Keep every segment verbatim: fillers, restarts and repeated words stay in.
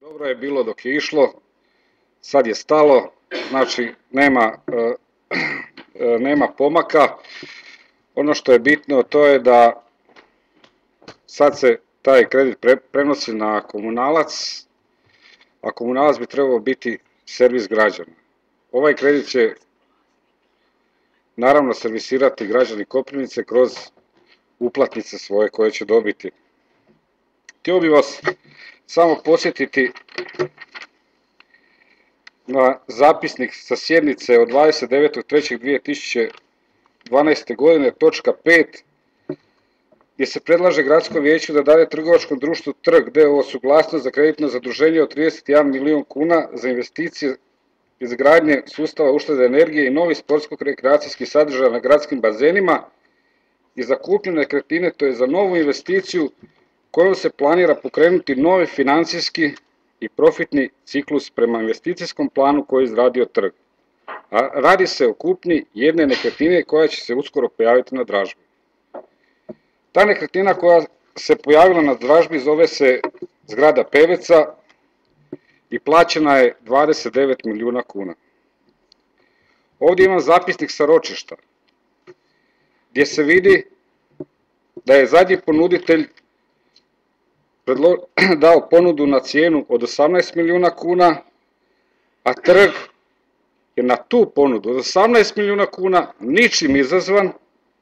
Dobro je bilo dok je išlo, sad je stalo, znači nema, e, e, nema pomaka. Ono što je bitno to je da sad se taj kredit pre, prenosi na komunalac, a komunalac bi trebao biti servis građana. Ovaj kredit će naravno servisirati građani Koprivnice kroz uplatnice svoje koje će dobiti. Htio bih vas samo podsjetiti na zapisnik sa sjednice od dvadeset devetog trećeg dvije tisuće dvanaeste. godine, točka pet, gdje se predlaže Gradskom vijeću da daje trgovačkom društvu Trg d o o suglasnost za kreditno zaduženje od trideset jedan milijun kuna za investicije izgradnje sustava uštede energije i novi sportsko-rekreacijski sadržaj na gradskim bazenima i za kupnju nekretnine, to je za novu investiciju kojom se planira pokrenuti novi financijski i profitni ciklus prema investicijskom planu koji je izradio Trg. A radi se o kupnji jedne nekretnine koja će se uskoro pojaviti na dražbi. Ta nekretnina koja se pojavila na dražbi zove se zgrada Peveca i plaćena je dvadeset devet milijuna kuna. Ovdje imam zapisnik sa ročišta gdje se vidi da je zadnji ponuditelj dao ponudu na cijenu od osamnaest milijuna kuna, a Trg je na tu ponudu od osamnaest milijuna kuna, ničim izazvan,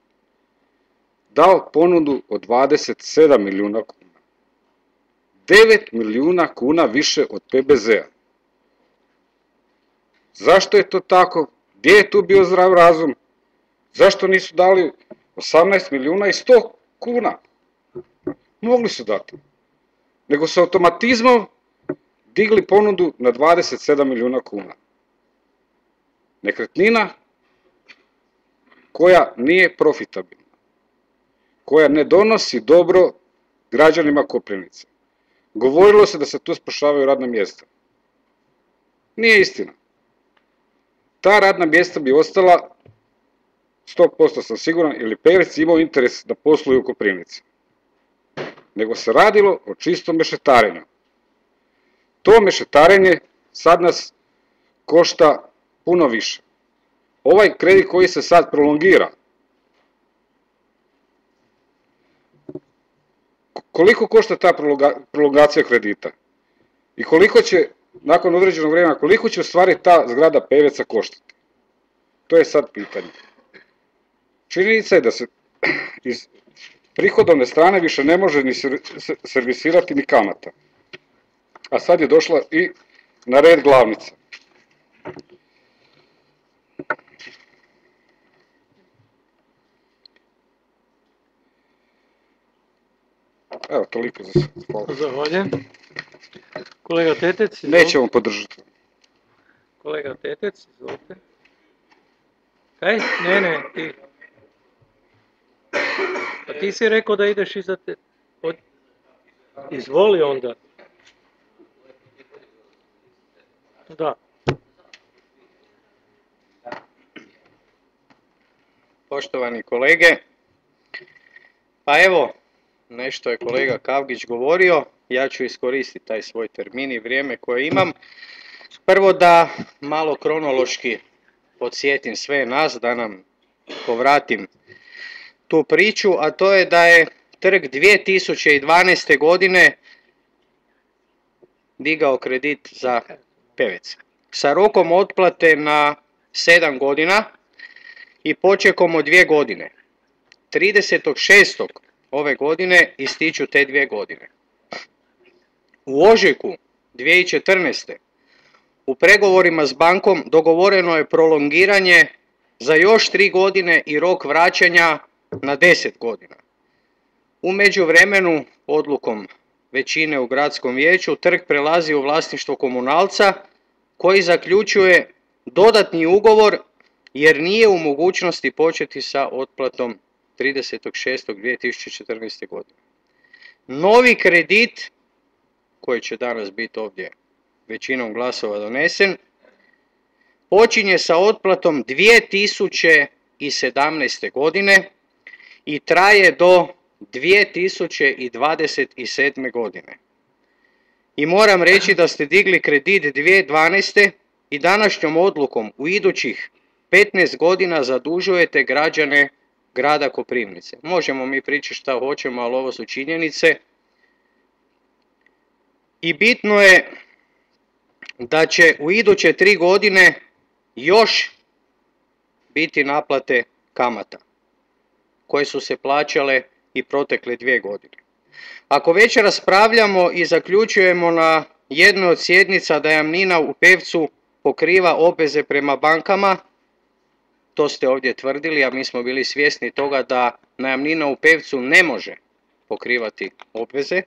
dao ponudu od dvadeset sedam milijuna kuna. devet milijuna kuna više od P B Z-a. Zašto je to tako? Gdje je tu bio zdrav razum? Zašto nisu dali osamnaest milijuna i sto kuna? Mogli su dati. Nego su automatizmom digli ponudu na dvadeset sedam milijuna kuna. Nekretnina koja nije profitabilna, koja ne donosi dobro građanima Koprivnice. Govorilo se da se tu spašavaju radna mjesta. Nije istina. Ta radna mjesta bi ostala, sto posto sam siguran, ili Pevec imao interes da posluju u Koprivnici. Nego se radilo o čistom mešetarenju. To mešetarenje sad nas košta puno više. Ovaj kredit koji se sad prolongira, koliko košta ta prolongacija kredita? I koliko će, nakon određenog vremena, koliko će u stvari ta zgrada Peveca koštati? To je sad pitanje. Činjenica je da se iz prihodovne strane više ne može ni servisirati ni kamata. A sad je došla i na red glavnica. Evo, toliko za sad. Hvala. Zahvaljujem. Kolega Tetec, izvolite. Nećemo podržati. Kolega Tetec, izvolite. Kaj? Ne, ne, ti. Pa ti si rekao da ideš iza te... Od... Izvoli onda. Da. Poštovani kolege, pa evo, nešto je kolega Kavgić govorio, ja ću iskoristiti taj svoj termin i vrijeme koje imam. Prvo da malo kronološki podsjetim sve nas, da nam povratim tu priču, a to je da je Trg dvije tisuće dvanaeste. godine digao kredit za Pevec sa rokom otplate na sedam godina i počekom od dvije godine. tridesetog šestog ove godine ističu te dvije godine. U ožujku dvije tisuće četrnaeste. u pregovorima s bankom dogovoreno je prolongiranje za još tri godine i rok vraćanja na deset godina. U međuvremenu, odlukom većine u gradskom vijeću, Trg prelazi u vlasništvo komunalca koji zaključuje dodatni ugovor jer nije u mogućnosti početi sa otplatom tridesetog šestog dvije tisuće četrnaeste. godine. Novi kredit, koji će danas biti ovdje većinom glasova donesen, počinje sa otplatom dvije tisuće sedamnaeste. godine i traje do dvije tisuće dvadeset sedme. godine. i moram reći da ste digli kredit dvije tisuće dvanaeste. i današnjom odlukom u idućih petnaest godina zadužujete građane grada Koprivnice. Možemo mi pričati šta hoćemo, ali ovo su činjenice. I bitno je da će u iduće tri godine još biti naplate kamata koje su se plaćale i protekle dvije godine. Ako već raspravljamo i zaključujemo na jednoj od sjednica da najamnina u Pevcu pokriva obveze prema bankama, to ste ovdje tvrdili, a mi smo bili svjesni toga da najamnina u Pevcu ne može pokrivati obveze.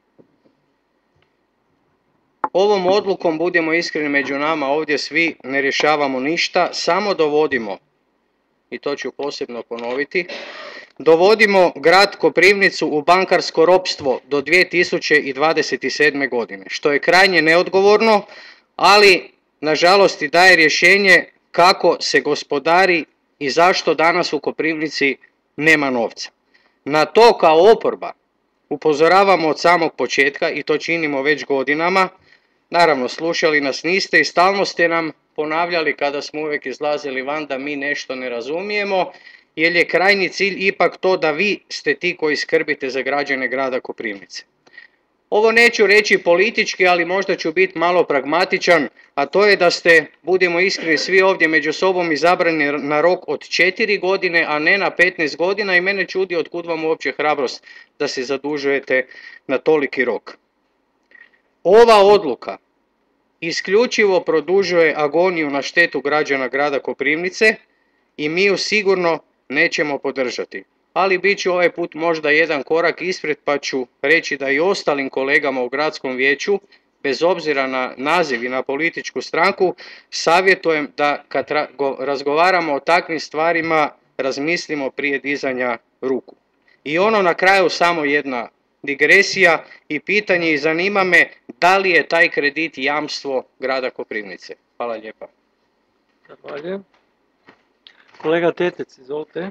Ovom odlukom, budemo iskreni među nama ovdje svi, ne rješavamo ništa, samo dovodimo, i to ću posebno ponoviti, dovodimo grad Koprivnicu u bankarsko ropstvo do dvije tisuće dvadeset sedme. godine, što je krajnje neodgovorno, ali nažalost i daje rješenje kako se gospodari i zašto danas u Koprivnici nema novca. Na to kao oporba upozoravamo od samog početka i to činimo već godinama. Naravno, slušali nas niste i stalno ste nam ponavljali kada smo uvijek izlazili van da mi nešto ne razumijemo, jer je krajnji cilj ipak to da vi ste ti koji skrbite za građane grada Koprivnice. Ovo neću reći politički, ali možda ću biti malo pragmatičan, a to je da ste, budimo iskreni, svi ovdje među sobom izabrani na rok od četiri godine, a ne na petnaest godina i mene čudi otkud vam uopće hrabrost da se zadužujete na toliki rok. Ova odluka isključivo produžuje agoniju na štetu građana grada Koprivnice i mi ju sigurno nećemo podržati. Ali bit ću ovaj put možda jedan korak ispred pa ću reći da i ostalim kolegama u gradskom vijeću, bez obzira na naziv i na političku stranku, savjetujem da kad razgovaramo o takvim stvarima razmislimo prije dizanja ruku. I ono na kraju samo jedna digresija i pitanje i zanima me da li je taj kredit jamstvo grada Koprivnice. Hvala lijepa. Zahvaljujem. Kolega Tetec, izvolite.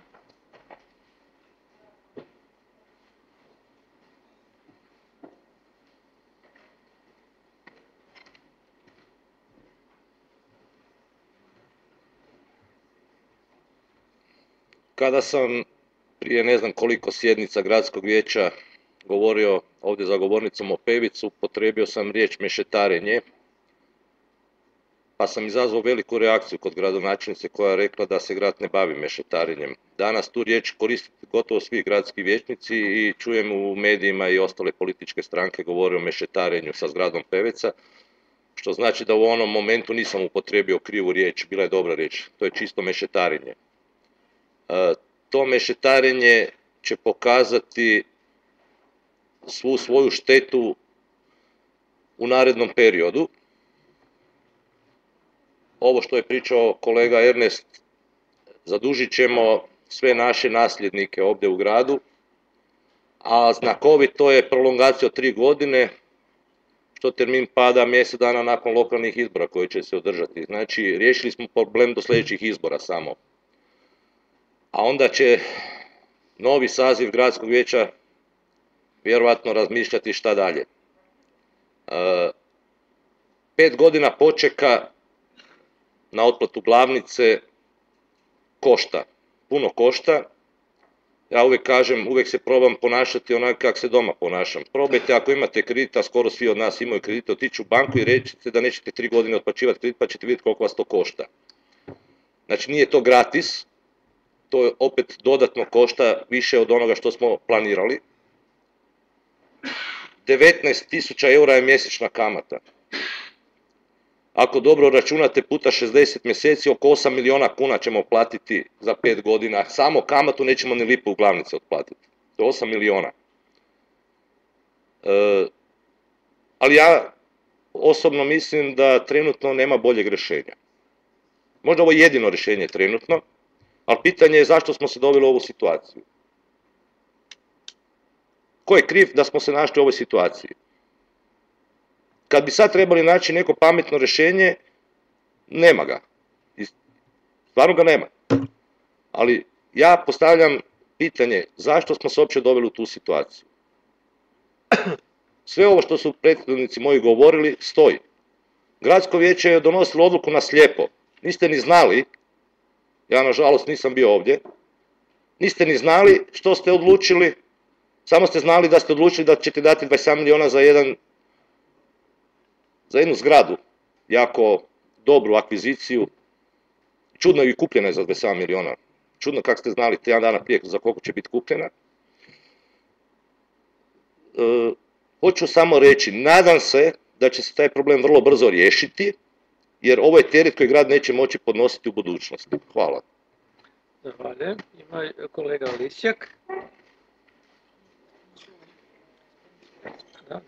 Kada sam prije ne znam koliko sjednica gradskog vijeća govorio ovdje za govornicom o Pevicu, upotrijebio sam riječ mešetarenje, pa sam izazvao veliku reakciju kod gradonačelnice koja je rekla da se grad ne bavi mešetarenjem. Danas tu riječ koriste gotovo svi gradski vijećnici i čujem u medijima i ostale političke stranke govore o mešetarenju sa zgradom Peveca, što znači da u onom momentu nisam upotrijebio krivu riječ, bila je dobra riječ, to je čisto mešetarenje. To mešetarenje će pokazati svu svoju štetu u narednom periodu. Ovo što je pričao kolega Ernest, zadužit ćemo sve naše nasljednike ovdje u gradu, a znakovito je prolongacija od tri godine, što termin pada mjesec dana nakon lokalnih izbora koji će se održati. Znači, riješili smo problem do sljedećih izbora samo. A onda će novi saziv gradskog vijeća vjerojatno razmišljati šta dalje. E, pet godina počeka na otplatu glavnice košta, puno košta. Ja uvijek kažem, uvijek se probam ponašati onako kako se doma ponašam. Probajte ako imate kredita, skoro svi od nas imaju kredite, otići u banku i rećete da nećete tri godine otplaćivati kredit pa ćete vidjeti koliko vas to košta. Znači nije to gratis, to opet dodatno košta više od onoga što smo planirali. devetnaest tisuća eura je mjesečna kamata. Ako dobro računate puta šezdeset mjeseci, oko osam milijuna kuna ćemo platiti za pet godina. Samo kamatu nećemo ni lipu u glavnice otplatiti. To je osam milijuna. E, ali ja osobno mislim da trenutno nema boljeg rješenja. Možda ovo je jedino rješenje trenutno, ali pitanje je zašto smo se doveli u ovu situaciju. Ko je kriv da smo se našli u ovoj situaciji? Kad bi sad trebali naći neko pametno rješenje, nema ga. Stvarno ga nema. Ali ja postavljam pitanje zašto smo se uopće doveli u tu situaciju. Sve ovo što su prethodnici moji govorili stoji. Gradsko vijeće je donosilo odluku na slijepo. Niste ni znali, ja nažalost nisam bio ovdje, niste ni znali što ste odlučili, samo ste znali da ste odlučili da ćete dati dvadeset sedam milijuna za jedan, za jednu zgradu, jako dobru akviziciju. Čudno je i kupljena je za dvadeset sedam milijuna. Čudno kako ste znali tjedan dana prije za koliko će biti kupljena. E, hoću samo reći, nadam se da će se taj problem vrlo brzo riješiti, jer ovo je teret koji grad neće moći podnositi u budućnosti. Hvala. Zahvaljujem. Ima kolega Lisjak. Da, da.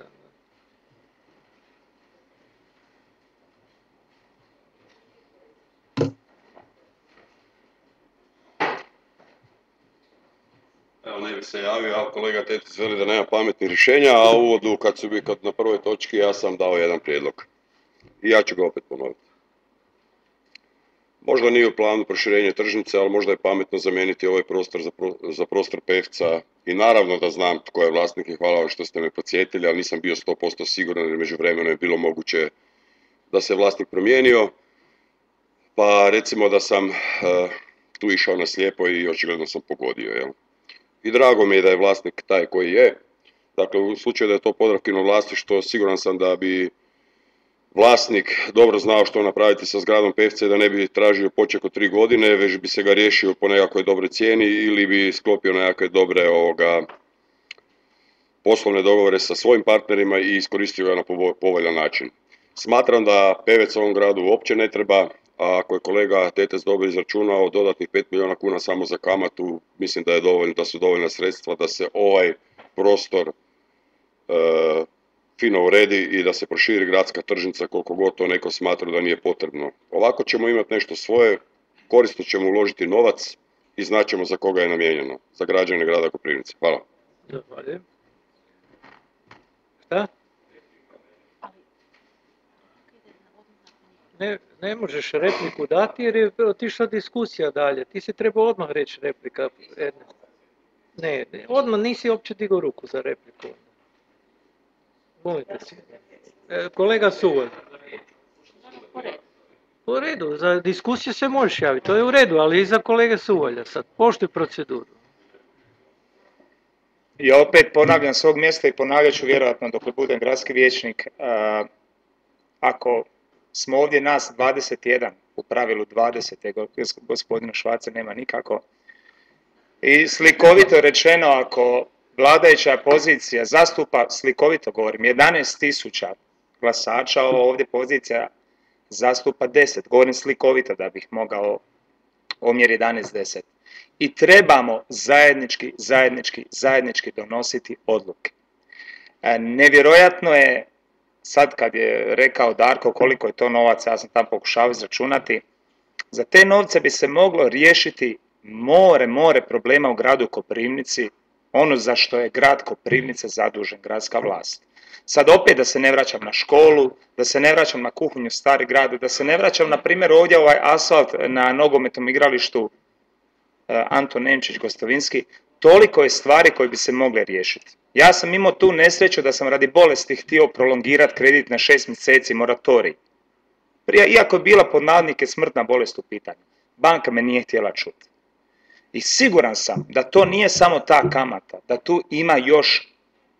Evo, ne bih se javio, a kolega Tetic veli da nema pametnih rješenja, a u uvodu kad su bi kad na prvoj točki ja sam dao jedan prijedlog. I ja ću ga opet ponoviti. Možda nije u planu proširenje tržnice, ali možda je pametno zamijeniti ovaj prostor za, pro, za prostor Pevca. I naravno da znam tko je vlasnik i hvala vam što ste me podsjetili, ali nisam bio sto posto siguran jer međuvremeno je bilo moguće da se vlasnik promijenio. Pa recimo da sam uh, tu išao na slijepo i očigledno sam pogodio, jel? I drago mi je da je vlasnik taj koji je. Dakle, u slučaju da je to Podravkino vlasništvo, siguran sam da bi vlasnik dobro znao što napraviti sa zgradom Pevca i da ne bi tražio poček od tri godine, već bi se ga riješio po nekakvoj dobroj cijeni ili bi sklopio nekakve dobre ovoga, poslovne dogovore sa svojim partnerima i iskoristio ga na povoljan način. Smatram da Pevec ovom gradu uopće ne treba, a ako je kolega Tetec dobro izračunao dodatnih pet milijuna kuna samo za kamatu, mislim da je dovoljno, da su dovoljna sredstva da se ovaj prostor e, fino uredi i da se proširi gradska tržnica koliko god to neko smatra da nije potrebno. Ovako ćemo imati nešto svoje, korisno ćemo uložiti novac i znaćemo za koga je namijenjeno, za građane grada Koprivnice. Hvala. Zahvaljujem. Šta? Ne, ne možeš repliku dati jer je otišla diskusija dalje. Ti si trebao odmah reći replika. Ne, ne, odmah nisi uopće digao ruku za repliku. Molite se. E, kolega Suvolj. U redu, za diskusiju se možeš javiti, to je u redu, ali i za kolege Suvolja sad. Poštuj proceduru. Ja opet ponavljam svog mjesta i ponavljat ću vjerojatno dok budem gradski vijećnik. Uh, ako smo ovdje nas dvadeset jedan, u pravilu dvadeset, gospodina Švaca nema nikako, i slikovito rečeno, ako vladajuća pozicija zastupa, slikovito govorim, jedanaest tisuća glasača, ovdje pozicija zastupa deset, govorim slikovito da bih mogao omjer jedanaest deset. I trebamo zajednički, zajednički, zajednički donositi odluke. Nevjerojatno je, sad kad je rekao Darko koliko je to novaca, ja sam tam pokušao izračunati, za te novce bi se moglo riješiti more, more problema u gradu Koprivnici, ono za što je grad Koprivnica zadužen, gradska vlast. Sad opet da se ne vraćam na školu, da se ne vraćam na kuhinju Stari grad, da se ne vraćam na primjer ovdje ovaj asfalt na nogometnom igralištu Anton Nemčić Gostovinski, toliko je stvari koje bi se mogle riješiti. Ja sam imao tu nesreću da sam radi bolesti htio prolongirati kredit na šest mjeseci moratorij. Prije, iako je bila pod navodnike smrtna bolest u pitanju, banka me nije htjela čuti. I siguran sam da to nije samo ta kamata, da tu ima još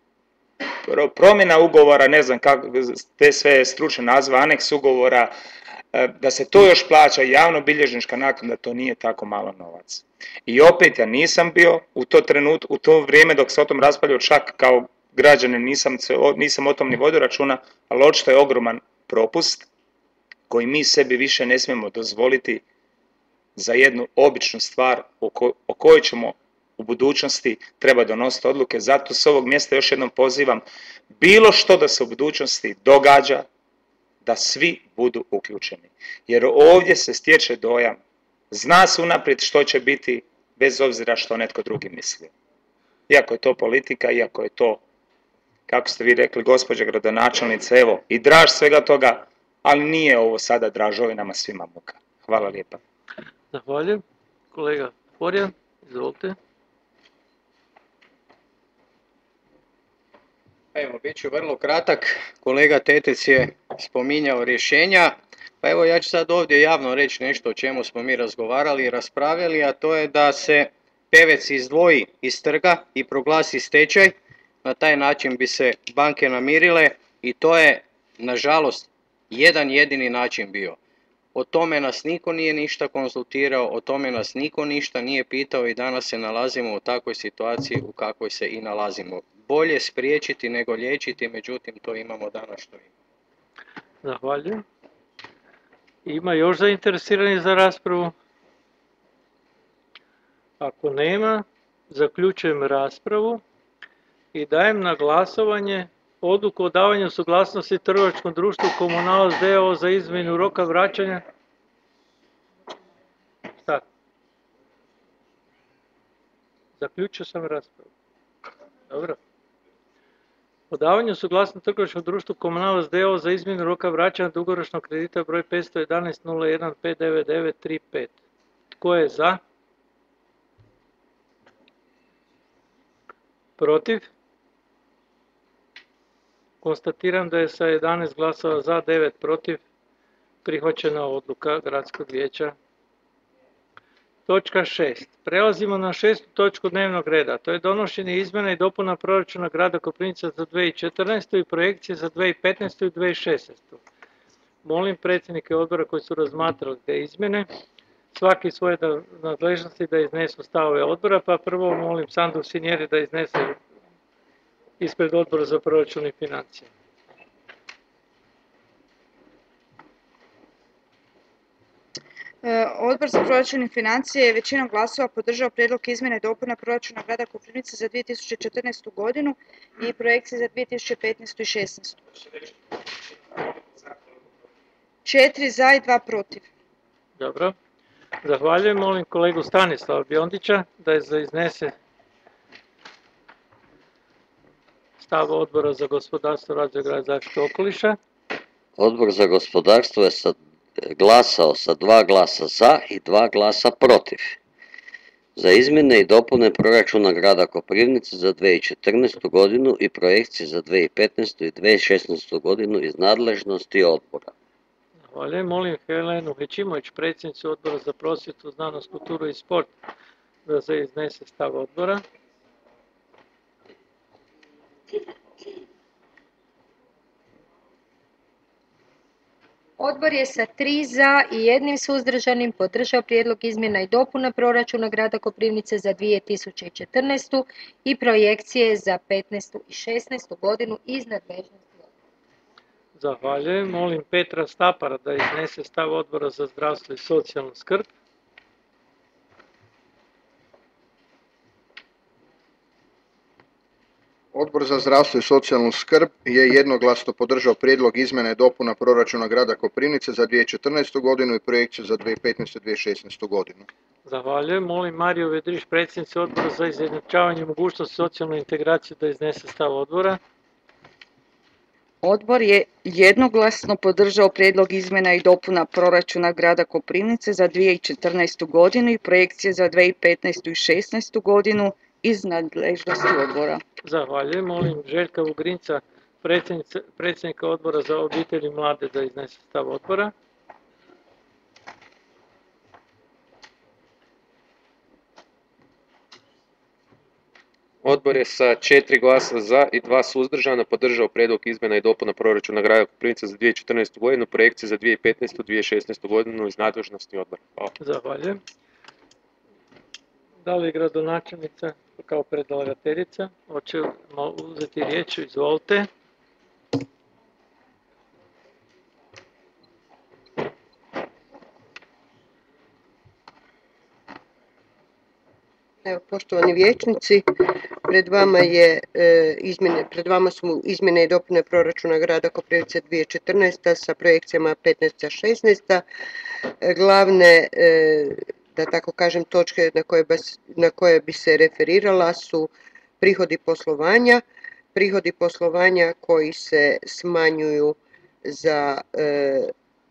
promjena ugovora, ne znam kako, te sve stručne nazve, aneks ugovora, da se to još plaća, javnobilježnička naknada, to nije tako malo novac. I opet ja nisam bio u to trenutku, u to vrijeme dok se o tom raspravljao, čak kao građanin nisam, nisam o tom ni vodio računa, ali očito je ogroman propust koji mi sebi više ne smijemo dozvoliti za jednu običnu stvar o, ko, o kojoj ćemo u budućnosti treba donositi odluke. Zato s ovog mjesta još jednom pozivam bilo što da se u budućnosti događa, da svi budu uključeni. Jer ovdje se stječe dojam, zna se unaprijed što će biti bez obzira što netko drugi misli. Iako je to politika, iako je to, kako ste vi rekli, gospođa gradonačelnica, evo, i draž svega toga, ali nije ovo sada dražovi nama svima muka. Hvala lijepa. Zahvaljujem. Kolega Porjan, izvolite. Evo, bit ću vrlo kratak. Kolega Tetec je spominjao rješenja. Pa evo, ja ću sad ovdje javno reći nešto o čemu smo mi razgovarali i raspravljali, a to je da se Pevec izdvoji iz trga i proglasi stečaj. Na taj način bi se banke namirile i to je, nažalost, jedan jedini način bio. O tome nas niko nije ništa konzultirao, o tome nas niko ništa nije pitao i danas se nalazimo u takvoj situaciji u kakvoj se i nalazimo. Bolje spriječiti nego liječiti, međutim to imamo danas što imamo. Zahvaljujem. Ima još zainteresiranih za raspravu? Ako nema, zaključujem raspravu i dajem na glasovanje odluku o davanju suglasnosti trgovačkom društvu Komunalac d o o za izmjenu roka vraćanja. Šta? Zaključio sam raspravu. Dobro. O davanju suglasnosti trgovačkom društvu Komunalac d o o za izmjenu roka vraćanja dugoročnog kredita broj petsto jedanaest nula jedan pet devet devet tri pet. Tko je za? Protiv? Konstatiram da je sa jedanaest glasova za, devet protiv prihvaćena odluka Gradskog vijeća. Točka šest. Prelazimo na šestu točku dnevnog reda. To je donošenje izmjena i dopuna proračuna grada Koprivnice za dvije tisuće četrnaestu. i projekcije za dvije tisuće petnaestu. i dvije tisuće šesnaestu. Molim predsjednike odbora koji su razmatrali te izmjene, svaki svoje nadležnosti da iznesu stavove odbora, pa prvo molim Sandu Sinjeri da iznese ispred odbora za proračun i financije. Odbor za proračun i financije je većinom glasova podržao prijedlog izmjene i dopuna proračuna grada Koprivnice za dvije tisuće četrnaestu. godinu i projekcije za dvije tisuće petnaestu. i šesnaestu. Četiri za i dva protiv. Dobro. Zahvaljujem. Molim kolegu Stanislava Biondića da je za iznese stav odbora za gospodarstvo, razvoj grada i zaštitu okoliša. Odbor za gospodarstvo je sa, glasao sa dva glasa za i dva glasa protiv za izmjene i dopune proračuna grada Koprivnice za dvije tisuće četrnaestu. godinu i projekcije za dvije tisuće petnaestu. i dvije tisuće šesnaestu. godinu iz nadležnosti odbora. Zahvaljujem. Molim Helenu Hećimović, predsjednicu odbora za prosvjetu, znanost, kulturu i sport, da se iznese stav odbora. Odbor je sa tri za i jednim suzdržanim podržao prijedlog izmjena i dopuna proračuna grada Koprivnice za dvije tisuće četrnaestu. i projekcije za petnaestu. i šesnaestu. godinu iz nadležnosti odbora. Zahvaljujem. Molim Petra Stapara da iznese stav odbora za zdravstvo i socijalnu skrb. Odbor za zdravstvo i socijalnu skrb je jednoglasno podržao prijedlog izmjene i dopuna proračuna grada Koprivnice za dvije tisuće četrnaestu. godinu i projekciju za dvije tisuće petnaestu. i dvije tisuće šesnaestu. godinu. Zahvaljujem. Molim Mariju Vedriš, predsjednicu odbora za izjednačavanje mogućnosti socijalne integracije, da iznese stav odbora. Odbor je jednoglasno podržao prijedlog izmjena i dopuna proračuna grada Koprivnice za dvije tisuće četrnaestu. godinu i projekcije za dvije tisuće petnaestu. i šesnaestu. godinu iz nadležnosti odbora. Zahvaljujem. Molim Željka Vugrinca, predsjednika odbora za obitelj i mlade, da iznese stav odbora. Odbor je sa četiri glasa za i dva suzdržana podržao prijedlog izmjena i dopuna proračuna grada Koprivnice za dvije tisuće četrnaestu. godinu, projekcije za dvije tisuće petnaestu. i dvije tisuće šesnaestu. godinu iz nadležnosti odbora. Hvala. Zahvaljujem. Da li gradonačelnica kao predlagateljica hoće uzeti riječ? Izvolite. Evo, poštovani vijećnici, pred vama je e, izmjene, pred vama su izmjene i dopune proračuna grada Koprivnice dvije tisuće četrnaesta. sa projekcijama petnaesta šesnaesta. Glavne e, da tako kažem točke na koje, bas, na koje bi se referirala su prihodi poslovanja, prihodi poslovanja koji se smanjuju za e,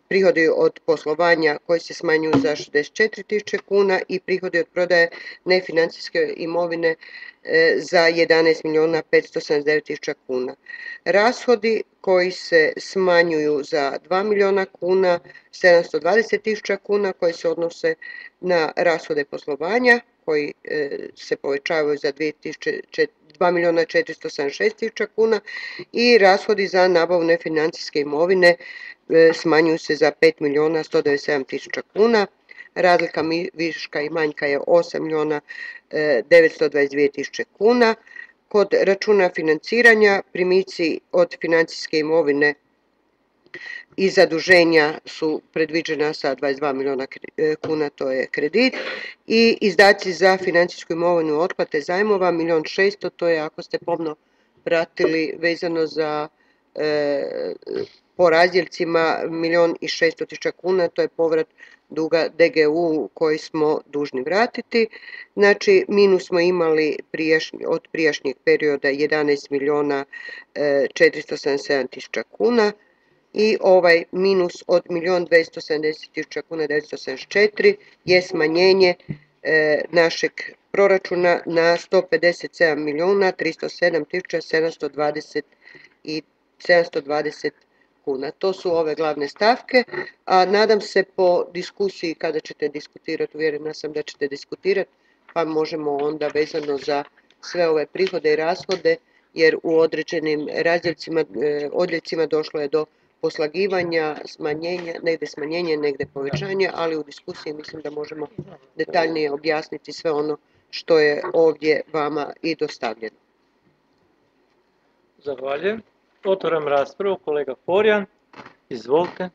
prihodi od poslovanja koji se smanjuju za šezdeset četiri tisuće kuna i prihodi od prodaje nefinancijske imovine e, za jedanaest milijuna petsto sedamdeset devet tisuća kuna. Rashodi koji se smanjuju za dva milijuna kuna, sedamsto dvadeset tisuća kuna koji se odnose na rashode poslovanja koji e, se povećavaju za dva milijuna četiristo sedamdeset šest tisuća kuna i rashodi za nabavu nefinancijske imovine e, smanjuju se za pet milijuna sto devedeset sedam tisuća kuna. Razlika mi, viška i manjka je osam milijuna e, devetsto dvadeset dvije tisuće kuna. Kod računa financiranja primici od financijske imovine i zaduženja su predviđena sa dvadeset dva milijuna kuna, to je kredit, i izdaci za financijsku imovinu otplate zajmova milijun šesto, to je ako ste pomno pratili vezano za e, po razdjelcima milijun i šesto tisuća kuna, to je povrat duga D G U koji smo dužni vratiti. Znači, minus smo imali prijašnji, od prijašnjeg perioda jedanaest milijuna četiristo sedamdeset sedam tisuća kuna i ovaj minus od milijun dvjesto sedamdeset tisuća kuna devetsto sedamdeset četiri je smanjenje e, našeg proračuna na sto pedeset sedam milijuna tristo sedam tisuća sedamsto dvadeset i sedamsto dvadeset kuna. To su ove glavne stavke, a nadam se po diskusiji kada ćete diskutirati, uvjerena sam da ćete diskutirati, pa možemo onda vezano za sve ove prihode i rashode, jer u određenim razdjelcima, odjeljcima došlo je do poslagivanja, smanjenja, negdje smanjenje, negdje povećanje, ali u diskusiji mislim da možemo detaljnije objasniti sve ono što je ovdje vama i dostavljeno. Zahvaljujem. Otvaram raspravu. Kolega Florijan, izvolite.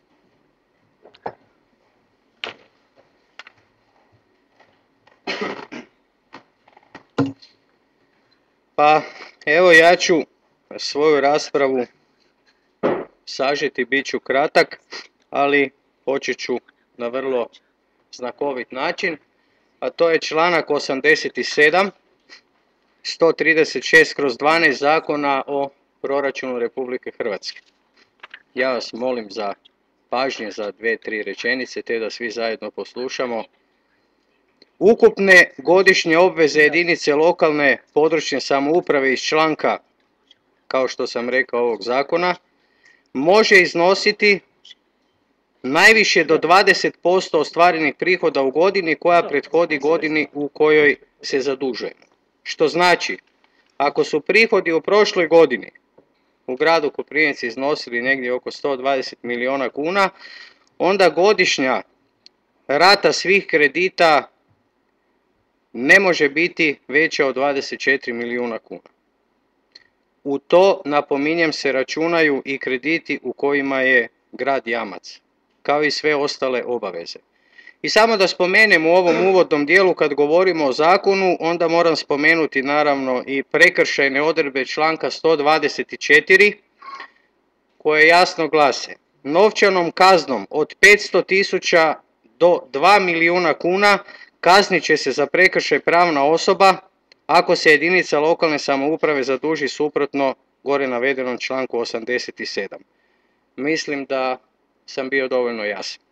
Pa evo ja ću svoju raspravu sažeti, bit ću kratak, ali počet ću na vrlo znakovit način, a to je članak osamdeset sedam, sto trideset šest kroz dvanaest Zakona o proračunu Republike Hrvatske. Ja vas molim za pažnje za dve, tri rečenice, te da svi zajedno poslušamo. Ukupne godišnje obveze jedinice lokalne područne samouprave iz članka, kao što sam rekao, ovog zakona, može iznositi najviše do dvadeset posto ostvarenih prihoda u godini koja prethodi godini u kojoj se zadužujemo. Što znači, ako su prihodi u prošloj godini u gradu Koprivnici iznosili negdje oko sto dvadeset milijuna kuna, onda godišnja rata svih kredita ne može biti veća od dvadeset četiri milijuna kuna. U to, napominjem, se računaju i krediti u kojima je grad jamac, kao i sve ostale obaveze. I samo da spomenem u ovom uvodnom dijelu, kad govorimo o zakonu, onda moram spomenuti naravno i prekršajne odredbe članka sto dvadeset četiri, koje jasno glase: novčanom kaznom od petsto tisuća do dva milijuna kuna kaznit će se za prekršaj pravna osoba ako se jedinica lokalne samouprave zaduži suprotno gore navedenom članku osamdeset sedam. Mislim da sam bio dovoljno jasan.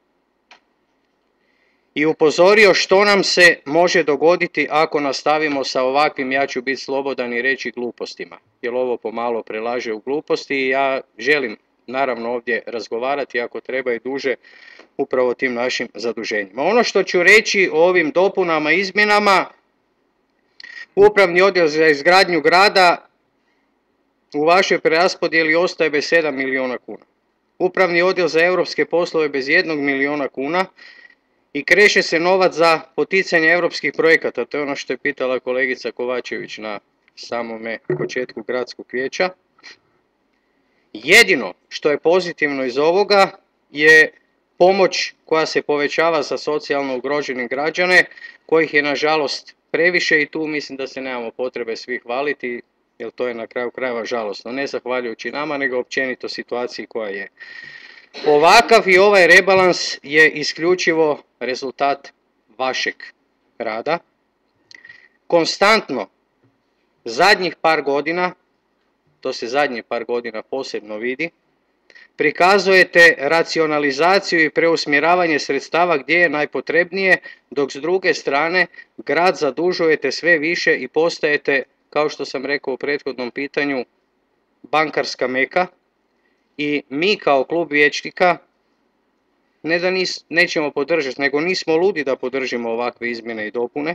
I upozorio što nam se može dogoditi ako nastavimo sa ovakvim, ja ću biti slobodan i reći, glupostima. Jer ovo pomalo prelaže u gluposti i ja želim naravno ovdje razgovarati, ako treba i duže, upravo o tim našim zaduženjima. Ono što ću reći o ovim dopunama, izmjenama, Upravni odjel za izgradnju grada u vašoj preraspodjeli ostaje bez sedam milijuna kuna. Upravni odjel za europske poslove bez jednog milijuna kuna i kreše se novac za poticanje europskih projekata. To je ono što je pitala kolegica Kovačević na samome početku gradskog vijeća. Jedino što je pozitivno iz ovoga je pomoć koja se povećava za socijalno ugrožene građane, kojih je nažalost previše i tu mislim da se nemamo potrebe svi hvaliti, jer to je na kraju krajeva žalosno. Ne zahvaljujući nama, nego općenito situaciji koja je. Ovakav i ovaj rebalans je isključivo rezultat vašeg rada. Konstantno, zadnjih par godina, to se zadnjih par godina posebno vidi, prikazujete racionalizaciju i preusmjeravanje sredstava gdje je najpotrebnije, dok s druge strane grad zadužujete sve više i postajete, kao što sam rekao u prethodnom pitanju, bankarska meka. I mi kao klub vijećnika ne da nis, nećemo podržati, nego nismo ludi da podržimo ovakve izmjene i dopune,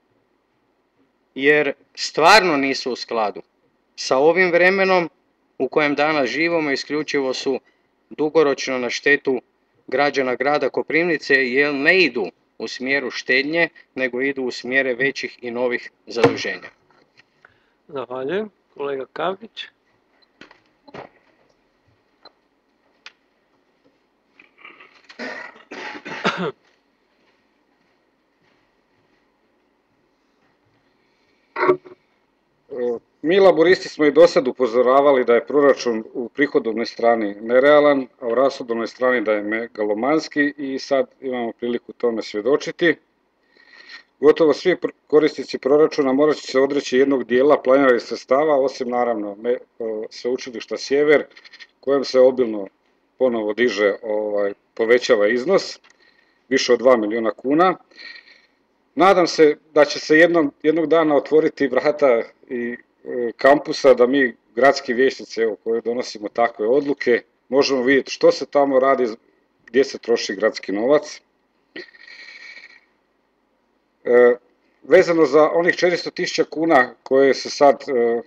jer stvarno nisu u skladu sa ovim vremenom u kojem danas živimo, isključivo su dugoročno na štetu građana grada Koprivnice, jer ne idu u smjeru štednje, nego idu u smjere većih i novih zaduženja. Zahvaljujem. Kolega Kavlić. Mi laboristi smo i do sad upozoravali da je proračun u prihodovnoj strani nerealan, a u rashodovnoj strani da je megalomanski i sad imamo priliku tome svjedočiti. Gotovo svi korisnici proračuna morat će se odreći jednog dijela planiranih sredstava, osim naravno Sveučilišta Sjever, kojem se obilno ponovo diže, ovaj, povećava iznos, više od dva milijuna kuna. Nadam se da će se jednog, jednog dana otvoriti vrata i e, kampusa, da mi gradski vijećnici, evo, koji donosimo takve odluke, možemo vidjeti što se tamo radi, gdje se troši gradski novac. E, vezano za onih četiristo tisuća kuna koje se sad e, e,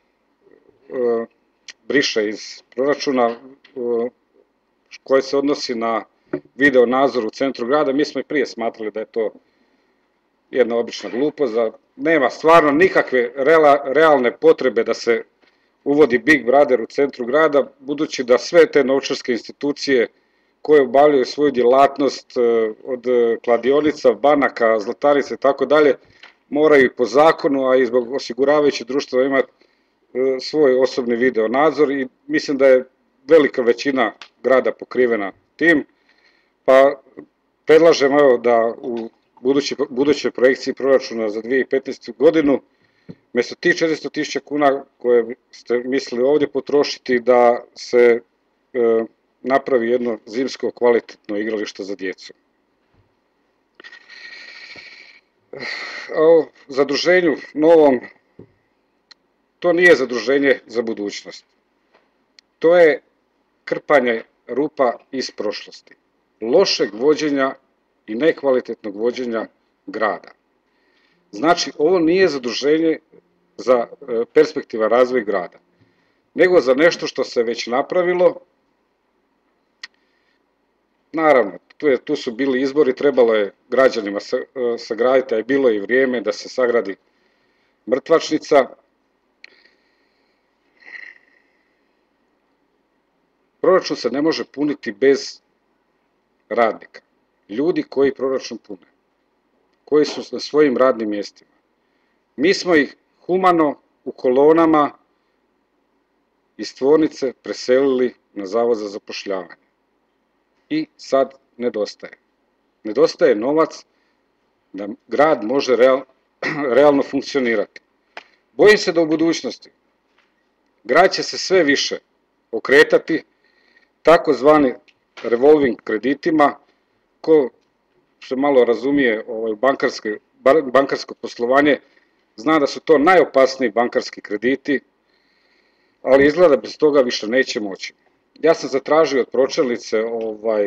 briše iz proračuna, e, koje se odnosi na video nadzor u centru grada, mi smo i prije smatrali da je to jedna obična glupost, da nema stvarno nikakve realne potrebe da se uvodi Big Brother u centru grada, budući da sve te novčarske institucije koje obavljaju svoju djelatnost od kladionica, banaka, zlatarnica i tako dalje, moraju po zakonu, a i zbog osiguravajućih društva imati svoj osobni video nadzor i mislim da je velika većina grada pokrivena tim, pa predlažem evo da u budućoj projekciji proračuna za dvije tisuće petnaestu. godinu, mjesto tih četiristo tisuća kuna koje ste mislili ovdje potrošiti, da se e, napravi jedno zimsko kvalitetno igralište za djecu. O zaduženju novom, to nije zaduženje za budućnost. To je krpanje rupa iz prošlosti, lošeg vođenja i nekvalitetnog vođenja grada. Znači, ovo nije zaduženje za perspektivan razvoj grada, nego za nešto što se već napravilo. Naravno, tu, je, tu su bili izbori, trebalo je građanima sagraditi, a je bilo i vrijeme da se sagradi mrtvačnica. Proračun se ne može puniti bez radnika, ljudi koji proračun pune, koji su na svojim radnim mjestima. Mi smo ih humano u kolonama iz tvornice preselili na Zavod za zapošljavanje. I sad nedostaje. Nedostaje novac da grad može real, realno funkcionirati. Bojim se da u budućnosti grad će se sve više okretati takozvani revolving kreditima. Ko se malo razumije ovaj, bankarsko poslovanje, zna da su to najopasniji bankarski krediti, ali izgleda bez toga više neće moći. Ja sam zatražio od pročelnice ovaj,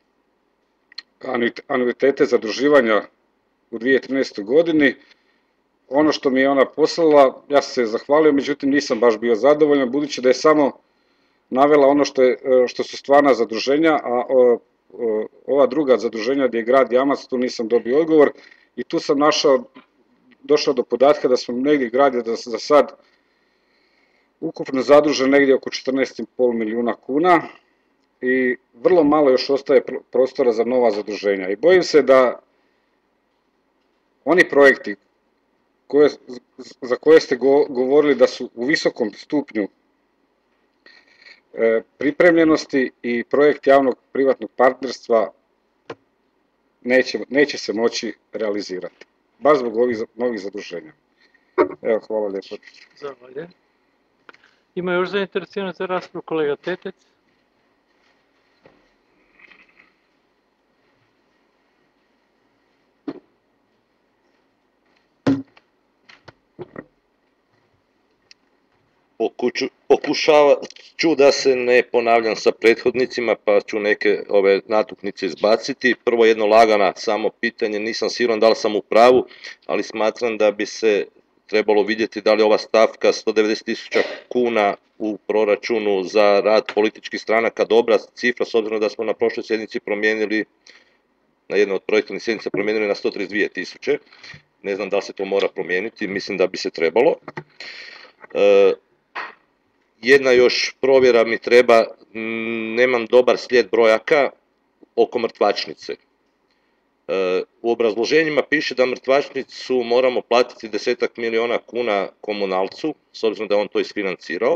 anuitete zaduživanja u dvije tisuće trinaestoj. godini. Ono što mi je ona poslala, ja sam se zahvalio, međutim nisam baš bio zadovoljan, budući da je samo navela ono što, je, što su stvarna zaduženja, a o, o, ova druga zaduženja gdje je grad jamac, tu nisam dobio odgovor i tu sam našao, došao do podatka da smo negdje grad da za sad ukupno zadužen negdje oko četrnaest i pol milijuna kuna i vrlo malo još ostaje prostora za nova zaduženja. I bojim se da oni projekti koje, za koje ste govorili da su u visokom stupnju e, pripremljenosti i projekt javnog privatnog partnerstva neće, neće se moći realizirati, baš zbog ovih novih zaduženja. Evo, hvala lijepo. Zahvaljujem. Ima još zainteresiranih za raspravu, kolega Tetec. Pokuću, pokušavat ću da se ne ponavljam sa prethodnicima, pa ću neke ove natuknice izbaciti. Prvo jedno lagana samo pitanje, nisam siguran da li sam u pravu, ali smatram da bi se trebalo vidjeti da li ova stavka sto devedeset tisuća kuna u proračunu za rad političkih stranaka dobra cifra, s obzirom da smo na prošloj sjednici promijenili, na jednoj od projektnih sjednica promijenili na sto trideset dvije tisuće. Ne znam da li se to mora promijeniti, mislim da bi se trebalo. E, Jedna još provjera mi treba, nemam dobar slijed brojaka oko mrtvačnice. U obrazloženjima piše da mrtvačnicu moramo platiti desetak milijuna kuna komunalcu, s obzirom da je on to isfinancirao.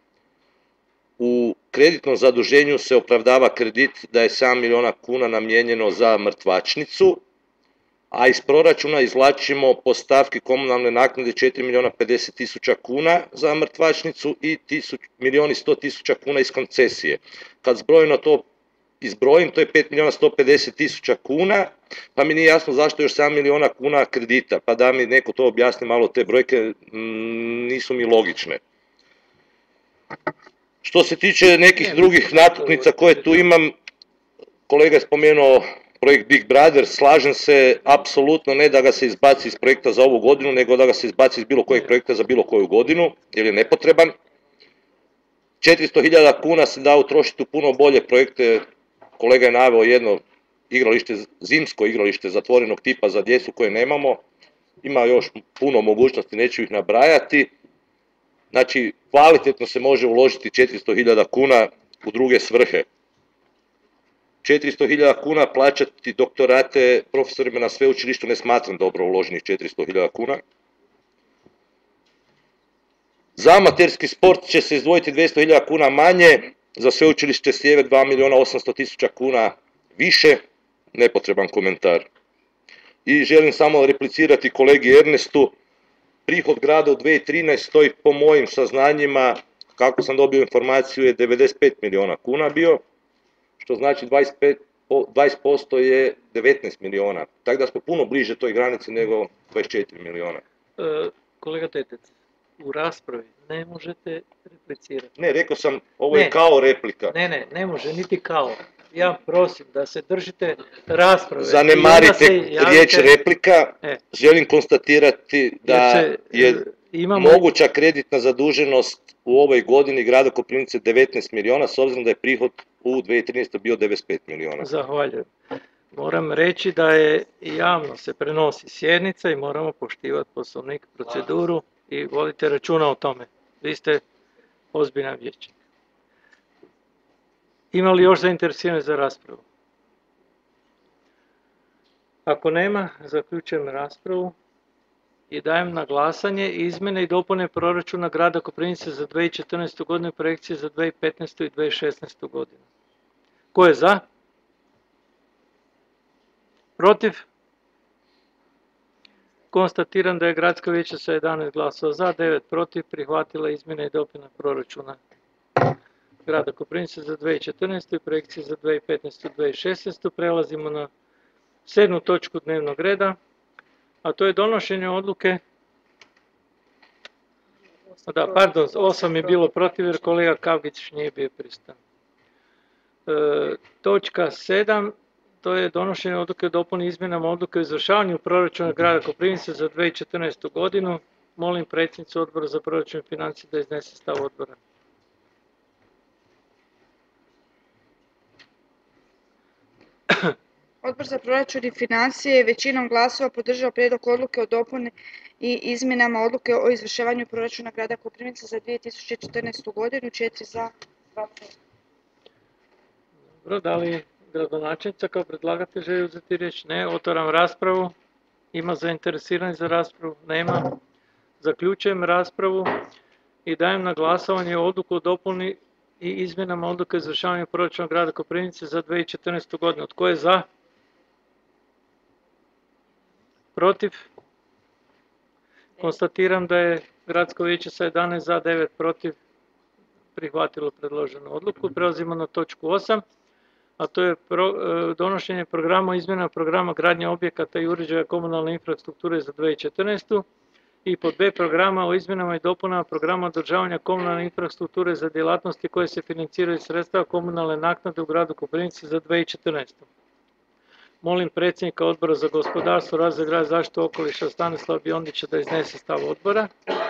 U kreditnom zaduženju se opravdava kredit da je sedam milijuna kuna namijenjeno za mrtvačnicu, a iz proračuna izvlačimo po stavki komunalne naknade četiri milijuna pedeset tisuća kuna za mrtvačnicu i milijun i sto tisuća kuna iz koncesije. Kad zbrojeno to izbrojim, to je pet milijuna sto pedeset tisuća kuna, pa mi nije jasno zašto još sedam milijuna kuna kredita, pa da mi neko to objasni malo, te brojke nisu mi logične. Što se tiče nekih drugih natuknica koje tu imam, kolega je spomenuo projekt Big Brother, slažem se, apsolutno ne da ga se izbaci iz projekta za ovu godinu, nego da ga se izbaci iz bilo kojeg projekta za bilo koju godinu, jer je nepotreban. četiristo hiljada kuna se da utrošiti u puno bolje projekte, kolega je naveo jedno igralište, zimsko igralište zatvorenog tipa za djecu koje nemamo, ima još puno mogućnosti, neću ih nabrajati. Znači, kvalitetno se može uložiti četiristo hiljada kuna u druge svrhe. četiristo hiljada kuna plaćati doktorate profesorima na sveučilištu ne smatram dobro uloženih četiristo hiljada kuna. Za amaterski sport će se izdvojiti dvjesto hiljada kuna manje, za sveučilište Sjever dva milijuna osamsto tisuća kuna više, nepotreban komentar. I želim samo replicirati kolegi Ernestu, prihod grada u dvije tisuće trinaestoj po mojim saznanjima, kako sam dobio informaciju, je devedeset pet milijuna kuna bio, što znači dvadeset pet, dvadeset posto je devetnaest milijuna. Tako da smo puno bliže toj granici nego dvadeset četiri milijuna. E, kolega Tetec, u raspravi ne možete replicirati. Ne, rekao sam, ovo je ne, kao replika. Ne, ne, ne može, niti kao. Ja prosim da se držite rasprave. Zanemarite riječ replika. E. Želim konstatirati da se, je imamo... moguća kreditna zaduženost u ovoj godini grada Koprivnice devetnaest milijuna, s obzirom da je prihod u dvije tisuće trinaestoj bio devedeset pet milijuna. Zahvaljujem. Moram reći da je javno se prenosi sjednica i moramo poštivati poslovnik, proceduru i vodite računa o tome. Vi ste ozbiljan vijećnik. Ima li još zainteresiranih za raspravu? Ako nema, zaključujem raspravu i dajem na glasanje izmjene i dopune proračuna grada Koprivnice za dvije tisuće četrnaestu godinu i projekcije za dvije tisuće petnaestu i dvije tisuće šesnaestu godinu. Ko je za? Protiv? Konstatiram da je gradsko vijeće sa jedanaest glasova za, devet protiv prihvatila izmjene i dopune proračuna grada Koprivnice za dvije tisuće četrnaestu i projekcije za dvije tisuće petnaestu i dvije tisuće šesnaestu. Prelazimo na sedmu točku dnevnog reda, a to je donošenje odluke. Da, pardon, osam je bilo protiv jer kolega Kavgić nije bio pristan. E, točka sedam, to je donošenje odluke o dopuni izmjenama odluke o izvršavanju proračuna grada Koprivnice za dvije tisuće četrnaestu godinu. Molim predsjednicu Odbora za proračun i financije da iznese stav odbora. Odbor za proračun i financije je većinom glasova podržao prijedlog odluke o dopuni i izmjenama odluke o izvršavanju proračuna grada Koprivnice za dvije tisuće četrnaestu godinu, četiri za, dva protiv. Dobro, da li gradonačelnica kao predlagatelj želi uzeti riječ? Ne. Otvaram raspravu. Ima zainteresiranih za raspravu? Nema. Zaključujem raspravu i dajem na glasovanje odluku o dopuni i izmjenama odluke o izvršavanju proračuna grada Koprivnice za dvije tisuće četrnaestu godinu. Tko je za? Protiv? Konstatiram da je gradsko vijeće sa jedanaest za, devet protiv prihvatilo predloženu odluku. Prelazimo na točku osam, a to je pro, donošenje programa o izmjenama programa gradnje objekata i uređaja komunalne infrastrukture za dvije tisuće četrnaestu I pod B programa o izmjenama i dopunama programa održavanja komunalne infrastrukture za djelatnosti koje se financiraju iz sredstava komunalne naknade u gradu Koprivnici za dvije tisuće četrnaestu. Molim predsjednika Odbora za gospodarstvo, razvoj grada, zaštitu okoliša Stanislava Biondića da iznese stav odbora.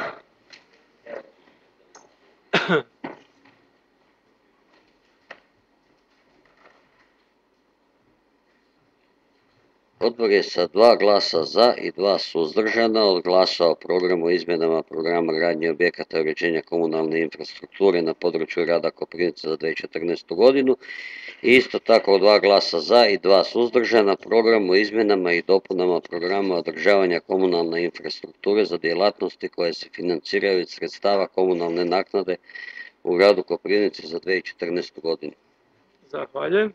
Odbor je sa dva glasa za i dva suzdržana odglasao program o izmjenama programa gradnje objekata i uređenja komunalne infrastrukture na području grada Koprivnice za dvije tisuće četrnaestu godinu i isto tako dva glasa za i dva suzdržana program o izmjenama i dopunama programa održavanja komunalne infrastrukture za djelatnosti koje se financiraju iz sredstava komunalne naknade u gradu Koprivnici za dvije tisuće četrnaestu godinu. Zahvaljujem.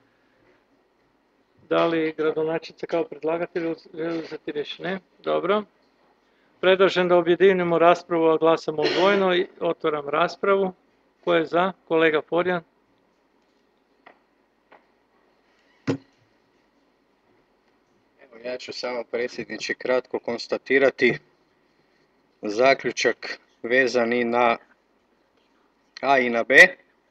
Da li gradonačelnica kao predlagatelj želi uzeti riječ? Ne. Dobro. Predlažem da objedinimo raspravu, a glasamo odvojeno i otvaram raspravu. Ko je za? Kolega Forjan. Evo, ja ću samo, predsjedniče, kratko konstatirati zaključak vezan i na A i na B,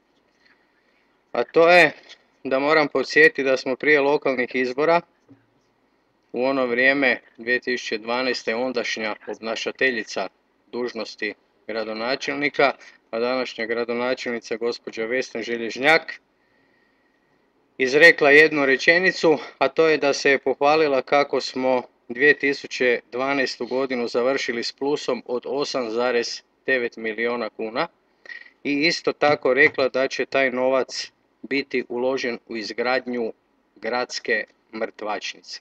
a to je da moram podsjetiti da smo prije lokalnih izbora u ono vrijeme dvije tisuće dvanaeste. ondašnja obnašateljica dužnosti gradonačelnika, a današnja gradonačelnica gospođa Vesna Želježnjak, izrekla jednu rečenicu, a to je da se je pohvalila kako smo dvije tisuće dvanaestu. godinu završili s plusom od osam zarez devet milijuna kuna i isto tako rekla da će taj novac biti uložen u izgradnju gradske mrtvačnice.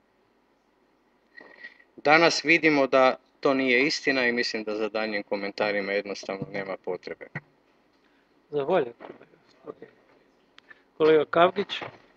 Danas vidimo da to nije istina i mislim da za daljnjim komentarima jednostavno nema potrebe. Zahvaljujem. Kolega Kavgić.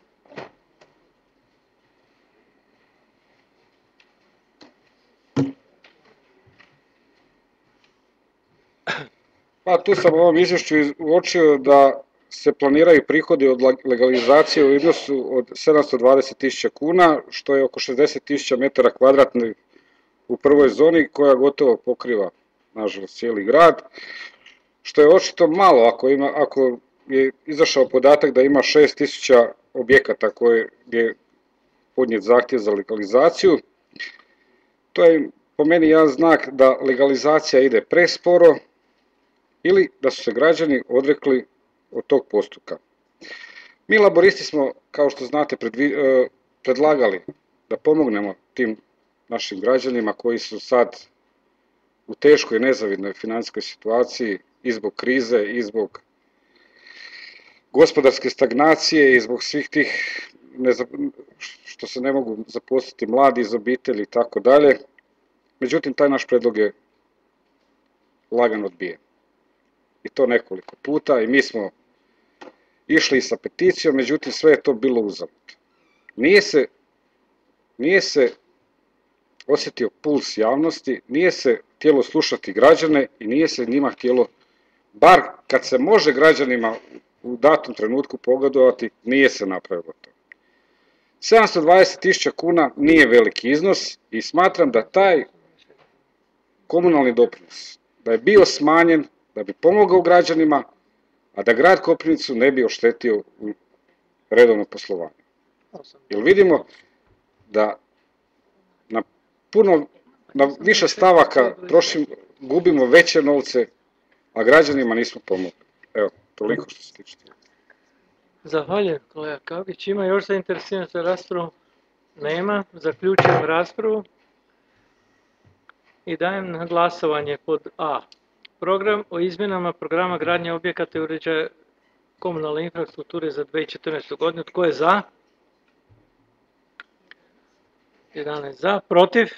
Pa tu sam u ovom izvješću uočio da se planiraju prihodi od legalizacije u iznosu od sedamsto dvadeset tisuća kuna, što je oko šezdeset tisuća metara kvadratnih u prvoj zoni koja gotovo pokriva, nažalost, cijeli grad, što je očito malo ako, ima, ako je izašao podatak da ima šest tisuća objekata koje je podnijet zahtjev za legalizaciju. To je po meni jedan znak da legalizacija ide presporo ili da su se građani odrekli od tog postupka. Mi laboristi smo, kao što znate, predlagali da pomognemo tim našim građanima koji su sad u teškoj nezavidnoj financijskoj situaciji i zbog krize i zbog gospodarske stagnacije i zbog svih tih što se ne mogu zaposliti mladi iz obitelji i tako dalje. Međutim, taj naš predlog je lagano odbijen. I to nekoliko puta i mi smo išli sa peticijom, međutim sve je to bilo uzalud. Nije se, nije se osjetio puls javnosti, nije se htjelo slušati građane i nije se njima htjelo, bar kad se može građanima u datom trenutku pogodovati, nije se napravilo to. sedamsto dvadeset tisuća kuna nije veliki iznos i smatram da taj komunalni doprinos, da je bio smanjen, da bi pomogao građanima, a da grad Koprivnicu ne bi oštetio u redovnom poslovanju. Jer vidimo da na puno, na više stavaka trošimo, gubimo veće novce, a građanima nismo pomogli. Evo, toliko što se tiče. Zahvaljujem, kolega Kavgić. Ima još zainteresiranih za raspravu? Nema. Zaključujem raspravu i dajem na glasovanje pod A. Program o izmjenama programa gradnje objekata i uređaja komunalne infrastrukture za dvije tisuće četrnaestu. godinu. Tko je za? jedanaest za. Protiv?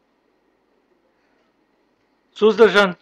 Suzdržan?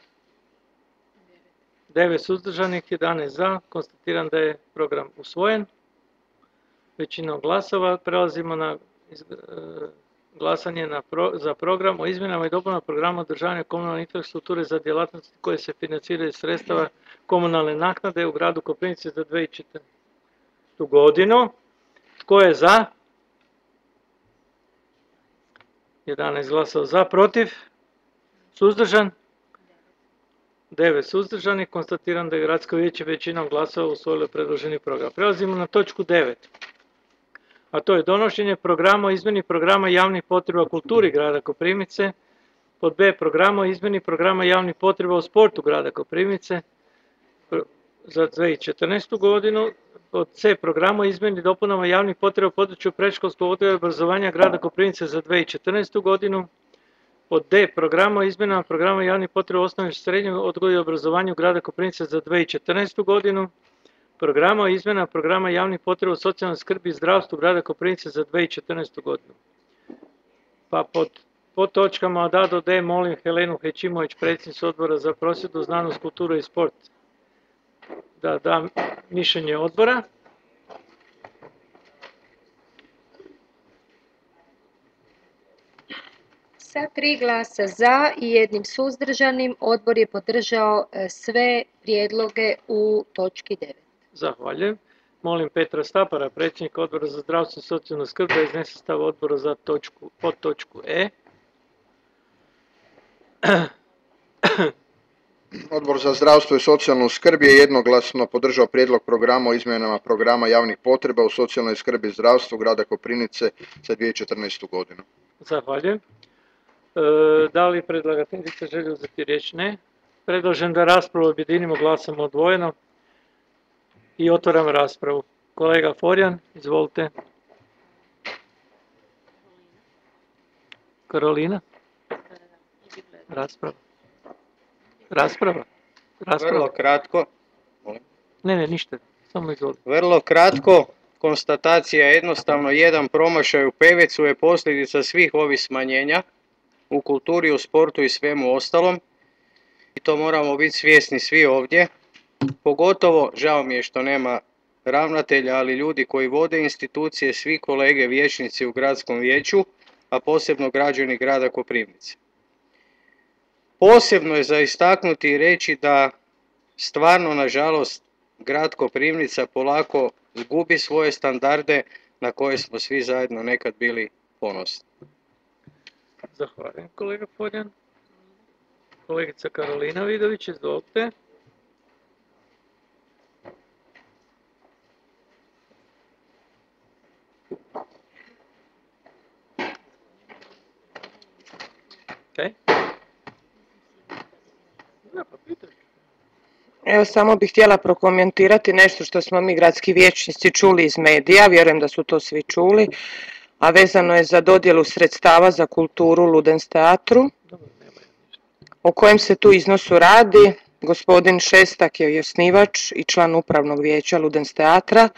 devet suzdržanih, jedanaest za. Konstatiram da je program usvojen većinom glasova. Prelazimo na glasanje na pro, za program o izmjenama i dopunama programa održavanja komunalne infrastrukture za djelatnosti koje se financiraju iz sredstava komunalne naknade u gradu Koprivnici za dvije tisuće četrnaestu. godinu. Tko je za? jedanaest glasova za. Protiv? Suzdržan? devet suzdržanih. Konstatiram da je Gradsko vijeće većinom glasova usvojilo predloženi program. Prelazimo na točku devet. A to je donošenje programa o izmjeni programa javnih potreba u kulturi grada Koprivnice, pod B programa o izmjeni programa javnih potreba u sportu grada Koprivnice za dvije tisuće četrnaestu godinu, pod C programa o izmjeni i dopunama javnih potreba u području predškolskog odgoja i obrazovanja grada Koprivnice za dvije tisuće četrnaestu godinu, pod D programa o izmjenama programa javnih potreba u osnovnom i srednjem odgoju i obrazovanju grada Koprivnice za dvije tisuće četrnaestu godinu, programa o izmjenama programa javnih potreba u socijalnoj skrbi i zdravstvu grada Koprivnice za dvije tisuće četrnaestu godinu. Pa pod, pod točkama od A do D molim Helenu Hećimović, predsjednicu Odbora za prosvjetu, znanost, kulturu i sport, da da mišljenje odbora. Sa tri glasa za i jednim suzdržanim, odbor je podržao e, sve prijedloge u točki devet. Zahvaljujem. Molim Petra Stapara, predsjednika Odbora za zdravstvo i socijalnu skrb, da iznese stav odbora za točku, pod točku E. Odbor za zdravstvo i socijalnu skrb je jednoglasno podržao prijedlog programa o izmjenama programa javnih potreba u socijalnoj skrbi i zdravstvu grada Koprivnice za dvije tisuće četrnaestu godinu. Zahvaljujem. E, da li predlagateljica želi uzeti riječ? Ne. Predlažem da raspravu objedinimo glasom odvojeno i otvaram raspravu. Kolega Forjan, izvolite. Karolina? Rasprava. Rasprava? Rasprava. Vrlo kratko. Ne, ne, ništa. Samo izvolite. Vrlo kratko. Konstatacija je jednostavno jedan promašaj u Pevecu je posljedica svih ovih smanjenja u kulturi, u sportu i svemu ostalom. I to moramo biti svjesni svi ovdje. Pogotovo, žao mi je što nema ravnatelja, ali ljudi koji vode institucije, svi kolege vijećnici u gradskom vijeću, a posebno građani grada Koprivnice. Posebno je za istaknuti i reći da stvarno, nažalost, grad Koprivnica polako gubi svoje standarde na koje smo svi zajedno nekad bili ponosni. Zahvaljujem, kolega Forjan. Kolegica Karolina Vidović, izvolite. Okay. Evo, samo bih htjela prokomentirati nešto što smo mi gradski vijećnici čuli iz medija, vjerujem da su to svi čuli, a vezano je za dodjelu sredstava za kulturu Ludens teatru. O kojem se tu iznosu radi? Gospodin Šestak je osnivač i član upravnog vijeća Ludens teatra.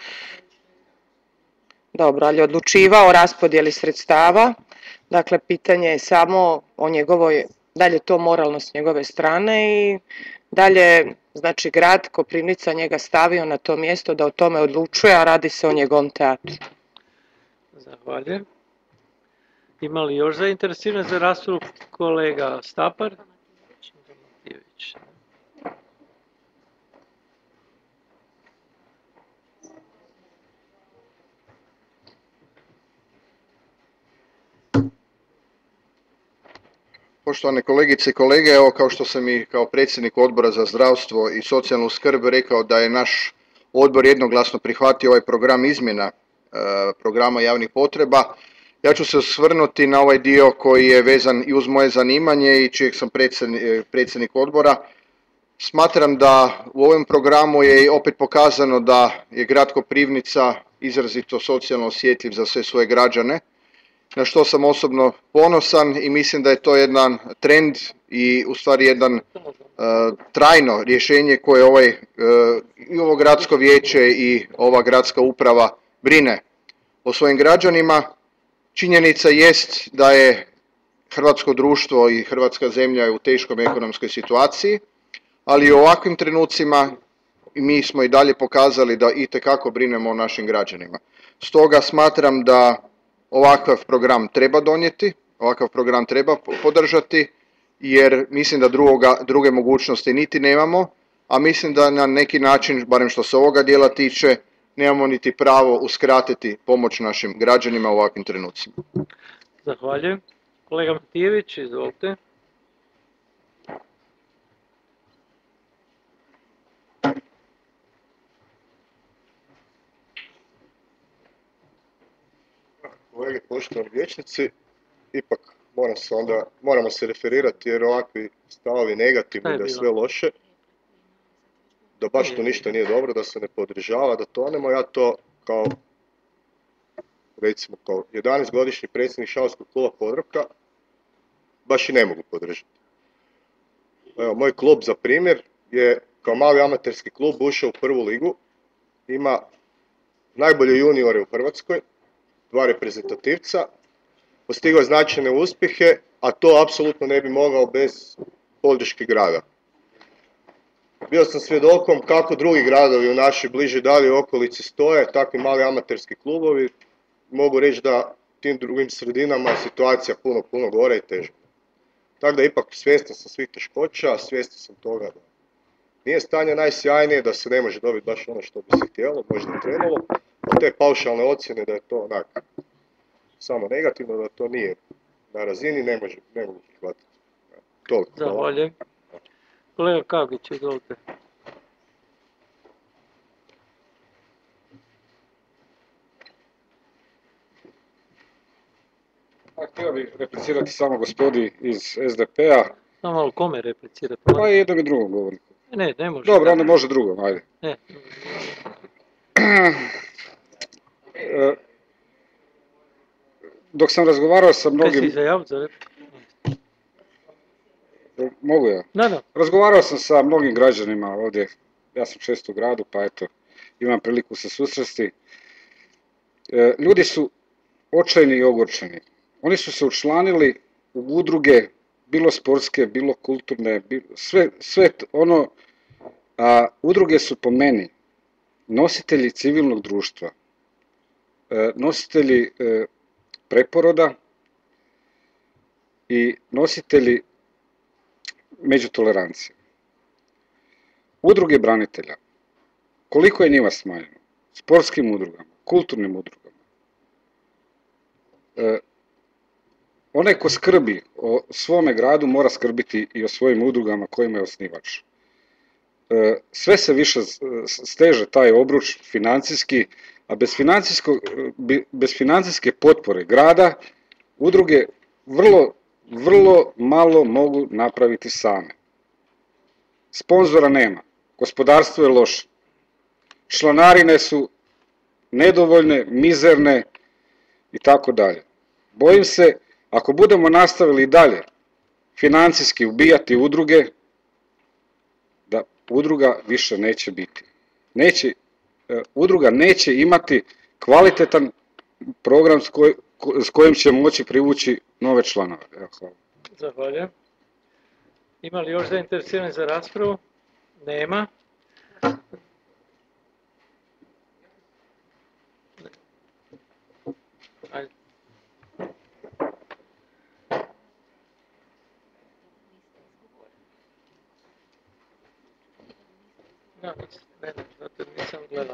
Dobro, ali je odlučivao o raspodjeli sredstava. Dakle, pitanje je samo o njegovoj, dalje to moralno s njegove strane i dalje, znači, grad Koprivnica njega stavio na to mjesto da o tome odlučuje, a radi se o njegovom teatru. Zahvaljujem. Ima li još zainteresiranih za raspravu? Kolega Stapar? Poštovane kolegice i kolege, evo kao što sam i kao predsjednik Odbora za zdravstvo i socijalnu skrb rekao da je naš odbor jednoglasno prihvatio ovaj program izmjena e, programa javnih potreba. Ja ću se osvrnuti na ovaj dio koji je vezan i uz moje zanimanje i čijeg sam predsjednik, predsjednik odbora. Smatram da u ovom programu je opet pokazano da je grad Koprivnica izrazito socijalno osjetljiv za sve svoje građane, na što sam osobno ponosan i mislim da je to jedan trend i u stvari jedan uh, trajno rješenje koje ovaj, uh, i ovo gradsko vijeće i ova gradska uprava brine o svojim građanima. Činjenica jest da je hrvatsko društvo i hrvatska zemlja je u teškom ekonomskoj situaciji, ali u ovakvim trenucima mi smo i dalje pokazali da itekako brinemo o našim građanima. Stoga smatram da ovakav program treba donijeti, ovakav program treba podržati, jer mislim da drugoga, druge mogućnosti niti nemamo, a mislim da na neki način, barem što se ovoga dijela tiče, nemamo niti pravo uskratiti pomoć našim građanima u ovakvim trenucima. Zahvaljujem. Kolega Matijević, izvolite. kolege, poštovani vijećnici. Ipak moram se onda, moramo se referirati jer ovakvi stavovi negativni, da je sve loše, da baš to ništa nije dobro, da se ne podržava, da tonemo. Ja to kao, recimo kao jedanaestogodišnji predsjednik šahovskog kluba Podravka baš i ne mogu podržati. Evo, moj klub za primjer je kao mali amaterski klub ušao u prvu ligu, ima najbolje juniore u Hrvatskoj, dva reprezentativca, postigao je značajne uspjehe, a to apsolutno ne bi mogao bez podrške grada. Bio sam svjedokom kako drugi gradovi u našoj bližoj dalje okolici stoje, takvi mali amaterski klubovi. Mogu reći da tim drugim sredinama je situacija puno, puno gore i teža. Tako da ipak svjestan sam svih teškoća, svjestan sam toga da nije stanje najsjajnije, da se ne može dobiti baš ono što bi se htjelo, možda je trebalo, a te paušalne ocjene da je to onak samo negativno, da to nije na razini, ne, može, ne mogu prihvatiti. Toliko. Zahvaljujem. Kolega Kagić, izvolite. Htio bih replicirati samo gospodi iz es de pe-a. Samo malo kome replicirati? Pa i jednom i drugom govorniku. Ne, ne može. Dobro, onda može drugom, ajde. Ne. Dok sam razgovarao sa mnogim... Kaj si zajaviti za repliku? Mogu ja? Da, da. Razgovarao sam sa mnogim građanima ovdje. Ja sam često u gradu, pa eto, imam priliku se susresti. Ljudi su očajni i ogorčeni. Oni su se učlanili u udruge, bilo sportske, bilo kulturne, bilo, sve, sve ono, a udruge su po meni nositelji civilnog društva, e, nositelji e, preporoda i nositelji međutolerancije. Udruge branitelja, koliko je njima smanjeno? Sportskim udrugama, kulturnim udrugama. E, onaj ko skrbi o svome gradu mora skrbiti i o svojim udrugama kojima je osnivač. E, sve se više steže taj obruč financijski, a bez, bez financijske potpore grada udruge vrlo, vrlo malo mogu napraviti same. Sponzora nema, gospodarstvo je loše, članarine su nedovoljne, mizerne i tako dalje. Bojim se, ako budemo nastavili i dalje financijski ubijati udruge, da udruga više neće biti. Neće, udruga neće imati kvalitetan program s, koj, s kojim će moći privući nove članove. Evo, hvala. Zahvaljujem. Ima li još zainteresiranih za raspravu? Nema. Ajde. Ja, ne, ne, zato nisam gledao.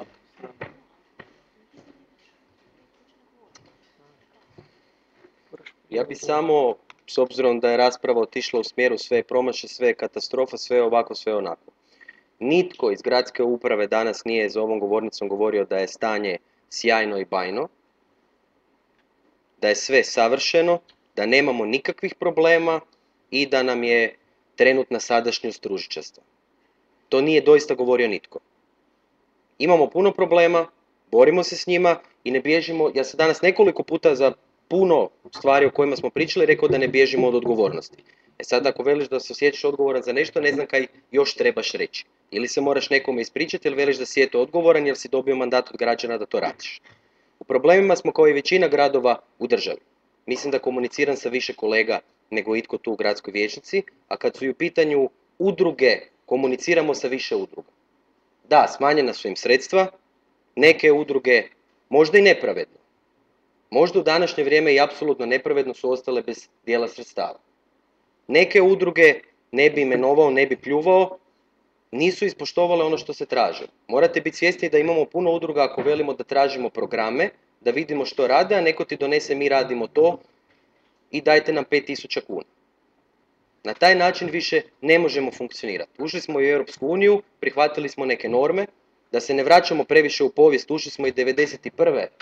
Ja bi samo, s obzirom da je rasprava otišla u smjeru sve je promašaj, sve je katastrofa, sve je ovako, sve je onako. Nitko iz gradske uprave danas nije za ovom govornicom govorio da je stanje sjajno i bajno, da je sve savršeno, da nemamo nikakvih problema i da nam je trenutna sadašnjost ružičasta. To nije doista govorio nitko. Imamo puno problema, borimo se s njima i ne bježimo. Ja sam danas nekoliko puta za puno stvari o kojima smo pričali rekao da ne bježimo od odgovornosti. E sad ako veliš da se osjećaš odgovoran za nešto, ne znam kaj još trebaš reći. Ili se moraš nekome ispričati ili veliš da si eto odgovoran jer si dobio mandat od građana da to radiš. U problemima smo kao i većina gradova u državi. Mislim da komuniciram sa više kolega nego itko tu u gradskoj vijećnici, a kad su i u pitanju udruge, komuniciramo sa više udruga. Da, smanjena su im sredstva, neke udruge možda i nepravedno. Možda u današnje vrijeme i apsolutno nepravedno su ostale bez dijela sredstava. Neke udruge, ne bi imenovao, ne bi pljuvao, nisu ispoštovale ono što se traže. Morate biti svjesni da imamo puno udruga ako velimo da tražimo programe, da vidimo što rade, a neko ti donese mi radimo to i dajte nam pet tisuća kuna. Na taj način više ne možemo funkcionirati. Ušli smo u Europsku uniju, prihvatili smo neke norme, da se ne vraćamo previše u povijest, ušli smo i devedeset prve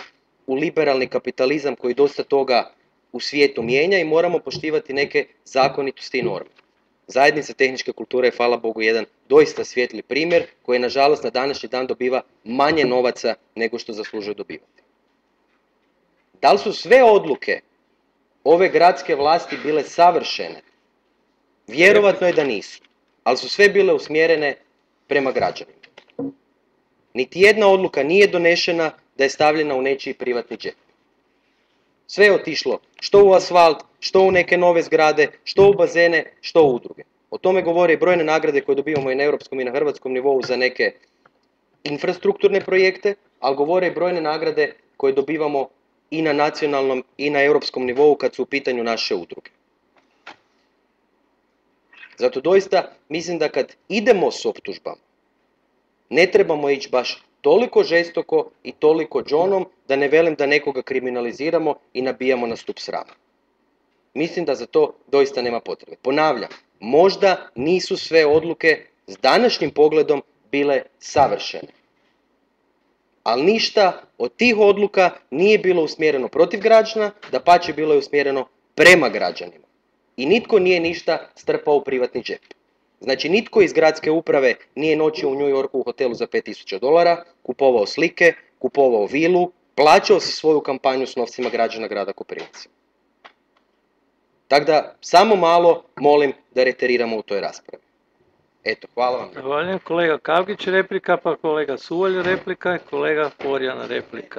u liberalni kapitalizam koji dosta toga u svijetu mijenja i moramo poštivati neke zakonitosti i norme. Zajednica tehničke kulture je, hvala Bogu, jedan doista svijetli primjer koji nažalost na današnji dan dobiva manje novaca nego što zaslužuje dobivati. Da li su sve odluke ove gradske vlasti bile savršene? Vjerovatno je da nisu, ali su sve bile usmjerene prema građanima. Niti jedna odluka nije donešena da je stavljena u nečiji privatni džep. Sve je otišlo što u asfalt, što u neke nove zgrade, što u bazene, što u udruge. O tome govore i brojne nagrade koje dobivamo i na europskom i na hrvatskom nivou za neke infrastrukturne projekte, ali govore i brojne nagrade koje dobivamo i na nacionalnom i na europskom nivou kad su u pitanju naše udruge. Zato doista mislim da kad idemo s optužbama, ne trebamo ići baš toliko žestoko i toliko džonom, da ne velim da nekoga kriminaliziramo i nabijamo na stup srama. Mislim da za to doista nema potrebe. Ponavljam, možda nisu sve odluke s današnjim pogledom bile savršene. Ali ništa od tih odluka nije bilo usmjereno protiv građana, dapače bilo je usmjereno prema građanima. I nitko nije ništa strpao u privatni džep. Znači nitko iz gradske uprave nije noćio u New Yorku u hotelu za pet tisuća dolara, kupovao slike, kupovao vilu, plaćao si svoju kampanju s novcima građana grada Koprivnice. Tako da, samo malo molim da reteriramo u toj raspravi. Eto, hvala vam. Zahvaljujem. Kolega Kavgić replika, pa kolega Suvalj replika i kolega Porjan replika.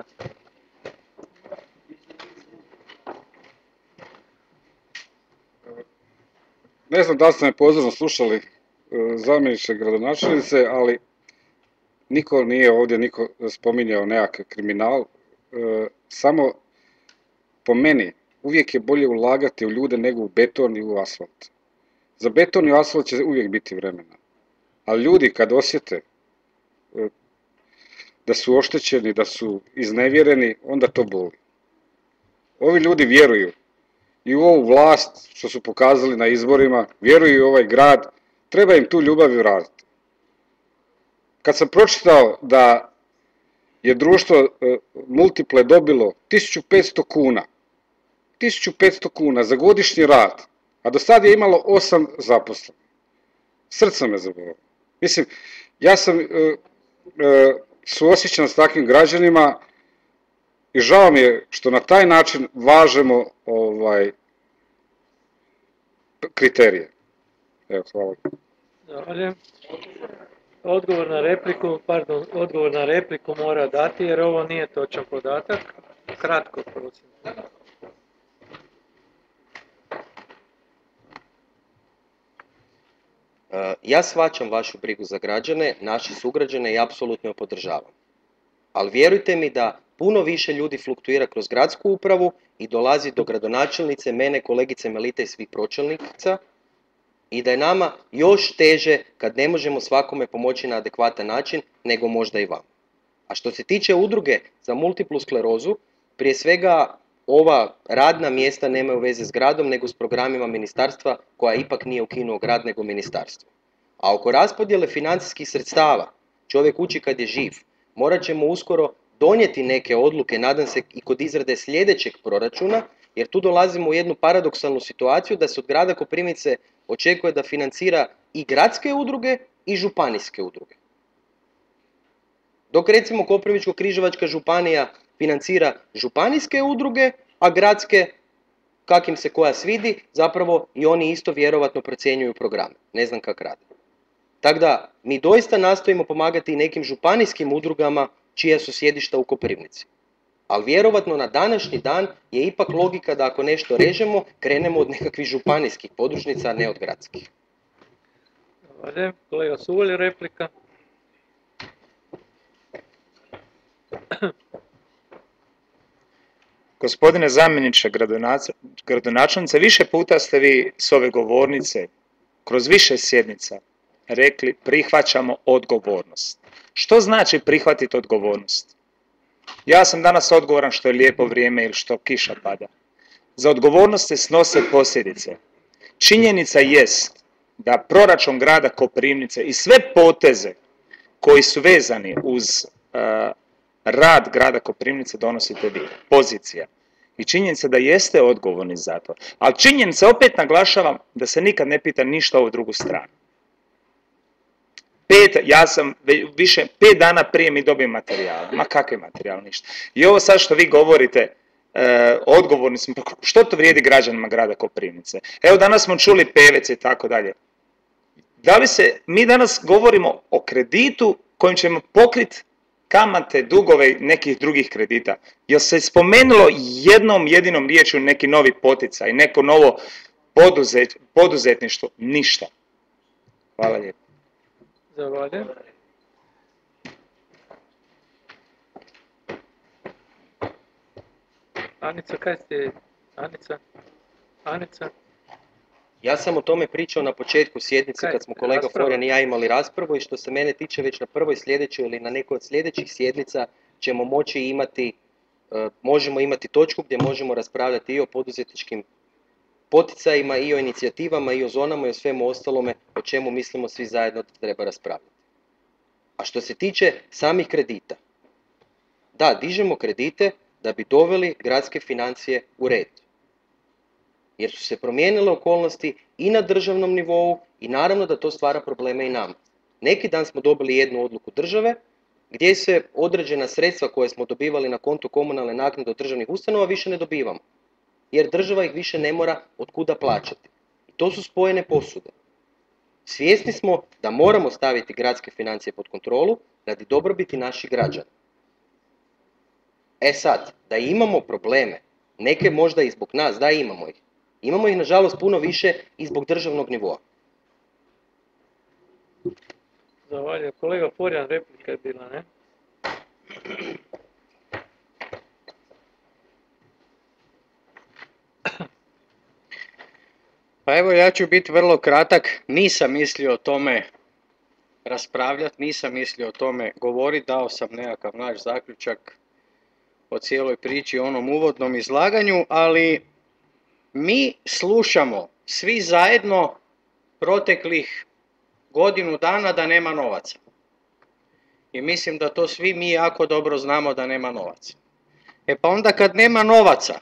Ne znam da li ste me pozorno slušali, zamjeniče gradonačelnice, ali niko nije ovdje niko spominjao nekakav kriminal. Samo po meni uvijek je bolje ulagati u ljude nego u beton i u asfalt. Za beton i asfalt će uvijek biti vremena. Ali ljudi kad osjete da su oštećeni, da su iznevjereni, onda to boli. Ovi ljudi vjeruju i u ovu vlast što su pokazali na izborima, vjeruju u ovaj grad, treba im tu ljubav vratiti. Kad sam pročitao da je društvo Multiple dobilo tisuću petsto kuna, tisuću petsto kuna za godišnji rad, a do sad je imalo osam zaposlenih, srce me zabolilo. Mislim, ja sam e, e, suosjećan s takvim građanima i žao mi je što na taj način važemo ovaj, kriterije. Evo, hvala. Zahvaljujem. Odgovor na repliku, pardon, odgovor na repliku mora dati jer ovo nije točan podatak. Kratko, prosim. Ja shvaćam vašu brigu za građane, naše sugrađane i apsolutno je podržavam. Ali vjerujte mi da puno više ljudi fluktuira kroz gradsku upravu i dolazi do gradonačelnice, mene, kolegice Melite i svih pročelnica i da je nama još teže kad ne možemo svakome pomoći na adekvatan način nego možda i vam. A što se tiče udruge za multiplu sklerozu, prije svega ova radna mjesta nemaju veze s gradom nego s programima ministarstva koja ipak nije ukinuo grad nego ministarstvo. A oko raspodjele financijskih sredstava, čovjek uči kad je živ, morat ćemo uskoro donijeti neke odluke, nadam se i kod izrade sljedećeg proračuna, jer tu dolazimo u jednu paradoksalnu situaciju da se od grada Koprivnice očekuje da financira i gradske udruge i županijske udruge. Dok recimo Koprivničko-križevačka županija financira županijske udruge, a gradske, kak im se koja svidi, zapravo i oni isto vjerovatno procjenjuju programe. Ne znam kak rade. Tako da, mi doista nastojimo pomagati i nekim županijskim udrugama čija su sjedišta u Koprivnici. Ali vjerovatno na današnji dan je ipak logika da ako nešto režemo, krenemo od nekakvih županijskih podružnica, a ne od gradskih. Zahvaljujem. Kolega Suvalj, replika. Gospodine zamjeniče gradonačelnice, više puta ste vi s ove govornice, kroz više sjednica, rekli prihvaćamo odgovornost. Što znači prihvatiti odgovornost? Ja sam danas odgovoran što je lijepo vrijeme ili što kiša pada. Za odgovornost se snose posljedice. Činjenica jest da proračun grada Koprivnice i sve poteze koji su vezani uz uh, rad grada Koprivnice donosite vi, pozicija. I činjenica da jeste odgovorni za to. Ali činjenica, opet naglašavam, da se nikad ne pita ništa ovu drugu stranu. Pet, ja sam više, pet dana prije mi dobijem materijal. Ma kakvi materijal, ništa. I ovo sad što vi govorite, e, odgovorni smo, što to vrijedi građanima grada Koprivnice? Evo danas smo čuli pevece i tako dalje. Da li se, mi danas govorimo o kreditu kojim ćemo pokriti kamate, dugove nekih drugih kredita. Jel se spomenulo jednom jedinom riječju neki novi poticaj, neko novo poduzet, poduzetništvo? Ništa. Hvala lijepo. Zahvaljujem. Anica, kaj ste? Anica? Anica? Ja sam o tome pričao na početku sjednice kad smo kolega Florian i ja imali raspravu i što se mene tiče već na prvoj sljedećoj ili na nekoj od sljedećih sjednica ćemo moći imati, možemo imati točku gdje možemo raspravljati i o poduzetničkim poticajima i o inicijativama i o zonama i o svemu ostalome o čemu mislimo svi zajedno da treba raspravljati. A što se tiče samih kredita, da, dižemo kredite da bi doveli gradske financije u red. Jer su se promijenile okolnosti i na državnom nivou i naravno da to stvara probleme i nama. Neki dan smo dobili jednu odluku države gdje se određena sredstva koje smo dobivali na kontu komunalne naknade od državnih ustanova više ne dobivamo. Jer država ih više ne mora od kuda plaćati. I to su spojene posude. Svjesni smo da moramo staviti gradske financije pod kontrolu radi dobrobiti naših građana. E sad, da imamo probleme, neke možda i zbog nas, da imamo ih. Imamo ih nažalost puno više i zbog državnog nivoa. Zahvaljujem. Kolega Florian, replika je bila, ne? Pa evo ja ću biti vrlo kratak, nisam mislio o tome raspravljati, nisam mislio o tome govoriti, dao sam nekakav naš zaključak o cijeloj priči, onom uvodnom izlaganju, ali mi slušamo svi zajedno proteklih godinu dana da nema novaca. I mislim da to svi mi jako dobro znamo da nema novaca. E pa onda kad nema novaca,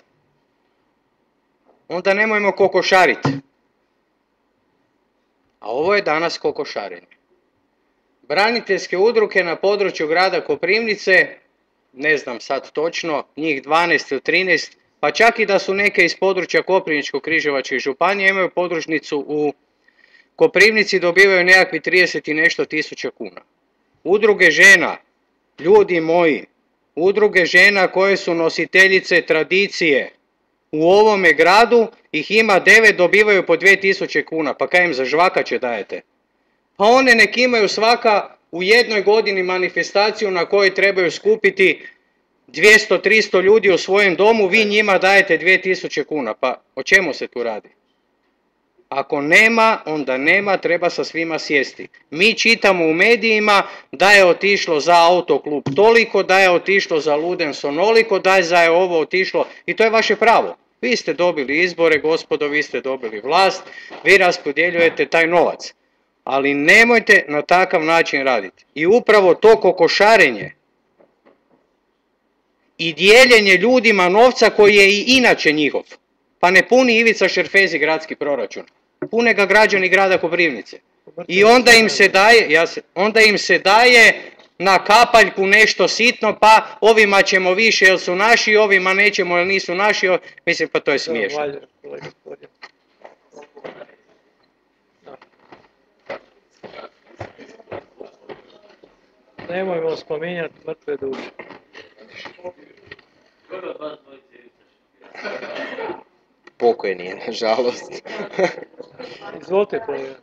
onda nemojmo kokošariti. A ovo je danas kokošarenje. Braniteljske udruge na području grada Koprivnice, ne znam sad točno, njih dvanaest ili trinaest, pa čak i da su neke iz područja Koprivničko-križevačke županije, imaju podružnicu u Koprivnici, dobivaju nekakvi trideset i nešto tisuća kuna. Udruge žena, ljudi moji, udruge žena koje su nositeljice tradicije u ovome gradu, ih ima devet, dobivaju po dvije tisuće kuna, pa kaj im za žvakače dajete? Pa one nek imaju svaka u jednoj godini manifestaciju na kojoj trebaju skupiti dvjesto do tristo ljudi u svojem domu, vi njima dajete dvije tisuće kuna, pa o čemu se tu radi? Ako nema, onda nema, treba sa svima sjesti. Mi čitamo u medijima da je otišlo za autoklub toliko, da je otišlo za Ludens onoliko, da je za ovo otišlo, i to je vaše pravo. Vi ste dobili izbore, gospodo, vi ste dobili vlast, vi raspodjeljujete taj novac. Ali nemojte na takav način raditi. I upravo to kokošarenje i dijeljenje ljudima novca koji je i inače njihov. Pa ne puni Ivica Šerfezi gradski proračun. Pune ga građani grada Koprivnice. I onda im se daje, ja se, onda im se daje na kapaljku nešto sitno, pa ovima ćemo više jer su naši, ovima nećemo jer nisu naši. Mislim, pa to je smiješno. Nemojmo spominjati mrtve duše. Pokojni je, nažalost. Izvolite, kolega.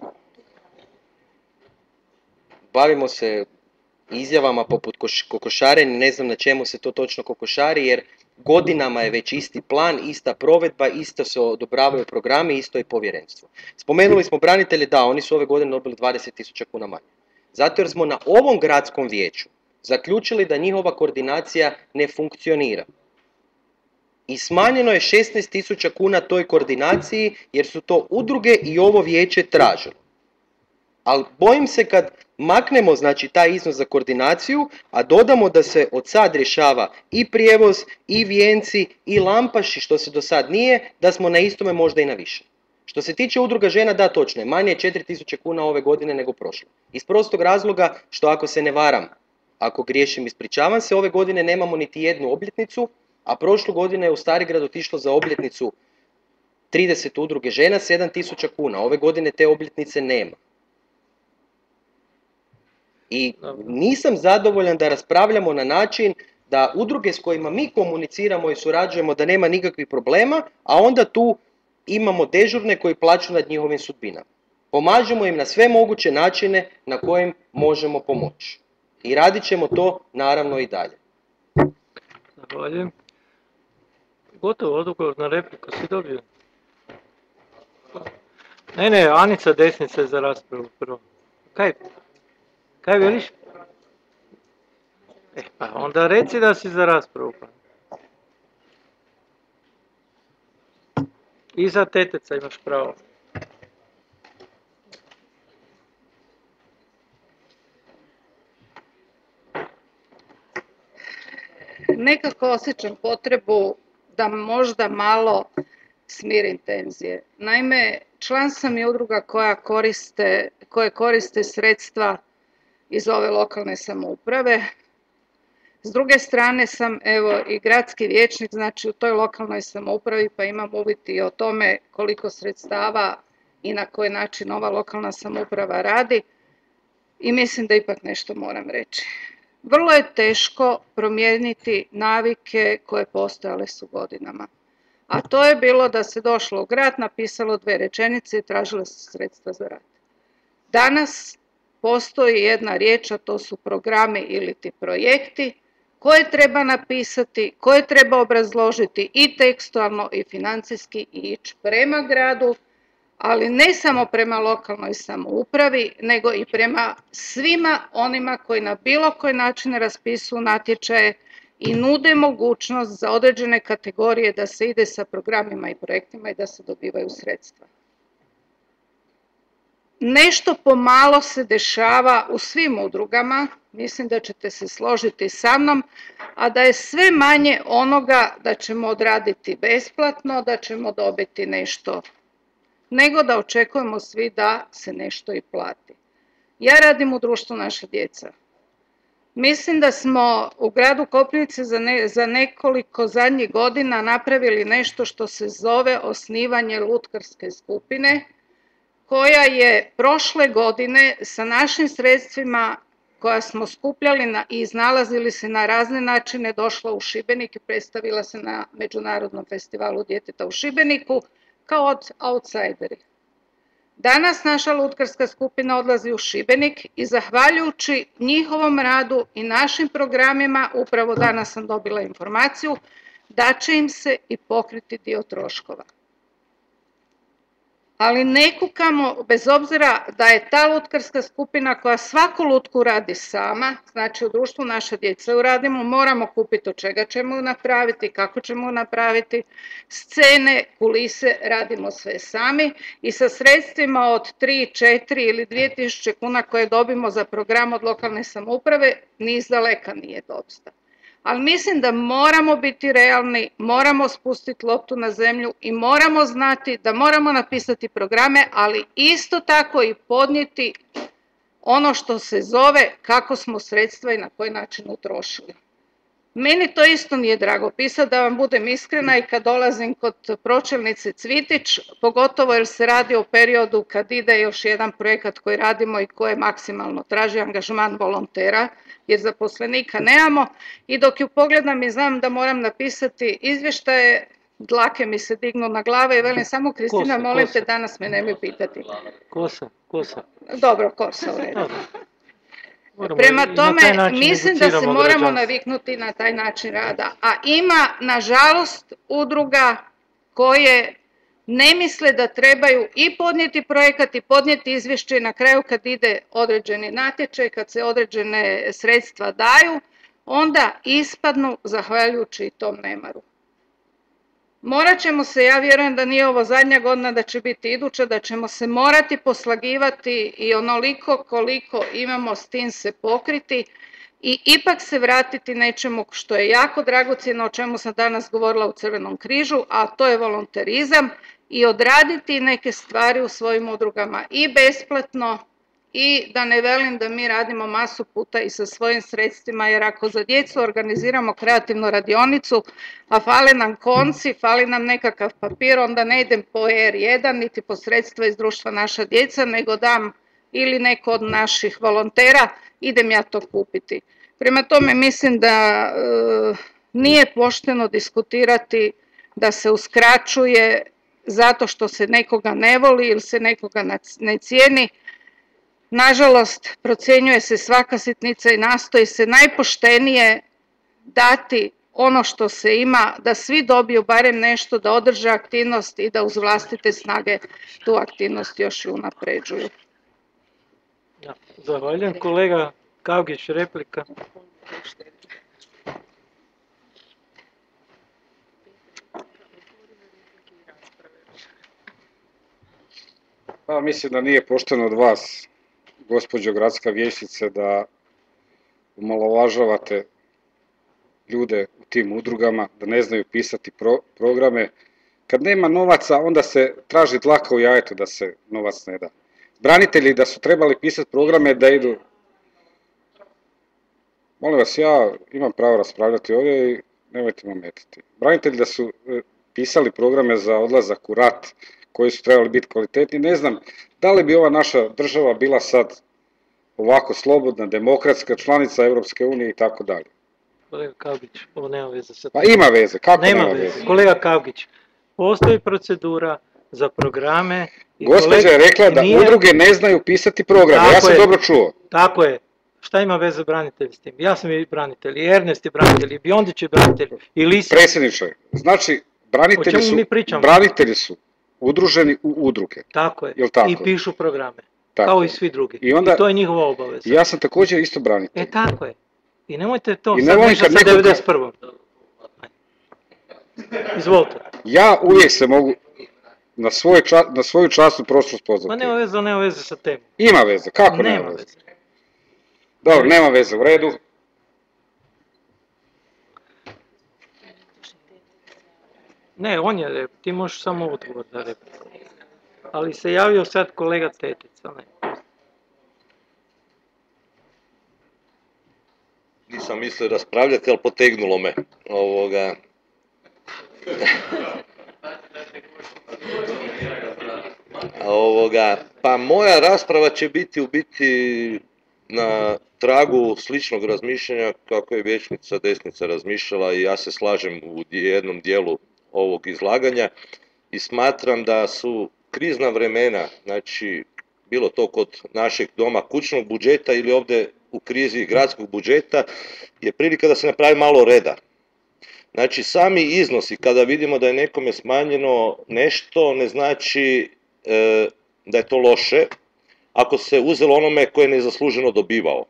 Bavimo se izjavama poput kokošarenja, ne znam na čemu se to točno kokošari, jer godinama je već isti plan, ista provedba, isto se odobravaju programi, isto i povjerenstvo. Spomenuli smo branitelje, da, oni su ove godine dobili dvadeset tisuća kuna manje. Zato jer smo na ovom gradskom vijeću zaključili da njihova koordinacija ne funkcionira. I smanjeno je šesnaest tisuća kuna toj koordinaciji jer su to udruge i ovo vijeće tražilo. Ali bojim se kad maknemo znači taj iznos za koordinaciju, a dodamo da se od sad rješava i prijevoz, i vijenci, i lampaši, što se do sad nije, da smo na istome možda i na više. Što se tiče udruga žena, da, točno je, manje je četiri tisuće kuna ove godine nego prošle. Iz prostog razloga što, ako se ne varam, ako griješim ispričavam se, ove godine nemamo niti jednu obljetnicu, a prošlu godine je u Starigrad otišlo za obljetnicu trideset udruge žena sedam tisuća kuna. Ove godine te obljetnice nema. I nisam zadovoljan da raspravljamo na način da udruge s kojima mi komuniciramo i surađujemo da nema nikakvih problema, a onda tu imamo dežurne koji plaću nad njihovim sudbinama. Pomažemo im na sve moguće načine na kojim možemo pomoći. I radit ćemo to naravno i dalje. Zahvaljujem. Gotovo, odgovor na repliku si dobio. Ne, ne, Anica Desnica je za raspravu prvo. Kaj? Kaj veliš? E, pa onda reci da si za raspravu. Pa. I za Teteca imaš pravo. Nekako osjećam potrebu da možda malo smirim tenzije. Naime, član sam i udruga koja koriste, koje koriste sredstva iz ove lokalne samouprave. S druge strane sam evo i gradski vijećnik, znači u toj lokalnoj samoupravi, pa imam uvid i o tome koliko sredstava i na koji način ova lokalna samouprava radi i mislim da ipak nešto moram reći. Vrlo je teško promijeniti navike koje postojale su godinama. A to je bilo da se došlo u grad, napisalo dve rečenice i tražile su sredstva za rad. Danas postoji jedna riječ, a to su programi ili ti projekti koje treba napisati, koje treba obrazložiti i tekstualno i financijski i ići prema gradu, ali ne samo prema lokalnoj samoupravi, nego i prema svima onima koji na bilo koji način raspisuju natječaje i nude mogućnost za određene kategorije da se ide sa programima i projektima i da se dobivaju sredstva. Nešto pomalo se dešava u svim udrugama, mislim da ćete se složiti sa mnom, a da je sve manje onoga da ćemo odraditi besplatno, da ćemo dobiti nešto, nego da očekujemo svi da se nešto i plati. Ja radim u društvu Naša djeca. Mislim da smo u gradu Koprivnici za, ne, za nekoliko zadnjih godina napravili nešto što se zove osnivanje lutkarske skupine, koja je prošle godine sa našim sredstvima koja smo skupljali na, i iznalazili se na razne načine došla u Šibenik i predstavila se na Međunarodnom festivalu djeteta u Šibeniku kao od outsideri. Danas naša lutkarska skupina odlazi u Šibenik i zahvaljujući njihovom radu i našim programima, upravo danas sam dobila informaciju, da će im se i pokriti dio troškova. Ali ne kukamo, bez obzira da je ta lutkarska skupina koja svaku lutku radi sama, znači u društvu Naša djeca ju radimo, moramo kupiti od čega ćemo ju napraviti, kako ćemo ju napraviti, scene, kulise, radimo sve sami i sa sredstvima od tri, četiri ili dvije tisuće kuna koje dobimo za program od lokalne samouprave, ni izdaleka nije dosta. Ali mislim da moramo biti realni, moramo spustiti loptu na zemlju i moramo znati da moramo napisati programe, ali isto tako i podnijeti ono što se zove kako smo sredstva i na koji način utrošili. Meni to isto nije drago pisati, da vam budem iskrena, i kad dolazim kod pročelnice Cvitić, pogotovo jer se radi o periodu kad ide još jedan projekat koji radimo i koji maksimalno traži angažman volontera, jer zaposlenika nemamo, i dok ju pogledam i znam da moram napisati izvještaje, dlake mi se dignu na glave i velim samo Kristina, Kosa, molim kosa. te, danas me nemoj pitati. Kosa, kosa. Dobro, kosa u redu. Moramo Prema i na tome, taj način mislim da se educiramo moramo građanstvo. naviknuti na taj način rada. A ima, nažalost, udruga koje ne misle da trebaju i podnijeti projekat i podnijeti izvješće i na kraju kad ide određeni natječaj, kad se određene sredstva daju, onda ispadnu zahvaljujući tom nemaru. Morat ćemo se, ja vjerujem da nije ovo zadnja godina, da će biti iduća, da ćemo se morati poslagivati i onoliko koliko imamo s tim se pokriti i ipak se vratiti nečemu što je jako dragocjeno, o čemu sam danas govorila u Crvenom križu, a to je volonterizam i odraditi neke stvari u svojim udrugama i besplatno i da ne velim da mi radimo masu puta i sa svojim sredstvima, jer ako za djecu organiziramo kreativnu radionicu, a fale nam konci, fali nam nekakav papir, onda ne idem po er jedan niti po sredstva iz društva Naša djeca, nego dam ili neko od naših volontera, idem ja to kupiti. Prema tome mislim da e, nije pošteno diskutirati da se uskraćuje zato što se nekoga ne voli ili se nekoga ne cijeni. Nažalost, procjenjuje se svaka sitnica i nastoji se najpoštenije dati ono što se ima, da svi dobiju barem nešto, da održe aktivnost i da uz vlastite snage tu aktivnost još i unapređuju. Ja, zahvaljujem. Kolega Kavgić, replika. Pa mislim da nije pošteno od vas, gospođo gradska vijećnice, da omalovažavate ljude u tim udrugama, da ne znaju pisati pro, programe. Kad nema novaca, onda se traži dlaka u jajetu da se novac ne da. Branitelji da su trebali pisati programe da idu... Molim vas, ja imam pravo raspravljati ovdje i nemojte me ometati. Branitelji da su pisali programe za odlazak u rat, koji su trebali biti kvalitetni, ne znam da li bi ova naša država bila sad ovako slobodna, demokratska, članica Europske unije i tako dalje. Kolega Kavgić, ovo nema veze sa... Pa ima veze, kako nema, nema veze? veze? Kolega Kavgić, postoji procedura za programe... Gospođa je rekla da nije... udruge ne znaju pisati programe, tako ja sam je, dobro čuo. Tako je. Šta ima veze branitelji s tim? Ja sam i branitelj, i Ernest je branitelj, i Biondić je branitelj, i Lisić. Predsjedniče, znači branitelji su, branitelji su udruženi u udruge. Tako je, tako? I pišu programe, tako kao i svi drugi. I, onda, I to je njihova obaveza. Ja sam također isto branitelj. E tako je. I nemojte to I sad nešto sa devedeset prvom. Izvolite. Ja uvijek se mogu na, svoj ča, na svoju časnu prošlost pozvati. Ma nema veze, nema veze sa temom. Ima veze, kako nema, nema veze? veze? Dobro, nema veze, u redu. Ne, on je rep, ti možeš samo odgovor da repliku. Ali se javio sad kolega Tetica, ne. Nisam mislio raspravljati, ali potegnulo me. Ovoga... Ovoga, pa moja rasprava će biti u biti na tragu sličnog razmišljanja kako je vijećnica desnica razmišljala i ja se slažem u jednom dijelu ovog izlaganja i smatram da su krizna vremena, znači bilo to kod našeg doma kućnog budžeta ili ovdje u krizi gradskog budžeta, je prilika da se napravi malo reda. Znači sami iznosi kada vidimo da je nekome smanjeno nešto ne znači e, da je to loše ako se uzelo onome koje je nezasluženo dobivao.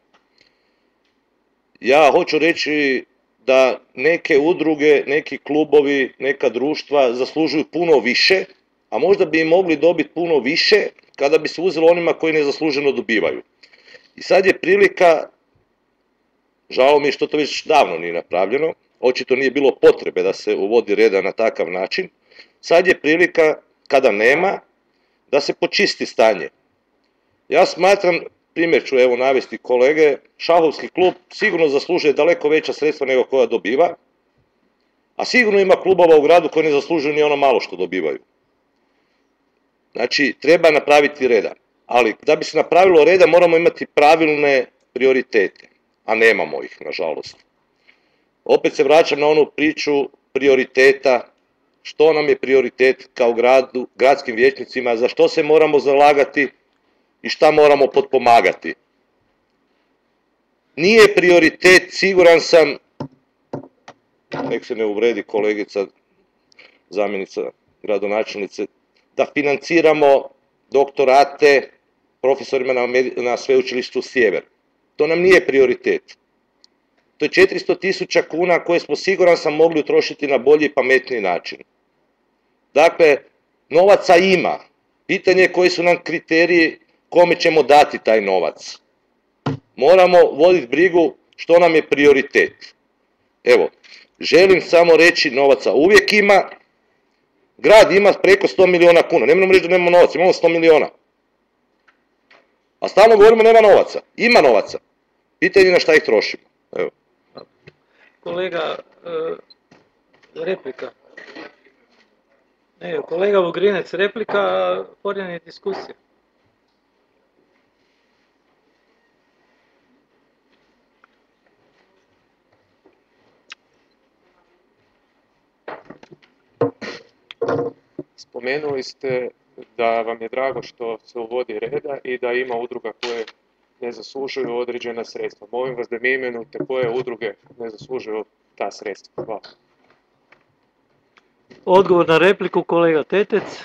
Ja hoću reći da neke udruge, neki klubovi, neka društva zaslužuju puno više, a možda bi i mogli dobiti puno više kada bi se uzelo onima koji nezasluženo dobivaju. I sad je prilika, žao mi je što to već davno nije napravljeno, očito nije bilo potrebe da se uvodi reda na takav način, sad je prilika kada nema da se počisti stanje. Ja smatram, primjer ću evo navesti kolege, šahovski klub sigurno zaslužuje daleko veća sredstva nego koja dobiva, a sigurno ima klubova u gradu koji ne zaslužuju ni ono malo što dobivaju. Znači, treba napraviti reda, ali da bi se napravilo reda moramo imati pravilne prioritete, a nemamo ih, nažalost. Opet se vraćam na onu priču prioriteta, što nam je prioritet kao gradu, gradskim vijećnicima, za što se moramo zalagati i šta moramo potpomagati. Nije prioritet, siguran sam, nek se ne uvredi kolegica, zamjenica gradonačelnice, da financiramo doktorate profesorima na, na sveučilištu Sjever. To nam nije prioritet. To je četiristo tisuća kuna koje smo siguran sam mogli utrošiti na bolji i pametniji način. Dakle, novaca ima. Pitanje je koji su nam kriteriji kome ćemo dati taj novac. Moramo voditi brigu što nam je prioritet. Evo, želim samo reći novaca uvijek ima. Grad ima preko sto milijuna kuna. Ne možemo reći da nemamo novaca, imamo sto milijuna. A stalno govorimo nema novaca. Ima novaca. Pitanje je na šta ih trošimo. Evo. Kolega, e, replika. Ne, kolega Vugrinec, replika, a Florijan je diskusija. Spomenuli ste da vam je drago što se uvodi reda i da ima udruga koje ne zaslužuju određena sredstva. Molim vas da mi imenujete koje udruge ne zaslužuju ta sredstva. Hvala. Odgovor na repliku, kolega Tetec.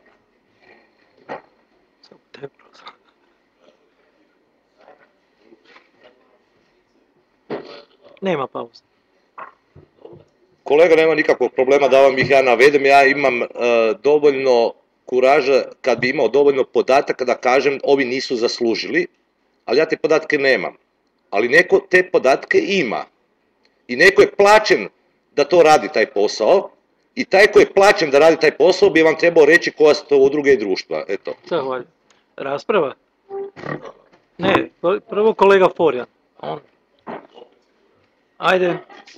Nema pauze. Kolega, nema nikakvog problema da vam ih ja navedem, ja imam e, dovoljno kuraža kad bi imao dovoljno podataka da kažem ovi nisu zaslužili, ali ja te podatke nemam. Ali neko te podatke ima i neko je plaćen da to radi taj posao i taj ko je plaćen da radi taj posao bi vam trebao reći koja su to udruge i društva. Eto. Zahvaljujem. Rasprava? Ne, prvo kolega Florijan. On. Ajde.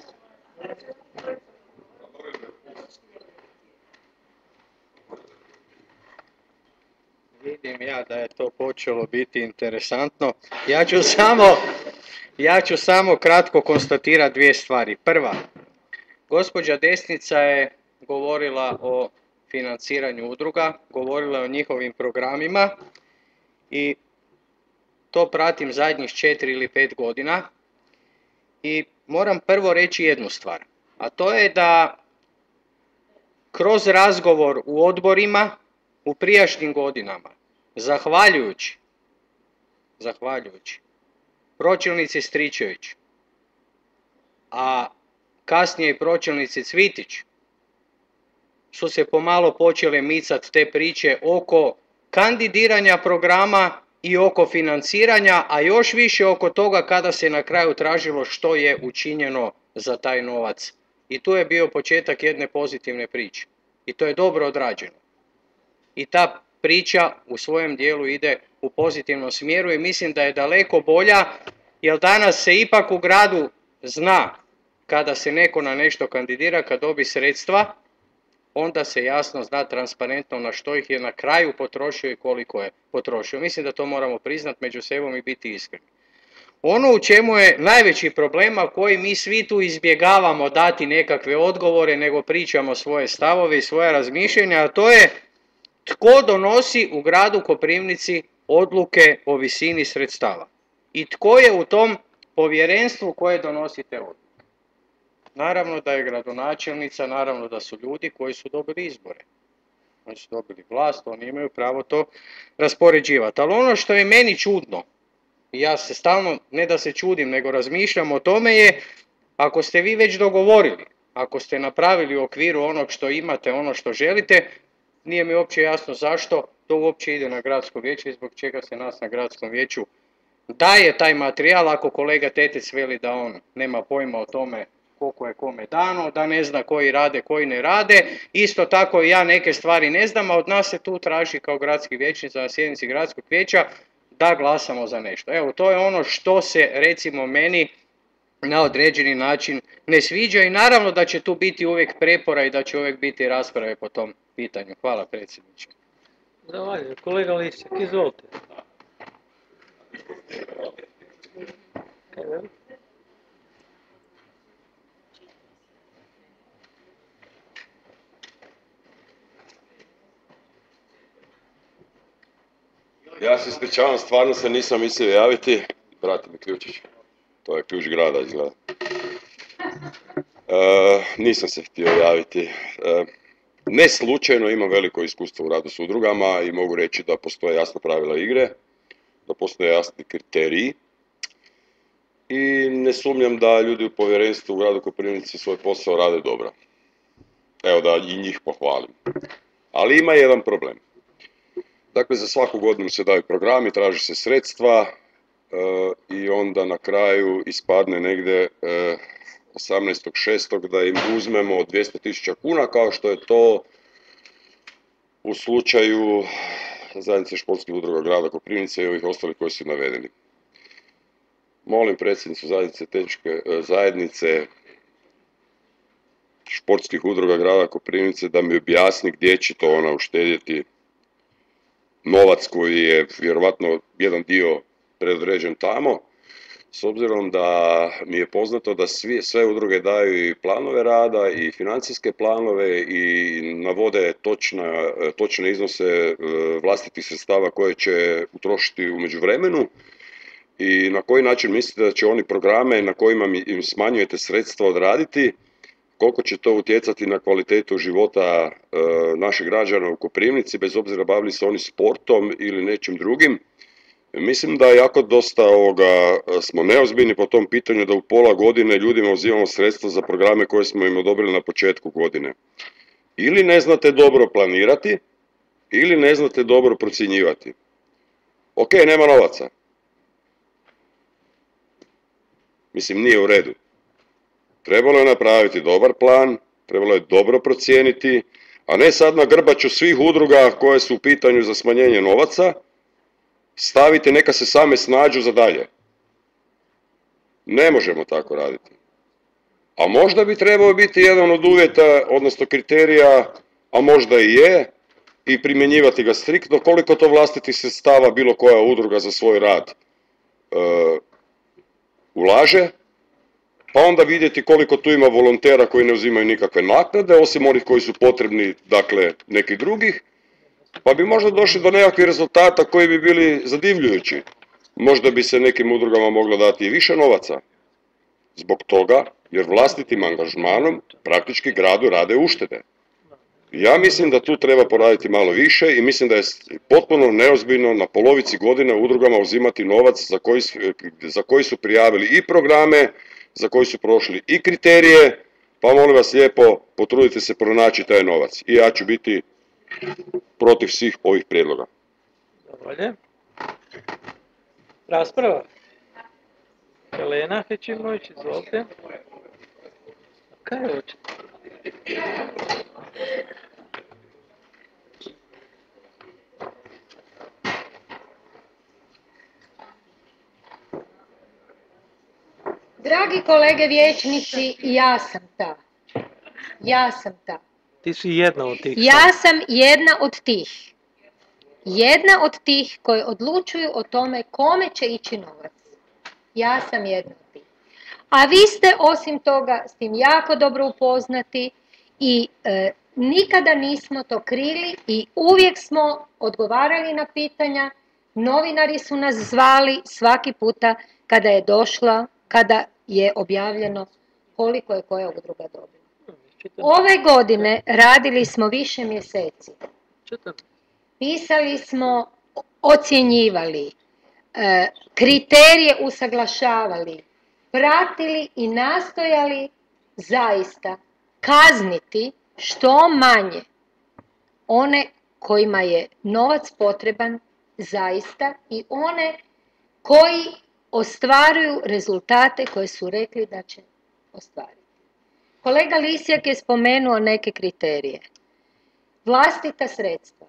Vidim ja da je to počelo biti interesantno. Ja ću samo, ja ću samo kratko konstatirati dvije stvari. Prva, gospođa Desnica je govorila o financiranju udruga, govorila je o njihovim programima i to pratim zadnjih četiri ili pet godina. I moram prvo reći jednu stvar, a to je da kroz razgovor u odborima u prijašnjim godinama, zahvaljujući, zahvaljujući pročelnici Stričević, a kasnije i pročelnici Cvitić, su se pomalo počele micati te priče oko kandidiranja programa i oko financiranja, a još više oko toga kada se na kraju tražilo što je učinjeno za taj novac. I tu je bio početak jedne pozitivne priče. I to je dobro odrađeno. I ta priča u svojem dijelu ide u pozitivnom smjeru i mislim da je daleko bolja, jer danas se ipak u gradu zna kada se neko na nešto kandidira, kad dobi sredstva, onda se jasno zna transparentno na što ih je na kraju potrošio i koliko je potrošio. Mislim da to moramo priznati među sebom i biti iskreni. Ono u čemu je najveći problem, a koji mi svi tu izbjegavamo dati nekakve odgovore, nego pričamo svoje stavove i svoje razmišljenja, a to je tko donosi u gradu Koprivnici odluke o visini sredstava i tko je u tom povjerenstvu koje donosi te odluke. Naravno da je gradonačelnica, naravno da su ljudi koji su dobili izbore. Oni su dobili vlast, oni imaju pravo to raspoređivati. Ali ono što je meni čudno, i ja se stalno, ne da se čudim, nego razmišljam o tome je, ako ste vi već dogovorili, ako ste napravili u okviru onog što imate, ono što želite, nije mi uopće jasno zašto to uopće ide na gradsko vijeće i zbog čega se nas na gradskom vijeću daje taj materijal, ako kolega Tetec veli da on nema pojma o tome koliko je kome dano, da ne zna koji rade, koji ne rade. Isto tako i ja neke stvari ne znam, a od nas se tu traži kao gradski vijećnica na sjednici gradskog vijeća da glasamo za nešto. Evo, to je ono što se recimo meni na određeni način ne sviđa i naravno da će tu biti uvijek prepora i da će uvijek biti rasprave po tom pitanju. Hvala predsjedniče. Zahvaljujem. Kolega Lisek, izvolite. Ja se ispričavam, stvarno se nisam mislio javiti. Vrati mi ključić. To je ključ grada izgleda. E, nisam se htio javiti. E, ne slučajno imam veliko iskustvo u radu s udrugama i mogu reći da postoje jasna pravila igre, da postoje jasni kriteriji i ne sumnjam da ljudi u povjerenstvu u gradu Koprivnici svoj posao rade dobro. evo da i njih pohvalim. Ali ima jedan problem. Dakle, za svaku godinu se daju programi, traži se sredstva e, i onda na kraju ispadne negdje e, osamnaestog šestog da im uzmemo dvjesto tisuća kuna, kao što je to u slučaju zajednice športskih udruga grada Koprivnice i ovih ostalih koji su navedeni. Molim predsjednicu zajednice, tehničke zajednice športskih udruga grada Koprivnice da mi objasni gdje će to ona uštedjeti novac koji je vjerovatno jedan dio predodređen tamo, s obzirom da mi je poznato da svi, sve udruge daju i planove rada i financijske planove i navode točna, točne iznose vlastitih sredstava koje će utrošiti u međuvremenu. I na koji način mislite da će oni programe na kojima im smanjujete sredstva odraditi, koliko će to utjecati na kvalitetu života e, naših građana u Koprivnici, bez obzira bavili se oni sportom ili nečim drugim. Mislim da jako dosta ovoga smo neozbiljni po tom pitanju da u pola godine ljudima uzimamo sredstva za programe koje smo im odobrili na početku godine. Ili ne znate dobro planirati, ili ne znate dobro procjenjivati. Ok, nema novaca. Mislim, nije u redu. Trebalo je napraviti dobar plan, trebalo je dobro procijeniti, a ne sad na grbaču svih udruga koje su u pitanju za smanjenje novaca, staviti neka se same snađu za dalje. Ne možemo tako raditi. A možda bi trebao biti jedan od uvjeta, odnosno kriterija, a možda i je, i primjenjivati ga striktno, koliko to vlastitih sredstava bilo koja udruga za svoj rad e, ulaže, pa onda vidjeti koliko tu ima volontera koji ne uzimaju nikakve naknade, osim onih koji su potrebni, dakle, nekih drugih, pa bi možda došli do nekakvih rezultata koji bi bili zadivljujući. Možda bi se nekim udrugama moglo dati i više novaca. Zbog toga, jer vlastitim angažmanom praktički gradu rade uštede. Ja mislim da tu treba poraditi malo više i mislim da je potpuno neozbiljno na polovici godine udrugama uzimati novac za koji, za koji su prijavili i programe, za koji su prošli i kriterije, pa molim vas lijepo, potrudite se pronaći taj novac. I ja ću biti protiv svih ovih prijedloga. Dovolje. Rasprava. Helena Hećimović, izvolite. Kaj hoće? Dragi kolege vijećnici, ja sam ta. Ja sam ta. Ti si jedna od tih. Ja sam jedna od tih. Jedna od tih koji odlučuju o tome kome će ići novac. Ja sam jedna od tih. A vi ste osim toga s tim jako dobro upoznati i e, nikada nismo to krili i uvijek smo odgovarali na pitanja. Novinari su nas zvali svaki puta kada je došla, kada je objavljeno koliko je koja udruga dobila. Ove godine radili smo više mjeseci. Pisali smo, ocjenjivali, kriterije usaglašavali, pratili i nastojali zaista kazniti što manje one kojima je novac potreban zaista i one koji ostvaruju rezultate koje su rekli da će ostvariti. Kolega Lisjak je spomenuo neke kriterije. Vlastita sredstva,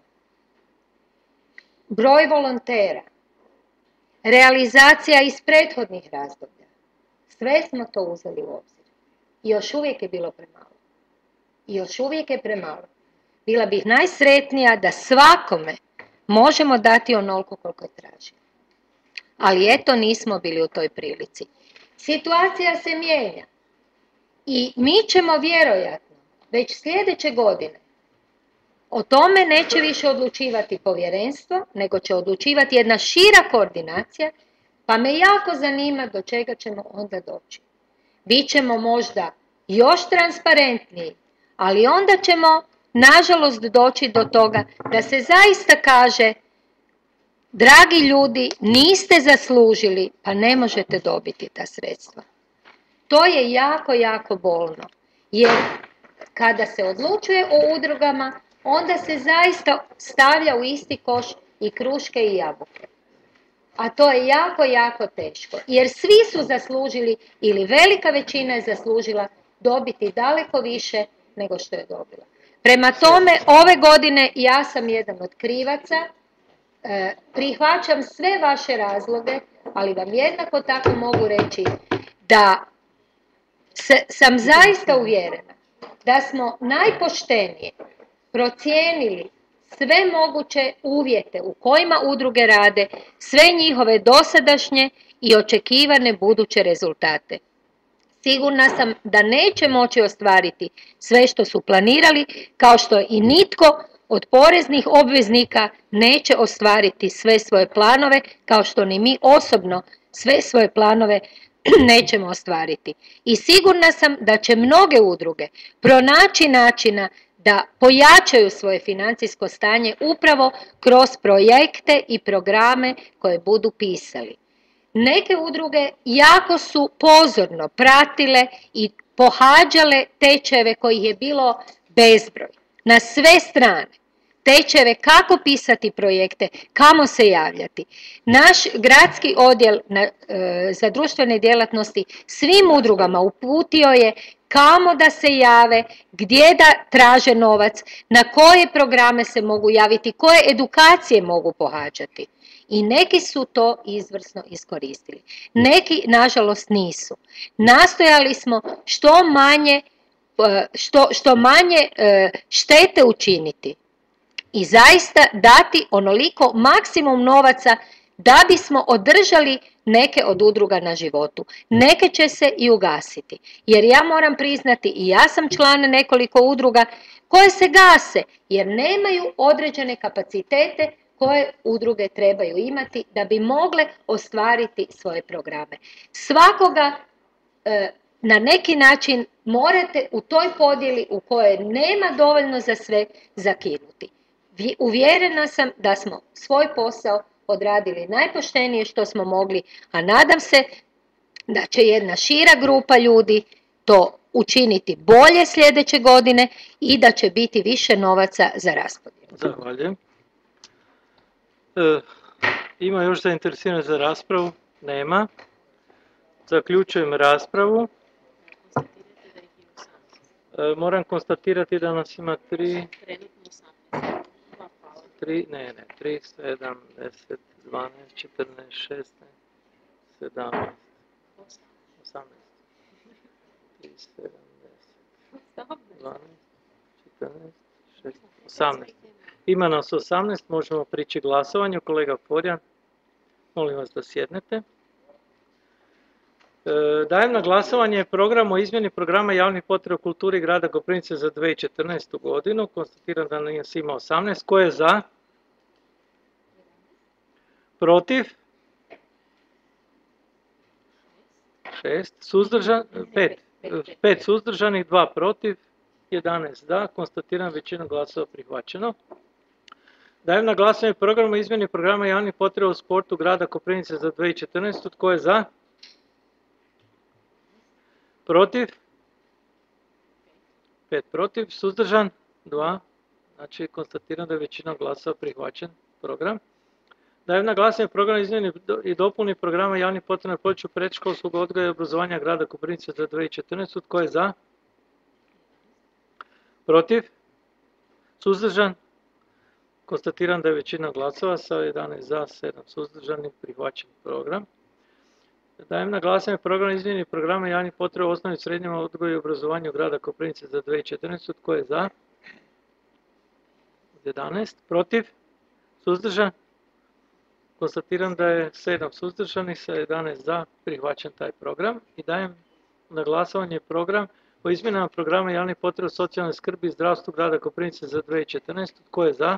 broj volontera, realizacija iz prethodnih razdoblja. Sve smo to uzeli u obzir. I još uvijek je bilo premalo. I još uvijek je premalo. Bila bih najsretnija da svakome možemo dati onoliko koliko je tražio. Ali eto, nismo bili u toj prilici. Situacija se mijenja. I mi ćemo vjerojatno već sljedeće godine o tome neće više odlučivati povjerenstvo, nego će odlučivati jedna šira koordinacija, pa me jako zanima do čega ćemo onda doći. Bićemo možda još transparentniji, ali onda ćemo nažalost doći do toga da se zaista kaže: dragi ljudi, niste zaslužili, pa ne možete dobiti ta sredstva. To je jako, jako bolno, jer kada se odlučuje o udrugama, onda se zaista stavlja u isti koš i kruške i jabuke. A to je jako, jako teško. Jer svi su zaslužili, ili velika većina je zaslužila, dobiti daleko više nego što je dobila. Prema tome, ove godine ja sam jedan od krivaca, e, prihvaćam sve vaše razloge, ali vam jednako tako mogu reći da se, sam zaista uvjerena da smo najpoštenije procijenili sve moguće uvjete u kojima udruge rade, sve njihove dosadašnje i očekivane buduće rezultate. Sigurna sam da neće moći ostvariti sve što su planirali, kao što i nitko od poreznih obveznika neće ostvariti sve svoje planove, kao što ni mi osobno sve svoje planove nećemo ostvariti. I sigurna sam da će mnoge udruge pronaći načina da pojačaju svoje financijsko stanje upravo kroz projekte i programe koje budu pisali. Neke udruge jako su pozorno pratile i pohađale tečajeve kojih je bilo bezbroj, na sve strane. Tečajeve kako pisati projekte, kamo se javljati. Naš gradski odjel na, e, za društvene djelatnosti svim udrugama uputio je kamo da se jave, gdje da traže novac, na koje programe se mogu javiti, koje edukacije mogu pohađati. I neki su to izvrsno iskoristili. Neki, nažalost, nisu. Nastojali smo što manje, što, što manje štete učiniti i zaista dati onoliko maksimum novaca da bismo održali neke od udruga na životu. Neke će se i ugasiti. Jer ja moram priznati, i ja sam član nekoliko udruga koje se gase jer nemaju određene kapacitete koje udruge trebaju imati da bi mogle ostvariti svoje programe. Svakoga e, na neki način morate u toj podjeli u kojoj nema dovoljno za sve zakinuti. Uvjerena sam da smo svoj posao odradili najpoštenije što smo mogli, a nadam se da će jedna šira grupa ljudi to učiniti bolje sljedeće godine i da će biti više novaca za raspodjelu. Zahvaljujem. E, ima još zainteresirani za raspravu? Nema. Zaključujem raspravu. E, moram konstatirati da nas ima tri... tri, ne, ne, tri, sedam, deset, dvanaest, četrnaest, šesnaest, sedamnaest, osamnaest, tri, sedam, deset, dvanaest, četrnaest, šesnaest, osamnaest. Ima nas osamnaest, možemo prići glasovanju. Kolega Forjan, molim vas da sjednete. Dajem na glasovanje program o izmjeni programa javnih potreba u kulturi grada Koprivnice za dvije tisuće četrnaestu. godinu. Konstatiram da nas ima osamnaest. Ko je za? Protiv? šest. Suzdržan? pet. pet suzdržanih, dva protiv, jedanaest za. Konstatiram većinu glasova prihvaćeno. Dajem na glasovanje program o izmjeni programa javnih potreba u sportu grada Koprivnice za dvije tisuće četrnaestu. Tko je za? Protiv? pet protiv. Suzdržan? dva. Znači, konstatiram da je većina glasova prihvaćen program. Dajem na glasovanje program izmjeni i dopuni programa javnih potreba na području predškolskog odgoja i obrazovanja grada Koprivnice za dvije tisuće četrnaestu. Tko je za? Protiv? Suzdržan? Konstatiram da je većina glasova sa jedanaest za, sedam suzdržanih prihvaćen program. Dajem na glasanje program izmjeni programa javnih potreba u osnovnim i srednjem odgoju i obrazovanju grada Koprivnice za dvije tisuće četrnaestu. Tko je za? jedanaest. Protiv? Suzdržan? Konstatiram da je sedam suzdržanih sa jedanaest za prihvaćen taj program. I dajem na glasovanje program o izmjenama programa javnih potreba socijalne skrbi i zdravstvu grada Koprivnice za dvije tisuće četrnaestu. Tko je za?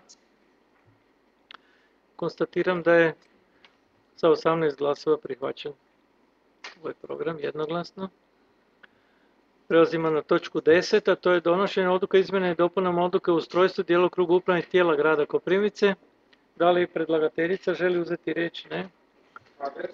Konstatiram da je sa osamnaest glasova prihvaćen ovaj program jednoglasno. Prelazimo na točku deset, a to je donošenje odluka izmjena i dopunama odluke o ustrojstvu djelokrugu upravnih tijela grada Koprivnice. Da li predlagateljica želi uzeti riječ? Ne.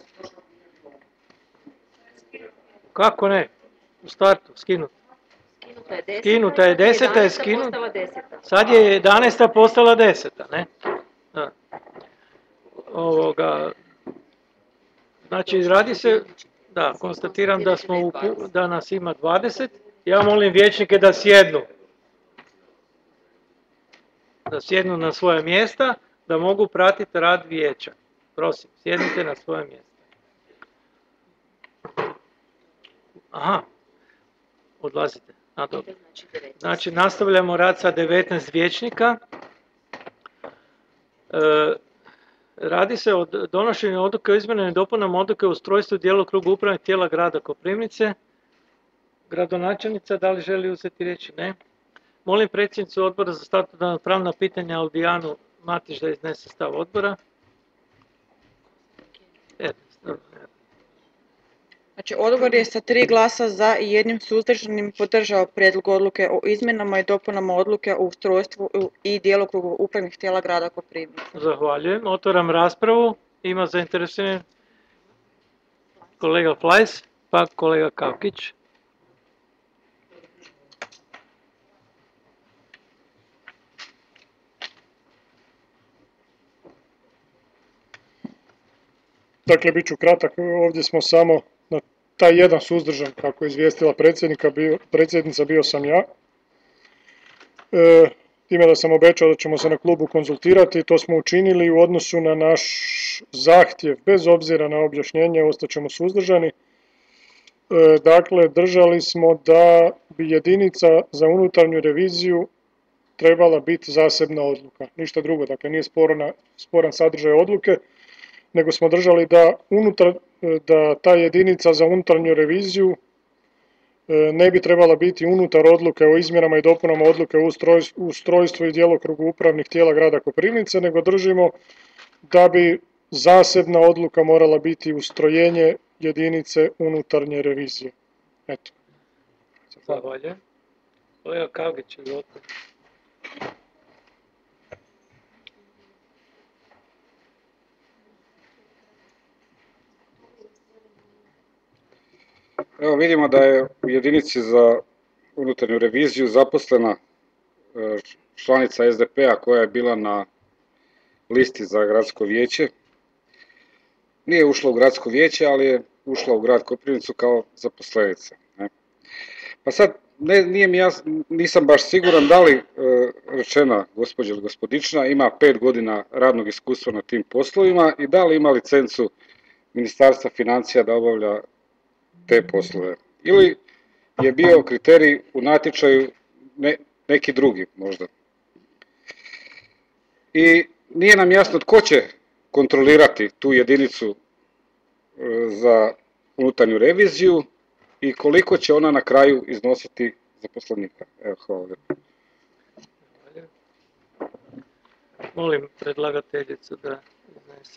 Kako ne? U startu, skinuti. Skinuta je deseta, je skinuta. postala deseta. Sad je jedanaesta postala deseta, ne? Da. Ovoga, znači radi se, da, konstatiram da smo u, pu- da nas ima dvadeset. Ja molim vijećnike da sjednu. Da sjednu na svoje mjesta, da mogu pratiti rad vijeća. Prosim, sjednite na svoje mjesta. Aha, odlazite. A, dobro. Znači, nastavljamo rad sa devetnaest vijećnika. E, radi se o donošenju odluke o izmjenama i dopunama odluke o ustrojstvu i djelokrugu upravnih tijela grada Koprivnice. Gradonačelnica, da li želi uzeti riječ? Ne. Molim predsjednicu odbora za statutna pravna pitanja Aldijanu Matić da iznese stav odbora. Znači, odbor je sa tri glasa za i jednim suzdržanim podržao prijedlog odluke o izmjenama i dopunama odluke o ustrojstvu i djelokrugu upravnih tijela grada Koprivnice. Zahvaljujem. Otvaram raspravu. Ima zainteresiran kolega Flajs, pa kolega Kavkić. Dakle, bit ću kratak, ovdje smo samo na taj jedan suzdržan, kako je izvijestila predsjednika, bio, predsjednica, bio sam ja. E, time da sam obećao da ćemo se na klubu konzultirati, to smo učinili u odnosu na naš zahtjev, bez obzira na objašnjenje, ostaćemo suzdržani. E, dakle, držali smo da bi jedinica za unutarnju reviziju trebala biti zasebna odluka, ništa drugo, dakle nije sporna, sporan sadržaj odluke, nego smo držali da, unutar, da ta jedinica za unutarnju reviziju ne bi trebala biti unutar odluke o izmjenama i dopunama odluke o ustrojstvu i djelokrugu upravnih tijela grada Koprivnice, nego držimo da bi zasebna odluka morala biti ustrojenje jedinice unutarnje revizije. Eto. Zahvaljujem. Kolega Kavgić, izvolite. Evo vidimo da je u jedinici za unutarnju reviziju zaposlena članica S D P-a koja je bila na listi za gradsko vijeće. Nije ušla u gradsko vijeće, ali je ušla u grad Koprivnicu kao zaposlenica. Ne? Pa sad, ne, nije mi jasno, nisam baš siguran da li e, rečena gospođa ili gospodična ima pet godina radnog iskustva na tim poslovima i da li ima licencu Ministarstva financija da obavlja te poslove. Ili je bio kriterij u natječaju ne, neki drugi možda. I nije nam jasno tko će kontrolirati tu jedinicu za unutarnju reviziju i koliko će ona na kraju iznositi zaposlenika. Evo, hvala lijepo. Molim predlagateljicu da iznese.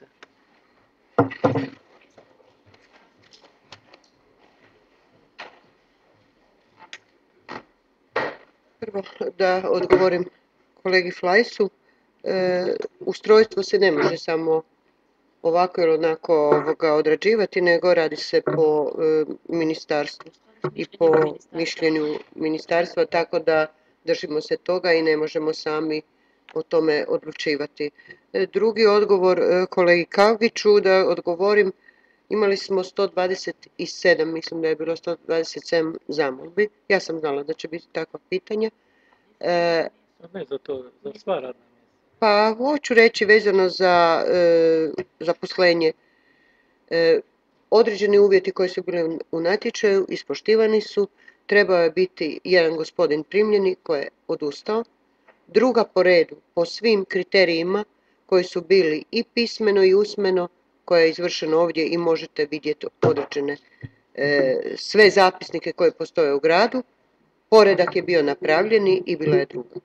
Prvo da odgovorim kolegi Flajsu. E, ustrojstvo se ne može samo ovako ili onako ovoga odrađivati, nego radi se po e, ministarstvu i po mišljenju ministarstva, tako da držimo se toga i ne možemo sami o tome odlučivati. E, drugi odgovor e, kolegi Kavgiću, da odgovorim, imali smo sto dvadeset sedam, mislim da je bilo sto dvadeset sedam zamolbi. Ja sam znala da će biti takva pitanja. E, ne za to, za sva radna mjesta. Pa hoću reći vezano za e, zaposlenje. E, određeni uvjeti koji su bili u natječaju ispoštivani su. Trebao je biti jedan gospodin primljeni koji je odustao. Druga po redu po svim kriterijima koji su bili i pismeno i usmeno, koje je izvršeno ovdje i možete vidjeti određene e, sve zapisnike koje postoje u gradu. Poredak je bio napravljeni i bila je druga.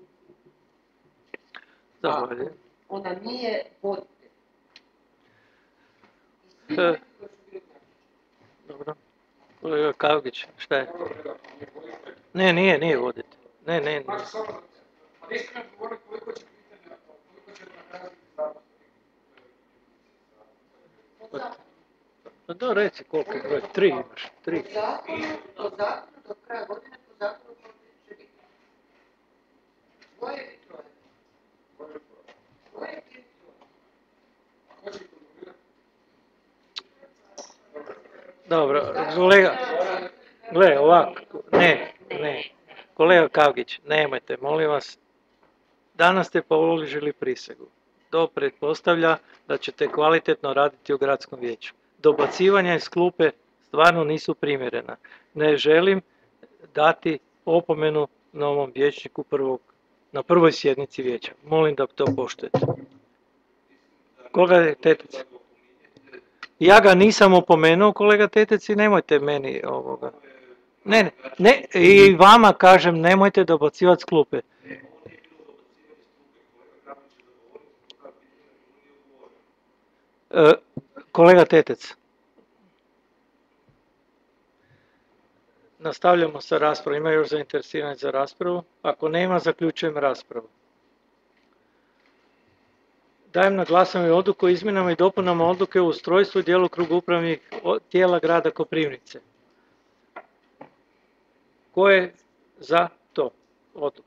Zahvaljujem. Ona nije voditelj. E, dobro. Kolega Kavgić, šta je? Ne, nije, nije voditelj. Ne, ne, ne. Pa da, reci koliko je broj, tri imaš, tri. Po zakonu do kraja godine, po zakonu Dobro, kolega, gle, ovako, ne, ne, kolega Kavgić, nemojte, molim vas, danas ste položili prisegu. To pretpostavlja da ćete kvalitetno raditi u gradskom vijeću. Dobacivanja iz klupe stvarno nisu primjerena. Ne želim dati opomenu novom vijećniku prvog, na prvoj sjednici vijeća. Molim da to poštujete. Koga je Tetec? Ja ga nisam opomenuo, kolega Tetec, i nemojte meni ovoga. Ne, ne, ne, i vama kažem, nemojte dobacivati s klupe. E, kolega Tetec. Nastavljamo sa raspravom. Ima još zainteresiranih za raspravu? Ako nema, zaključujem raspravu. Dajem na glasanje odluku o izmjenama i dopunama odluke o ustrojstvu i djelokrugu upravnih tijela grada Koprivnice. Ko je za to odluku?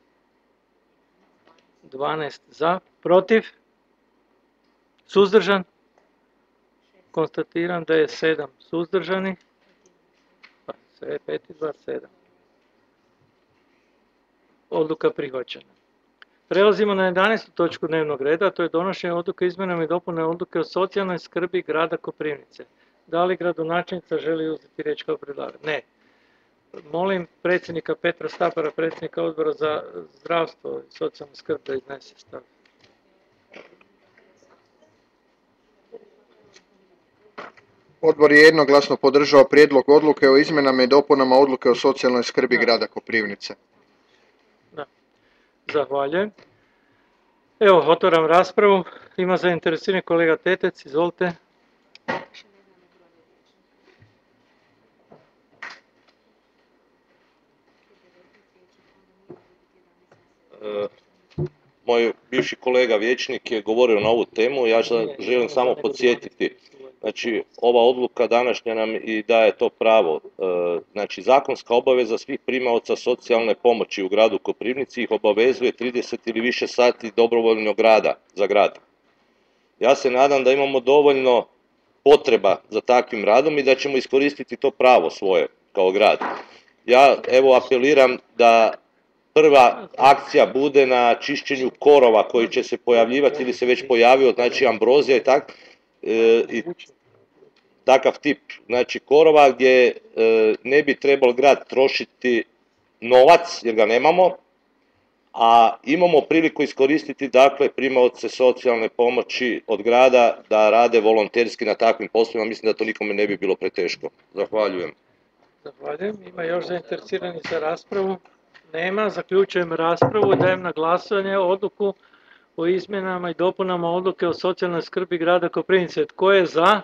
dvanaest za, protiv? Suzdržan? Konstatiram da je sedam suzdržanih. Pa, sve pet i dva, sedam. Odluka prihvaćena. Prelazimo na jedanaestu točku dnevnog reda, a to je donošenje odluke izmjenama i dopune odluke o socijalnoj skrbi grada Koprivnice. Da li gradonačelnica želi uzeti riječ kao predlagatelj? Ne. Molim predsjednika Petra Stapara, predsjednika odbora za zdravstvo i socijalnu skrb, da iznese stav. Odbor je jednoglasno podržao prijedlog odluke o izmjenama i dopunama odluke o socijalnoj skrbi grada Koprivnice. Da. Zahvaljujem. Evo, otvaram raspravu. Ima zainteresirani kolega Tetec, izvolite. E, moj bivši kolega vijećnik je govorio na ovu temu, ja želim samo podsjetiti. Znači, ova odluka današnja nam i daje to pravo. E, znači, zakonska obaveza svih primaoca socijalne pomoći u gradu Koprivnici ih obavezuje trideset ili više sati dobrovoljnog rada za grad. Ja se nadam da imamo dovoljno potreba za takvim radom i da ćemo iskoristiti to pravo svoje kao grad. Ja evo apeliram da prva akcija bude na čišćenju korova koji će se pojavljivati ili se već pojavio, znači ambrozija i tak, e, i takav tip, znači korova gdje e, ne bi trebalo grad trošiti novac jer ga nemamo, a imamo priliku iskoristiti dakle primaoce socijalne pomoći od grada da rade volonterski na takvim poslovima, mislim da to nikome ne bi bilo preteško. Zahvaljujem. Zahvaljujem. Ima još zainteresiranih za raspravu? Nema. Zaključujem raspravu. Dajem na glasovanje odluku o izmjenama i dopunama odluke o socijalnoj skrbi grada Koprivnice. Tko je za?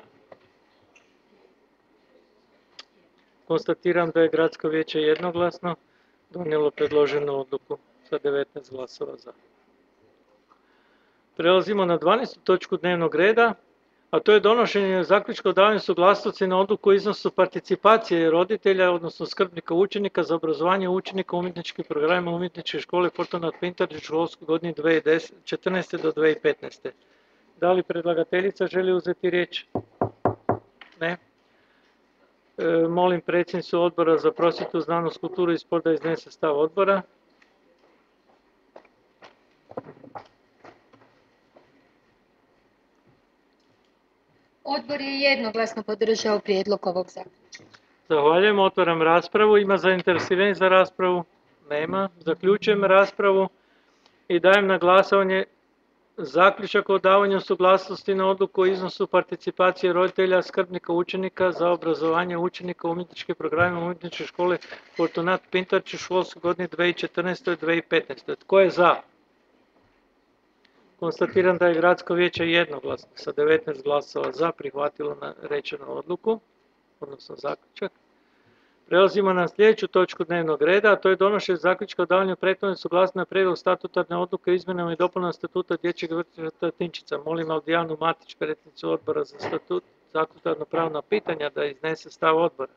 Konstatiram da je gradsko vijeće jednoglasno donijelo predloženu odluku sa devetnaest glasova za. Prelazimo na dvanaestu točku dnevnog reda, a to je donošenje zaključka o davanju suglasnosti na odluku o iznosu participacije roditelja, odnosno skrbnika učenika za obrazovanje učenika u umjetničkim programima umjetničke škole Fortunat Pintar u školskoj godini dvije tisuće četrnaeste do dvije tisuće petnaeste. Da li predlagateljica želi uzeti riječ? Ne. E, molim predsjednicu odbora za prosvjetu, znanost, kulturu i sport da iznese stav odbora. Odbor je jednoglasno podržao prijedlog ovog zaključka. Zahvaljujem, otvaram raspravu. Ima zainteresiranih za raspravu? Nema. Zaključujem raspravu i dajem na glasovanje zaključak o davanju suglasnosti na odluku o iznosu participacije roditelja, skrbnika učenika za obrazovanje učenika u umjetničkim programima umjetničke škole Fortunat Pintarč u školskoj godini dvije tisuće četrnaeste. do dvije tisuće petnaeste. Tko je za? Konstatiram da je gradsko vijeće jednoglasno sa devetnaest glasova za prihvatilo na rečenu odluku, odnosno zaključak. Prelazimo na sljedeću točku dnevnog reda, a to je donošenje zaključka o davanju prethodne suglasnosti na prijedlog statutarne odluke o izmjenama i dopunama statuta dječjeg vrtića Tinčica. Molim Aldijanu Matić, predsjednicu odbora za statut, statutarno pravna pitanja, da iznese stav odbora.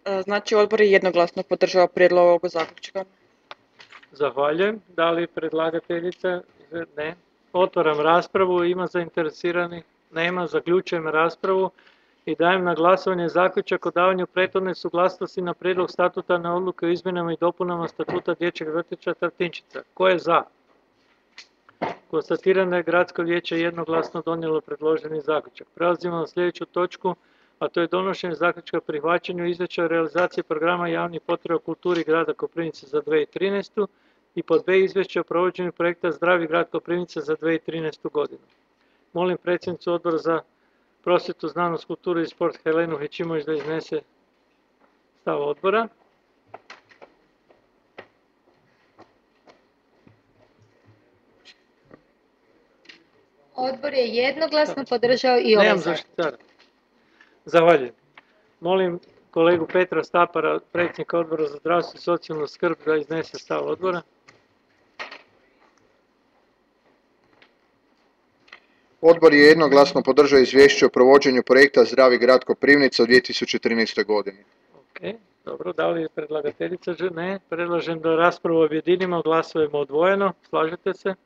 E, Znači, odbor je jednoglasno podržao prijedlog ovog zaključka. Zahvaljujem. Da li predlagateljica? Ne. Otvaram raspravu. Ima zainteresiranih? Nema. Zaključujem raspravu i dajem na glasovanje zaključak o davanju prethodne suglasnosti na prijedlog statutarne odluke o izmjenama i dopunama statuta dječjeg vrtića Tartinčica. Ko je za? Konstatiram da je Gradsko vijeće jednoglasno donijelo predloženi zaključak. Prelazimo na sljedeću točku, a to je donošenje zaključka o prihvaćanju izvješća o realizaciji programa javnih potreba u kulturi grada Koprivnice za dvije tisuće trinaestu i pod B izvješće o provođenju projekta Zdravi grad Koprivnice za dvije tisuće trinaestu godinu. Molim predsjednicu odbora za prosvjetu, znanost, kulturu i sport Helenu Hećimović da iznese stav odbora. Odbor je jednoglasno podržao i ovaj Nemam zakon. zaštitara. Zahvaljujem. Molim kolegu Petra Stapara, predsjednika odbora za zdravstvo i socijalnu skrb, da iznese stav odbora. Odbor je jednoglasno podržao izvješće o provođenju projekta Zdravi grad Koprivnica u dvije tisuće trinaestoj godini. Ok, dobro. Da li je predlagateljica? Ne. Predlažem da raspravu objedinimo, glasujemo odvojeno. Slažete se?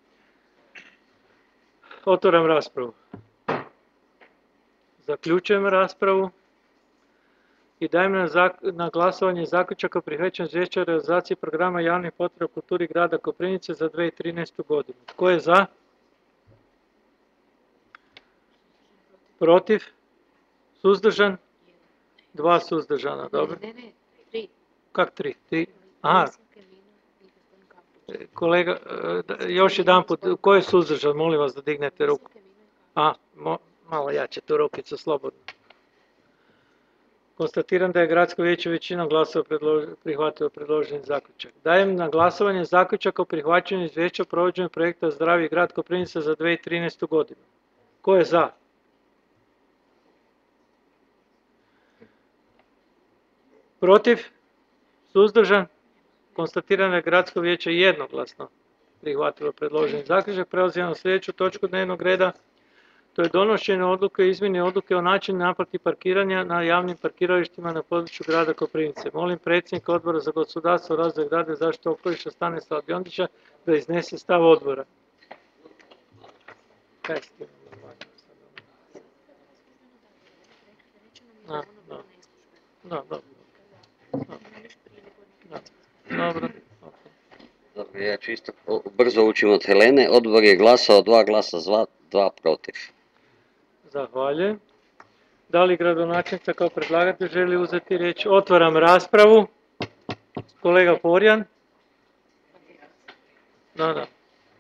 Otvaram raspravu. Zaključujem raspravu i dajem na, na glasovanje zaključak o prihvaćanju izvješća o realizaciji programa javnih potreba u kulturi grada Koprivnice za dvije tisuće trinaestu godinu. Tko je za? Protiv? Suzdržan? Dva suzdržana, dobro. Ne, ne, tri. Kak tri? Tri? Aha. Kolega, još jedan put, ko je suzdržan? Molim vas da dignete ruku. A, mo, malo jače tu rukicu, slobodno. Konstatiram da je Gradsko vijeće većinom glasova prihvatilo predloženi zaključak. Dajem na glasovanje zaključak o prihvaćanju izvješća o provođenju projekta Zdravi grad Koprivnica za dvije tisuće trinaestu godinu. Ko je za? Protiv? Suzdržan? Konstatiram da je Gradsko vijeće jednoglasno prihvatilo predloženi zaključak. Prelazimo na sljedeću točku dnevnog reda. To je donošenje odluke o izmjeni odluke o načinu naplati parkiranja na javnim parkiralištima na području grada Koprivnice. Molim predsjednika odbora za gospodarstvo, razvoj grada i zaštitu okoliša Stanislava Biondića da iznese stav odbora. Kaj ste? Da, da. Da, da. Dobro. Dobro, ja ću isto brzo učim od Helene. Odbor je glasao dva glasa za, dva protiv. Zahvaljujem. Da li gradonačelnica kao predlagatelj želi uzeti riječ? Otvaram raspravu. Kolega Porjan. Da, da.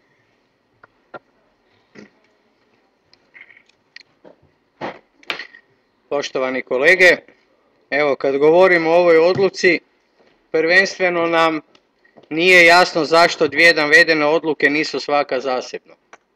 Poštovani kolege, evo kad govorimo o ovoj odluci, prvenstveno nam nije jasno zašto dvije navedene odluke nisu svaka zasebno.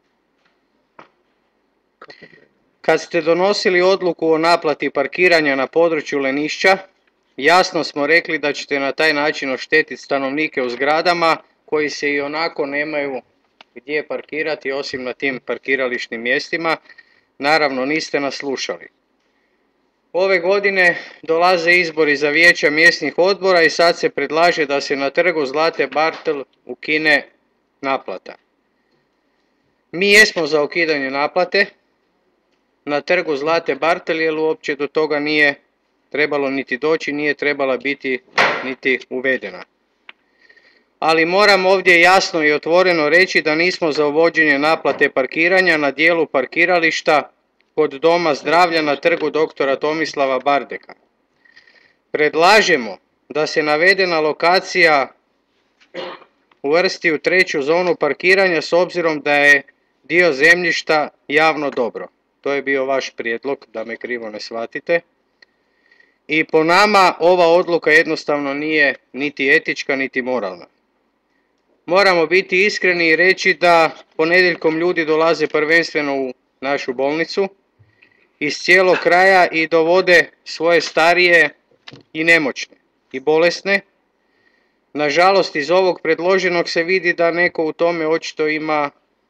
Kad ste donosili odluku o naplati parkiranja na području Lenišća, jasno smo rekli da ćete na taj način oštetiti stanovnike u zgradama koji se i onako nemaju gdje parkirati osim na tim parkirališnim mjestima. Naravno, niste nas slušali. Ove godine dolaze izbori za vijeća mjesnih odbora i sad se predlaže da se na trgu Zlate Bartel ukine naplata. Mi jesmo za ukidanje naplate na trgu Zlate Bartel jer uopće do toga nije trebalo niti doći, nije trebala biti niti uvedena. Ali moram ovdje jasno i otvoreno reći da nismo za uvođenje naplate parkiranja na dijelu parkirališta kod Doma zdravlja na trgu doktora Tomislava Bardeka. Predlažemo da se navedena lokacija uvrsti u treću zonu parkiranja s obzirom da je dio zemljišta javno dobro. To je bio vaš prijedlog, da me krivo ne shvatite. I po nama ova odluka jednostavno nije niti etička niti moralna. Moramo biti iskreni i reći da ponedjeljkom ljudi dolaze prvenstveno u našu bolnicu iz cijelog kraja i dovode svoje starije i nemoćne i bolesne. Nažalost, iz ovog predloženog se vidi da neko u tome očito ima,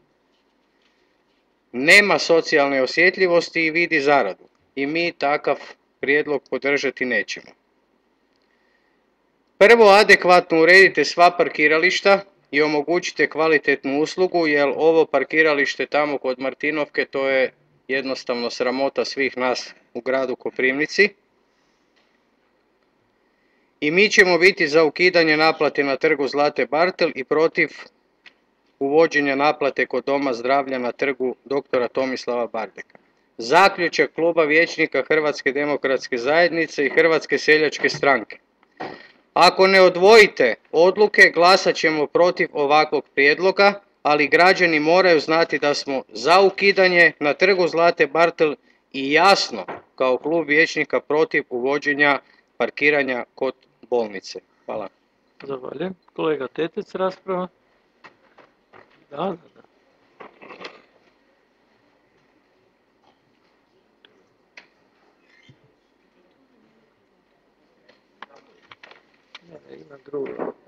nema socijalne osjetljivosti i vidi zaradu. I mi takav prijedlog podržati nećemo. Prvo, adekvatno uredite sva parkirališta i omogućite kvalitetnu uslugu, jer ovo parkiralište tamo kod Martinovke to je jednostavno sramota svih nas u gradu Koprivnici. I mi ćemo biti za ukidanje naplate na trgu Zlate Bartel i protiv uvođenja naplate kod Doma zdravlja na trgu doktora Tomislava Bardeka. Zaključak kluba vijećnika Hrvatske demokratske zajednice i Hrvatske seljačke stranke. Ako ne odvojite odluke, glasat ćemo protiv ovakvog prijedloga, ali građani moraju znati da smo za ukidanje na trgu Zlate Bartel i jasno kao klub vijećnika protiv uvođenja parkiranja kod bolnice. Hvala. Zahvaljujem. Kolega Tetec, rasprava. Da, da, da. Ne, ima drugo.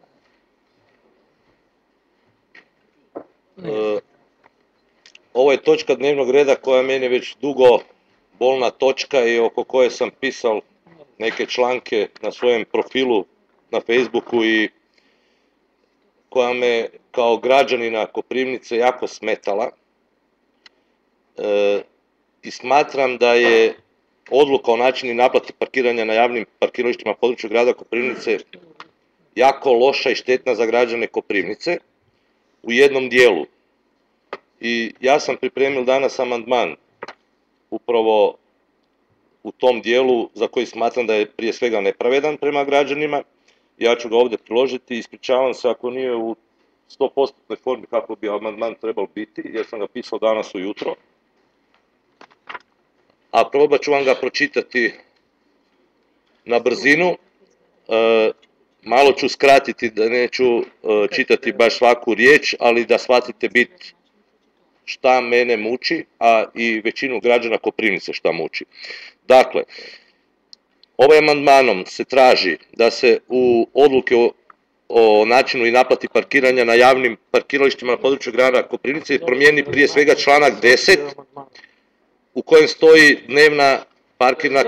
E, ovo je točka dnevnog reda koja je meni već dugo bolna točka i oko koje sam pisao neke članke na svojem profilu na Facebooku i koja me kao građanina Koprivnice jako smetala. E, I smatram da je odluka o načinu naplati parkiranja na javnim parkiralištima na području grada Koprivnice jako loša i štetna za građane Koprivnice u jednom dijelu. I ja sam pripremio danas amandman upravo u tom dijelu za koji smatram da je prije svega nepravedan prema građanima. Ja ću ga ovdje priložiti i ispričavam se ako nije u sto posto formi kako bi amandman trebao biti, jer sam ga pisao danas ujutro. A probat ću vam ga pročitati na brzinu. E, malo ću skratiti da neću e, čitati baš svaku riječ, ali da shvatite bit šta mene muči, a i većinu građana Koprivnice šta muči. Dakle, ovaj amandmanom se traži da se u odluke o, o načinu i naplati parkiranja na javnim parkiralištima na području grada Koprivnice promijeni prije svega članak deset u kojem stoji dnevna parkirna...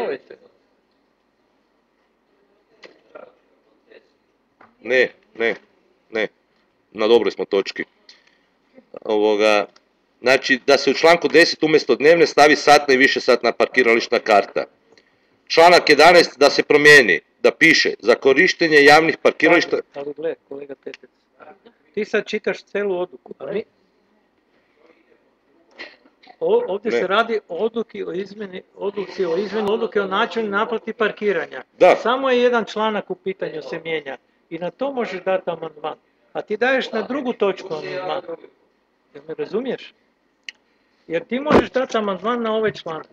Ne, ne, ne, na dobroj smo točki. Ovoga, znači da se u članku deset umjesto dnevne stavi satna i višesatna parkirališna karta. Članak jedanaest da se promijeni, da piše za korištenje javnih parkirališta... Ali gle, kolega Tetec, ti sad čitaš celu odluku, a mi... O, ovdje Ne. se radi o odluci o izmjeni, odluci o izmjeni odluke o načinu naplati parkiranja. Da. Samo je jedan članak u pitanju se mijenja i na to možeš dati amandman. A ti daješ na drugu točku amandman. Jel me razumiješ? Jer ti možeš dati amandman na ovaj članak.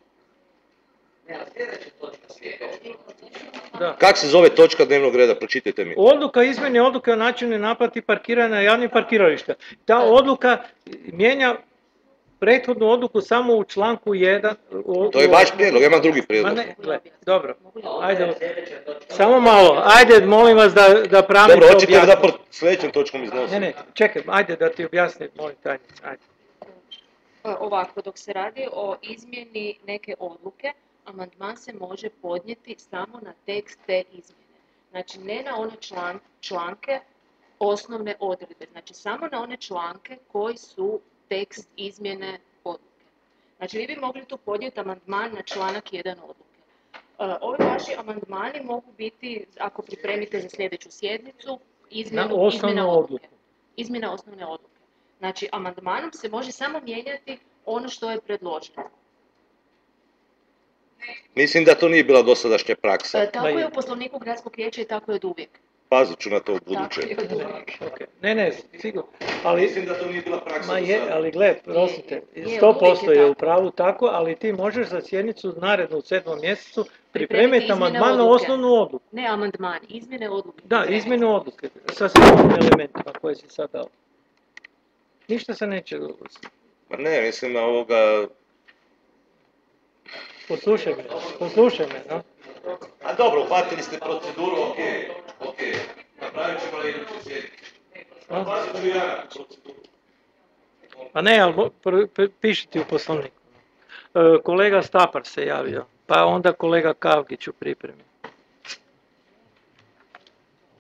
Da. Kak se zove točka dnevnog reda, pročitajte mi. Odluka izmjeni odluke o načinu naplati parkiranja na javnim parkirališta. Ta odluka mijenja prethodnu odluku samo u članku jedan. u- To je u- vaš prijedlog, ja imam drugi Ma prijedlog. ne, gle, dobro, ajde, samo malo, ajde, molim vas da, da pravnik Dobro, to hoćete da objasni. pod sljedećom točkom Ne, iznosim. ne, čekaj, ajde da ti objasnim, molim tajnice, ajde. Ovako, dok se radi o izmjeni neke odluke, amandman se može podnijeti samo na tekst te izmjene. Znači, ne na one član, članke osnovne odredbe, znači samo na one članke koji su tekst izmjene odluke. Znači, vi bi mogli tu podnijeti amandman na članak jedan odluke. E, Ovi vaši amandmani mogu biti, ako pripremite za sljedeću sjednicu, izmjenu, Na osnovnu izmjena odluku. odluke. Izmjena osnovne odluke. Znači, amandmanom se može samo mijenjati ono što je predloženo. Mislim da to nije bila dosadašnja praksa. E, tako je u Poslovniku Gradskog vijeća i tako je od uvijek. Pazit ću na to u Tako buduće. je od uvijek. Okay. Ne, ne, sigurno. Ali, Mislim da to nije bila praksa ma do je, sada. ali gle, prostite, je, sto uvijek posto je je u tako. pravu tako, ali ti možeš za sjednicu narednu u sedmom mjesecu Pripremiti pripremiti izmjene amandman na odluke. osnovnu odluku. Ne amandman, izmjene odluke. Da, izmjenu odluke, sa svim ovim elementima koje si sad dao. Ništa se neće dogoditi. Ma ne, mislim na ovoga... Poslušaj me, poslušaj me, no? A dobro, uhvatili ste proceduru, ok, ok. Napravit ćemo na idućoj sjednici. Ubacit ću ja na proceduru. Pa ne, ali mo- pr- pr- piši ti u poslovniku. E, kolega Stapar se javio, pa onda kolega Kavgić u pripremi.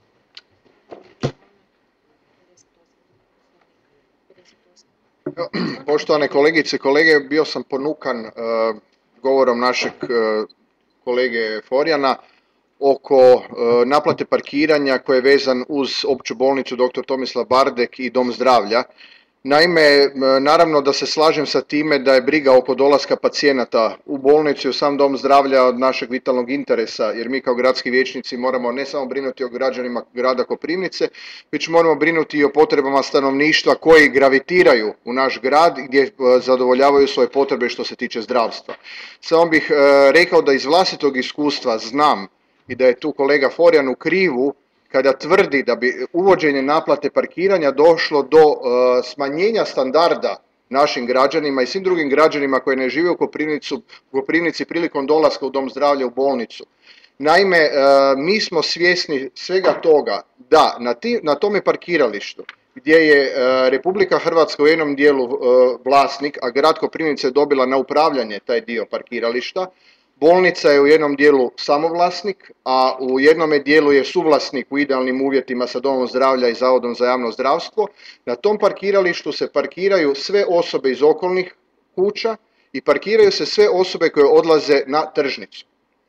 Poštovane kolegice i kolege, bio sam ponukan e, govorom našeg e, kolege Forjana oko e, naplate parkiranja koji je vezan uz Opću bolnicu doktor Tomislav Bardek i Dom zdravlja. Naime, e, naravno da se slažem sa time da je briga oko dolaska pacijenata u bolnicu i u sam dom zdravlja od našeg vitalnog interesa, jer mi kao gradski vijećnici moramo ne samo brinuti o građanima grada Koprivnice, već moramo brinuti i o potrebama stanovništva koji gravitiraju u naš grad gdje e, zadovoljavaju svoje potrebe što se tiče zdravstva. Samo bih e, rekao da iz vlastitog iskustva znam i da je tu kolega Forjan u krivu kada tvrdi da bi uvođenje naplate parkiranja došlo do uh, smanjenja standarda našim građanima i svim drugim građanima koji ne žive u Koprivnicu, u Koprivnici prilikom dolaska u dom zdravlja u bolnicu. Naime, uh, mi smo svjesni svega toga da na, ti, na tome parkiralištu gdje je uh, Republika Hrvatska u jednom dijelu uh, vlasnik, a grad Koprivnica je dobila na upravljanje taj dio parkirališta, bolnica je u jednom dijelu samovlasnik, a u jednome dijelu je suvlasnik u idealnim uvjetima sa domom zdravlja i Zavodom za javno zdravstvo. Na tom parkiralištu se parkiraju sve osobe iz okolnih kuća i parkiraju se sve osobe koje odlaze na tržnicu.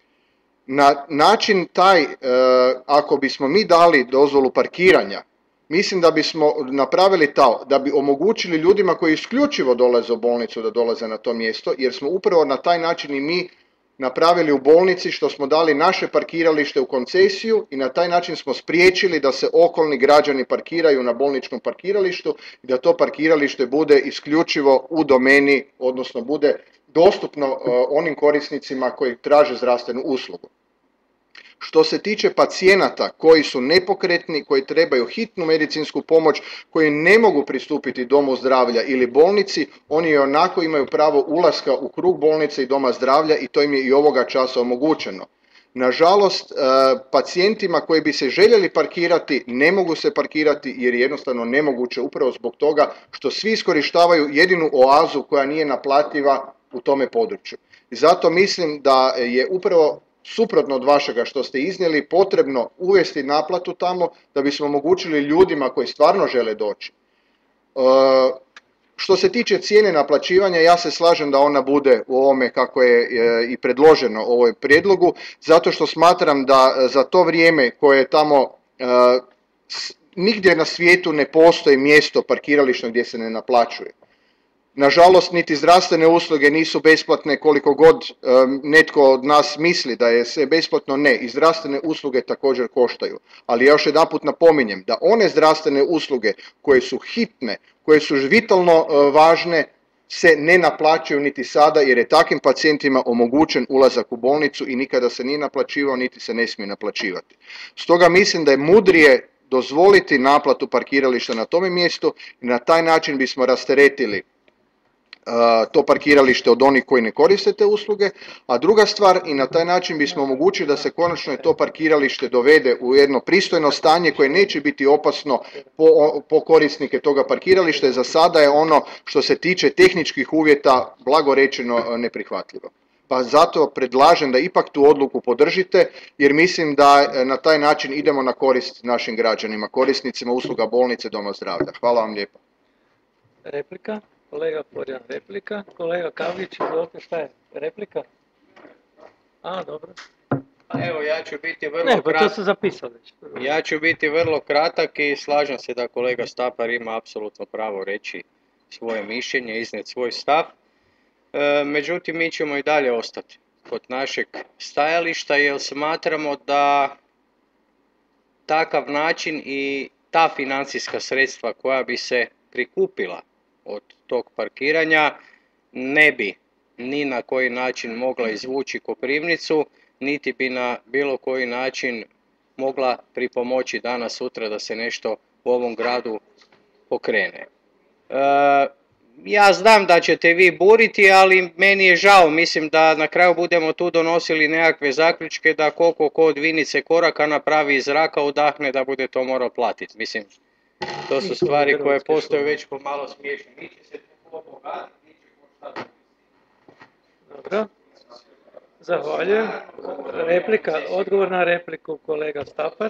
Na način taj, e, ako bismo mi dali dozvolu parkiranja, mislim da bismo napravili to da bi omogućili ljudima koji isključivo dolaze u bolnicu da dolaze na to mjesto, jer smo upravo na taj način i mi napravili u bolnici što smo dali naše parkiralište u koncesiju i na taj način smo spriječili da se okolni građani parkiraju na bolničkom parkiralištu i da to parkiralište bude isključivo u domeni, odnosno bude dostupno uh, onim korisnicima koji traže zdravstvenu uslugu. Što se tiče pacijenata koji su nepokretni, koji trebaju hitnu medicinsku pomoć, koji ne mogu pristupiti domu zdravlja ili bolnici, oni i onako imaju pravo ulaska u krug bolnice i doma zdravlja i to im je i ovoga časa omogućeno. Nažalost, pacijentima koji bi se željeli parkirati ne mogu se parkirati jer je jednostavno nemoguće upravo zbog toga što svi iskorištavaju jedinu oazu koja nije naplativa u tome području. I zato mislim da je upravo suprotno od vašega što ste iznijeli, potrebno uvesti naplatu tamo da bismo omogućili ljudima koji stvarno žele doći. E, što se tiče cijene naplaćivanja, ja se slažem da ona bude u ovome kako je e, i predloženo u ovoj prijedlogu, zato što smatram da za to vrijeme koje je tamo e, s, nigdje na svijetu ne postoji mjesto parkirališta gdje se ne naplaćuje. Nažalost, niti zdravstvene usluge nisu besplatne koliko god um, netko od nas misli da je sve besplatno, ne. I zdravstvene usluge također koštaju. Ali ja još jedanput napominjem da one zdravstvene usluge koje su hitne, koje su vitalno uh, važne, se ne naplaćuju niti sada jer je takvim pacijentima omogućen ulazak u bolnicu i nikada se nije naplaćivao niti se ne smije naplaćivati. Stoga mislim da je mudrije dozvoliti naplatu parkirališta na tome mjestu i na taj način bismo rasteretili to parkiralište od onih koji ne koriste te usluge, a druga stvar i na taj način bismo omogućili da se konačno to parkiralište dovede u jedno pristojno stanje koje neće biti opasno po, po korisnike toga parkirališta. Za sada je ono što se tiče tehničkih uvjeta blago rečeno neprihvatljivo. Pa zato predlažem da ipak tu odluku podržite jer mislim da na taj način idemo na korist našim građanima, korisnicima usluga bolnice, doma zdravlja. Hvala vam lijepo. Replika? Kolega Forjan, replika. Kolega Kavlić, izvolite, šta je? Replika? A, dobro. Evo, ja ću biti vrlo ne, pa kratak. to su zapisali. Ja ću biti vrlo kratak i slažem se da kolega Stapar ima apsolutno pravo reći svoje mišljenje, iznijeti svoj stav. E, međutim, mi ćemo i dalje ostati kod našeg stajališta jer smatramo da takav način i ta financijska sredstva koja bi se prikupila od tog parkiranja ne bi ni na koji način mogla izvući Koprivnicu, niti bi na bilo koji način mogla pripomoći danas sutra da se nešto u ovom gradu pokrene. E, ja znam da ćete vi buriti, ali meni je žao, mislim da na kraju budemo tu donosili nekakve zaključke da koliko ko od Vinice koraka napravi iz zraka, udahne da bude to morao platiti. Mislim, to su stvari koje postoje već pomalo smiješne. Niče se to bogatiti, niče ko šta. Dobro. Zahvaljujem. Replika, odgovor na repliku kolega Stapar.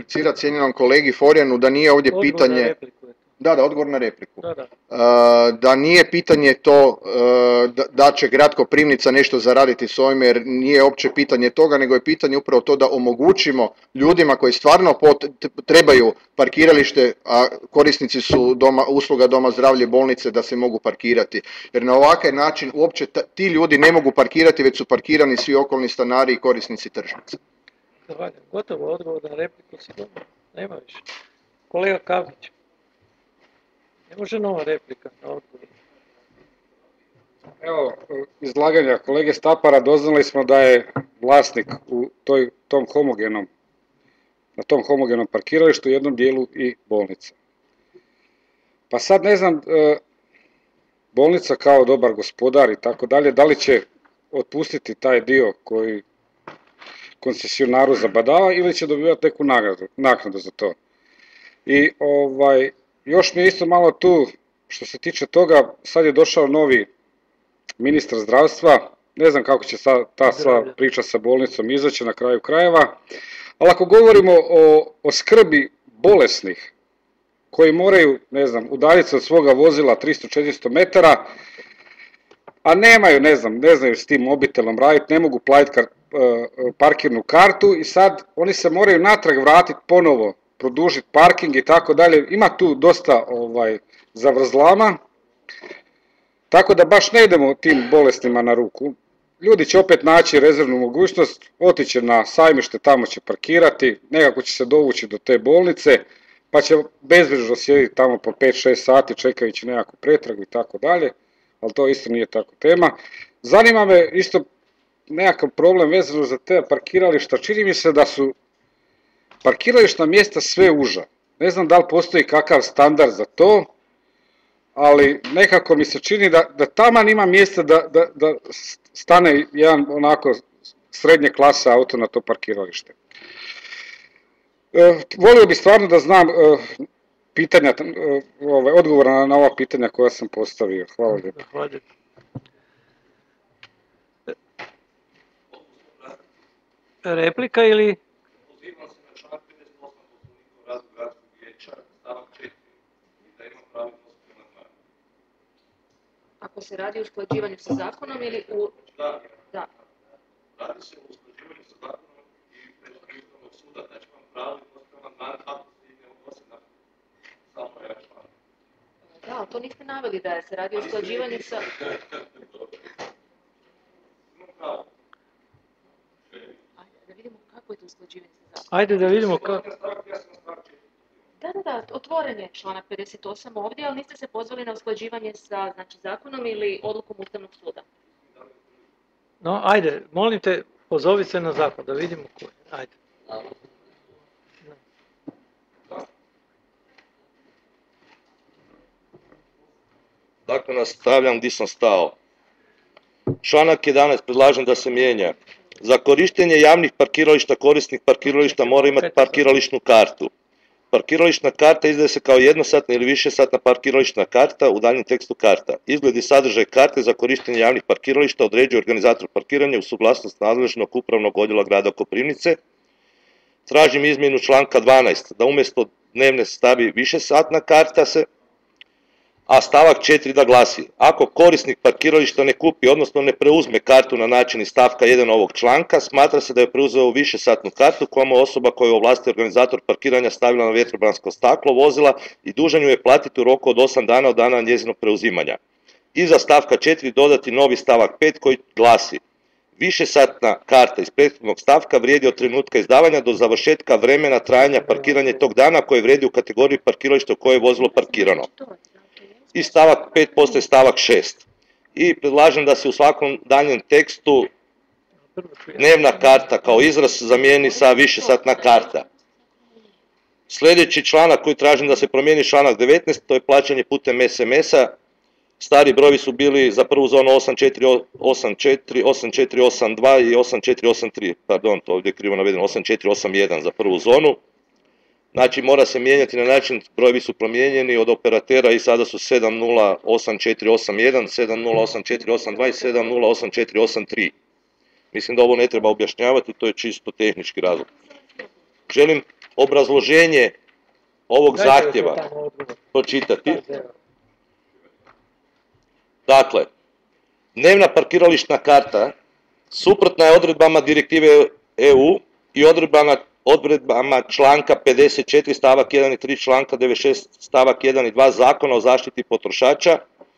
replicirati cijenjenom kolegi Forjanu da nije ovdje Odgovor na pitanje... repliku je to. Da, da, odgovor na repliku. Da, da. Uh, da nije pitanje to uh, da, da će grad Koprivnica nešto zaraditi s ovime, jer nije opće pitanje toga, nego je pitanje upravo to da omogućimo ljudima koji stvarno pot, trebaju parkiralište, a korisnici su doma, usluga doma zdravlje, bolnice, da se mogu parkirati. Jer na ovakav način uopće ta, ti ljudi ne mogu parkirati, već su parkirani svi okolni stanari i korisnici tržnice. Zahvaljujem. Gotovo, odgovor na repliku sigurno. Nema više. Kolega Kavnić. Ne može nova replika na odgovor. Evo, izlaganja kolege Stapara doznali smo da je vlasnik u toj, tom homogenom, na tom homogenom parkiralištu u jednom dijelu i bolnica. Pa sad ne znam, bolnica kao dobar gospodar i tako dalje, da li će otpustiti taj dio koji koncesionaru zabadava ili će dobivati neku nagradu, naknadu za to. I ovaj, još mi je isto malo tu, što se tiče toga, sad je došao novi ministar zdravstva, ne znam kako će sad ta sva priča sa bolnicom izaći na kraju krajeva, ali ako govorimo o, o skrbi bolesnih, koji moraju, ne znam, udaljiti se od svoga vozila tristo do četiristo metara, a nemaju, ne znam, ne znaju s tim mobitelom raditi, ne mogu platiti kar, parkirnu kartu i sad oni se moraju natrag vratiti ponovo, produžiti parking i tako dalje. Ima tu dosta ovaj, zavrzlama, tako da baš ne idemo tim bolesnima na ruku. Ljudi će opet naći rezervnu mogućnost, otići na sajmište, tamo će parkirati, nekako će se dovući do te bolnice, pa će bezbrižno sjediti tamo po pet šest sati čekajući nekakvu pretragu i tako dalje, ali to isto nije tako tema. Zanima me isto nekakav problem vezano za te parkirališta. Čini mi se da su parkirališna mjesta sve uža. Ne znam da li postoji kakav standard za to, ali nekako mi se čini da, da taman ima mjesta da, da, da stane jedan onako srednje klase auto na to parkiralište. E, volio bih stvarno da znam e, pitanja, e, ove, odgovora na, na ova pitanja koja sam postavio. Hvala lijepo. Replika ili? Ako se radi o usklađivanju sa zakonom ili u... Da. Da. Radi se o usklađivanju sa zakonom i presudu Ustavnog suda, znači vam pravo i postavljam amandman ako se ne odnose na samo jedan član. Da, ali to niste naveli da se radi o usklađivanju sa... Ajde, da vidimo kako je to usklađivanje sa zakonom. Ajde da vidimo kako... Da, da, da, otvoren je članak pedeset osam ovdje, ali niste se pozvali na usklađivanje sa znači, zakonom ili odlukom Ustavnog suda. No, ajde, molim te, pozovi se na zakon, da vidimo ko je. Ajde. Dakle, nastavljam gdje sam stao. Članak jedanaest predlažem da se mijenja. Za korištenje javnih parkirališta korisnik parkirališta mora imati parkirališnu kartu. Parkirališna karta izdaje se kao jednosatna ili višesatna parkirališna karta u daljnjem tekstu karta. Izgled i sadržaj karte za korištenje javnih parkirališta određuje organizator parkiranja uz suglasnost nadležnog upravnog odjela grada Koprivnice. Tražim izmjenu članka dvanaest da umjesto dnevne stavi višesatna karta se, a stavak četiri da glasi: ako korisnik parkirališta ne kupi, odnosno ne preuzme kartu na način iz stavka jedan ovog članka, smatra se da je preuzeo višesatnu kartu kojom osoba koju je ovlasti organizator parkiranja stavila na vjetrobransko staklo vozila i dužan ju je platiti u roku od osam dana od dana njezinog preuzimanja. Iza stavka četiri dodati novi stavak pet koji glasi: višesatna karta iz prethodnog stavka vrijedi od trenutka izdavanja do završetka vremena trajanja parkiranja tog dana koje vrijedi u kategoriji parkirališta u kojoj je vozilo parkirano. I stavak pet postaje stavak šest. I predlažem da se u svakom daljem tekstu dnevna karta kao izraz zamijeni sa višesatna karta. Sljedeći članak koji tražim da se promijeni članak devetnaest, to je plaćanje putem es emesa. Stari brojevi su bili za prvu zonu osam četiri osam četiri, osam četiri osam dva i osam četiri osam tri, pardon, to ovdje je krivo navedeno, osam četiri osam jedan za prvu zonu. Znači mora se mijenjati na način, brojevi su promijenjeni od operatera i sada su sedam nula osam četiri osam jedan, sedam nula osam četiri osam dva i sedam nula osam četiri osam tri. Mislim da ovo ne treba objašnjavati, to je čisto tehnički razlog. Želim obrazloženje ovog Dajte joj to zahtjeva tamo odgovor. pročitati. Dakle, dnevna parkirališna karta suprotna je odredbama direktive E U i odredbama, odredbama članka pedeset četiri stavak jedan i tri, članka devedeset šest stavak jedan i dva Zakona o zaštiti potrošača.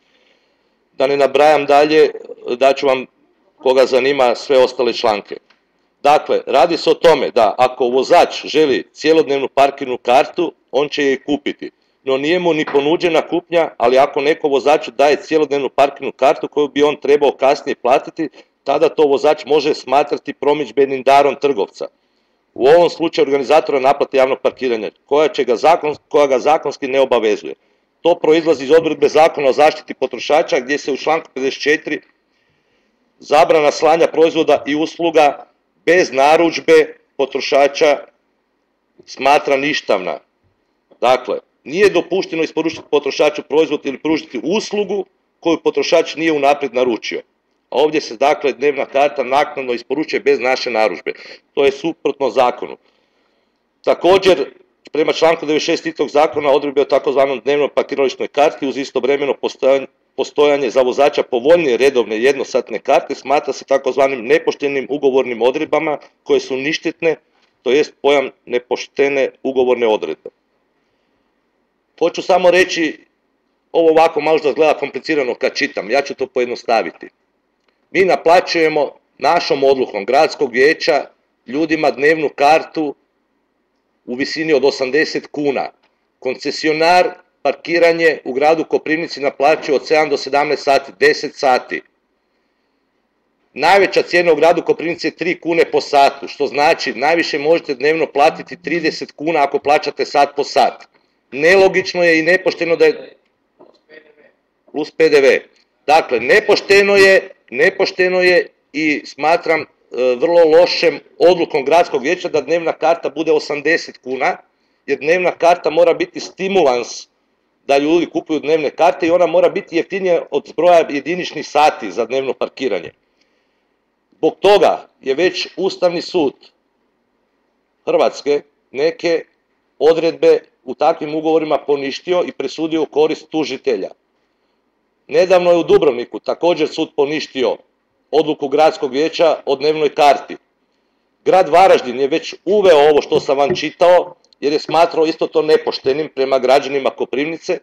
Da ne nabrajam dalje, daću vam koga zanima sve ostale članke. Dakle, radi se o tome da ako vozač želi cjelodnevnu parkirnu kartu, on će je i kupiti. No nije mu ni ponuđena kupnja, ali ako neko vozaču daje cjelodnevnu parkirnu kartu koju bi on trebao kasnije platiti, tada to vozač može smatrati promidžbenim darom trgovca. U ovom slučaju organizatora naplate javnog parkiranja, koja, će ga zakon, koja ga zakonski ne obavezuje. To proizlazi iz odredbe Zakona o zaštiti potrošača gdje se u članku pedeset četiri zabrana slanja proizvoda i usluga bez narudžbe potrošača smatra ništavna. Dakle, nije dopušteno isporučiti potrošaču proizvod ili pružiti uslugu koju potrošač nije unaprijed naručio. A ovdje se dakle dnevna karta naknadno isporučuje bez naše narudžbe. To je suprotno zakonu. Također, prema članku devedeset šest istog zakona odredbe o takozvanom dnevnoj parkirališnoj karti uz istovremeno postojanje, postojanje za vozača povoljnije redovne jednosatne karte smatra se takozvanim nepoštenim ugovornim odredbama koje su ništetne, to jest pojam nepoštene ugovorne odredbe. Hoću samo reći, ovo ovako možda izgleda komplicirano kad čitam, ja ću to pojednostaviti. Mi naplaćujemo našom odlukom gradskog vijeća ljudima dnevnu kartu u visini od osamdeset kuna. Koncesionar parkiranje u gradu Koprivnici naplaćuje od sedam do sedamnaest sati, deset sati. Najveća cijena u gradu Koprivnici je tri kune po satu, što znači najviše možete dnevno platiti trideset kuna ako plaćate sat po sat. Nelogično je i nepošteno da je plus P D V. Dakle, nepošteno je, nepošteno je i smatram e, vrlo lošem odlukom gradskog vijeća da dnevna karta bude osamdeset kuna, jer dnevna karta mora biti stimulans da ljudi kupuju dnevne karte i ona mora biti jeftinija od broja jediničnih sati za dnevno parkiranje. Zbog toga je već Ustavni sud Hrvatske neke odredbe u takvim ugovorima poništio i presudio u korist tužitelja. Nedavno je u Dubrovniku također sud poništio odluku gradskog vijeća o dnevnoj karti. Grad Varaždin je već uveo ovo što sam vam čitao, jer je smatrao isto to nepoštenim prema građanima Koprivnice.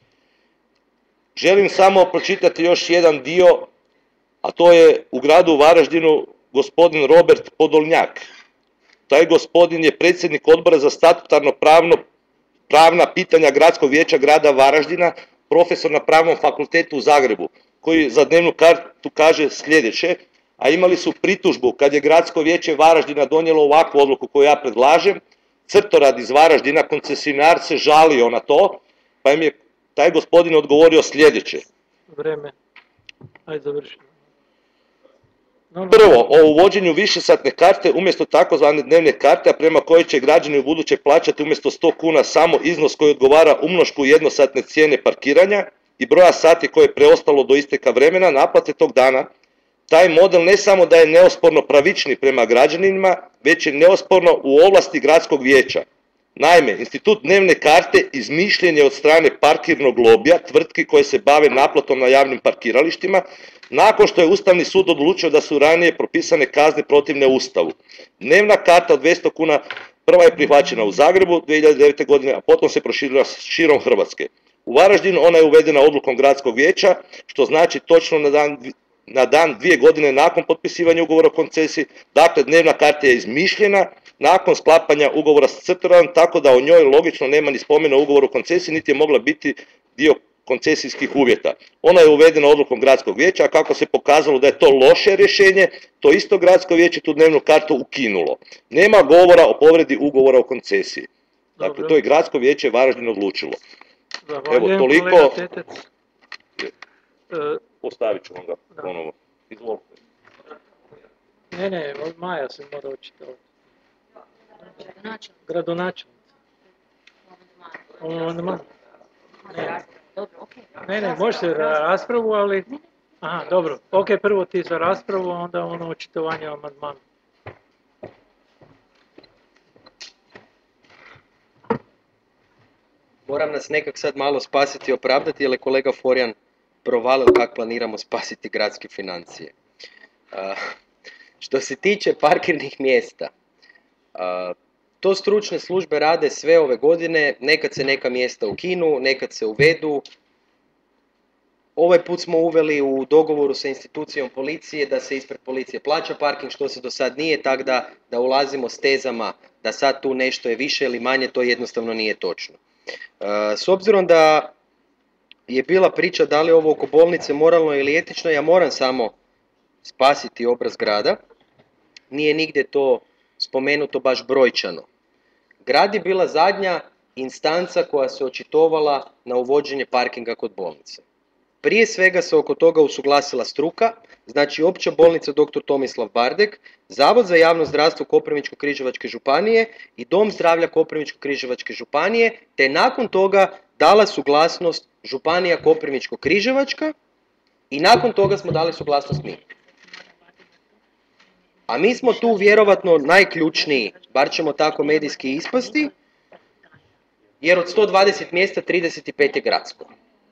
Želim samo pročitati još jedan dio, a to je u gradu Varaždinu gospodin Robert Podolnjak. Taj gospodin je predsjednik odbora za statutarno pravno, pravna pitanja gradskog vijeća grada Varaždina, profesor na Pravnom fakultetu u Zagrebu, koji za dnevnu kartu kaže sljedeće, a imali su pritužbu kad je gradsko vijeće Varaždina donijelo ovakvu odluku koju ja predlažem. Crtorad iz Varaždina, koncesionar, se žalio na to, pa im je taj gospodin odgovorio sljedeće. Vreme. Ajde završimo. Prvo, o uvođenju višesatne karte umjesto takozvane dnevne karte, a prema kojoj će građani u buduće plaćati umjesto sto kuna samo iznos koji odgovara umnošku jednosatne cijene parkiranja i broja sati koje je preostalo do isteka vremena naplate tog dana. Taj model ne samo da je neosporno pravični prema građanima, već je neosporno u ovlasti gradskog vijeća. Naime, institut dnevne karte izmišljen je od strane parkirnog lobija, tvrtki koje se bave naplatom na javnim parkiralištima, nakon što je Ustavni sud odlučio da su ranije propisane kazne protivne Ustavu. Dnevna karta od dvjesto kuna prva je prihvaćena u Zagrebu dvije hiljade devete. godine, a potom se proširila širom Hrvatske. U Varaždinu ona je uvedena odlukom gradskog vijeća, što znači točno na dan na dan dvije godine nakon potpisivanja ugovora o koncesiji. Dakle, dnevna karta je izmišljena nakon sklapanja ugovora s Crtoradom, tako da o njoj logično nema ni spomena u ugovoru o koncesiji, niti je mogla biti dio koncesijskih uvjeta. Ona je uvedena odlukom gradskog vijeća, a kako se pokazalo da je to loše rješenje, to isto gradsko vijeće tu dnevnu kartu ukinulo. Nema govora o povredi ugovora o koncesiji. Dakle, Dobro. to je gradsko vijeće Varaždin odlučilo. Evo, Zahvaljujem, toliko. kolega Tetec. E, Postavit ću vam ga ponovo. Izvolite. Ne, ne, od Maja se mora očitovati. Gradonačelnica. Amandman. Ne. Ne, ne, može se za raspravu, ali... Aha, dobro. Ok, prvo ti za raspravu, a onda ono očitovanje o amandmanu. Moram nas nekak sad malo spasiti i opravdati, jer je kolega Forjan provalio kako planiramo spasiti gradske financije. Uh, što se tiče parkirnih mjesta, uh, to stručne službe rade sve ove godine, nekad se neka mjesta ukinu, nekad se uvedu. Ovaj put smo uveli u dogovoru sa institucijom policije da se ispred policije plaća parking, što se do sad nije, tako da, da ulazimo s tezama da sad tu nešto je više ili manje, to jednostavno nije točno. Uh, s obzirom da je bila priča da li je ovo oko bolnice moralno ili etično, ja moram samo spasiti obraz grada. Nije nigdje to spomenuto baš brojčano. Grad je bila zadnja instanca koja se očitovala na uvođenje parkinga kod bolnice. Prije svega se oko toga usuglasila struka, znači Opća bolnica doktor Tomislav Bardek, Zavod za javno zdravstvo Koprivničko-križevačke županije i Dom zdravlja Koprivničko-križevačke županije, te nakon toga dala suglasnost Županija Koprivničko-križevačka i nakon toga smo dali suglasnost mi. A mi smo tu vjerovatno najključniji, bar ćemo tako medijski ispasti, jer od sto dvadeset mjesta trideset pet je gradsko.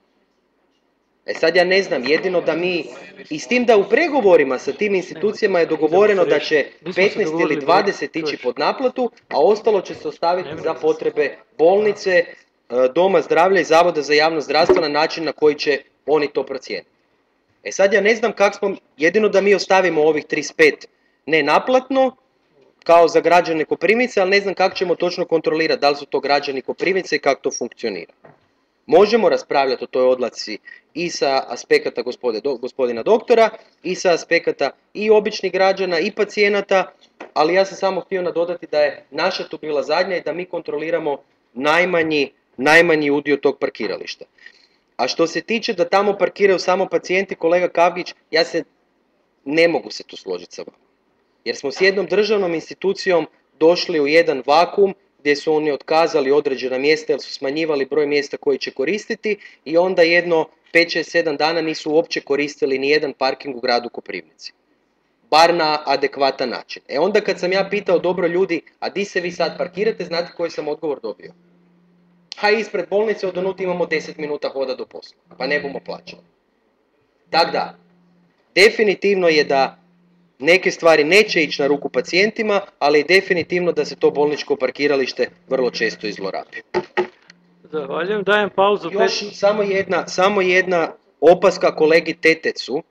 E sad ja ne znam, jedino da mi, i s tim da u pregovorima sa tim institucijama je dogovoreno da će petnaest ili dvadeset ići pod naplatu, a ostalo će se ostaviti za potrebe bolnice, Doma zdravlja i Zavoda za javno zdravstvo na način na koji će oni to procijeniti. E sad ja ne znam kako smo, jedino da mi ostavimo ovih trideset pet nenaplatno, kao za građane Koprivnice, ali ne znam kako ćemo točno kontrolirati da li su to građani Koprivnice i kako to funkcionira. Možemo raspravljati o toj odluci i sa aspekata gospodina doktora, i sa aspekata i običnih građana, i pacijenata, ali ja sam samo htio nadodati da je naša tu bila zadnja i da mi kontroliramo najmanji, najmanji udio tog parkirališta. A što se tiče da tamo parkiraju samo pacijenti, kolega Kavgić, ja se ne mogu se tu složiti sa vama. Jer smo s jednom državnom institucijom došli u jedan vakuum gdje su oni otkazali određena mjesta jer su smanjivali broj mjesta koji će koristiti i onda jedno pet šest sedam dana nisu uopće koristili ni jedan parking u gradu Koprivnici. Bar na adekvatan način. E onda kad sam ja pitao dobro ljudi, a di se vi sad parkirate, znate koji sam odgovor dobio? Ha, ispred bolnice od onutra imamo deset minuta hoda do posla, pa ne bomo plaćali. Tako da, definitivno je da neke stvari neće ići na ruku pacijentima, ali definitivno da se to bolničko parkiralište vrlo često izlorabi. Zahvaljujem, dajem pauzu. Još samo jedna, samo jedna opaska kolegi Tetecu,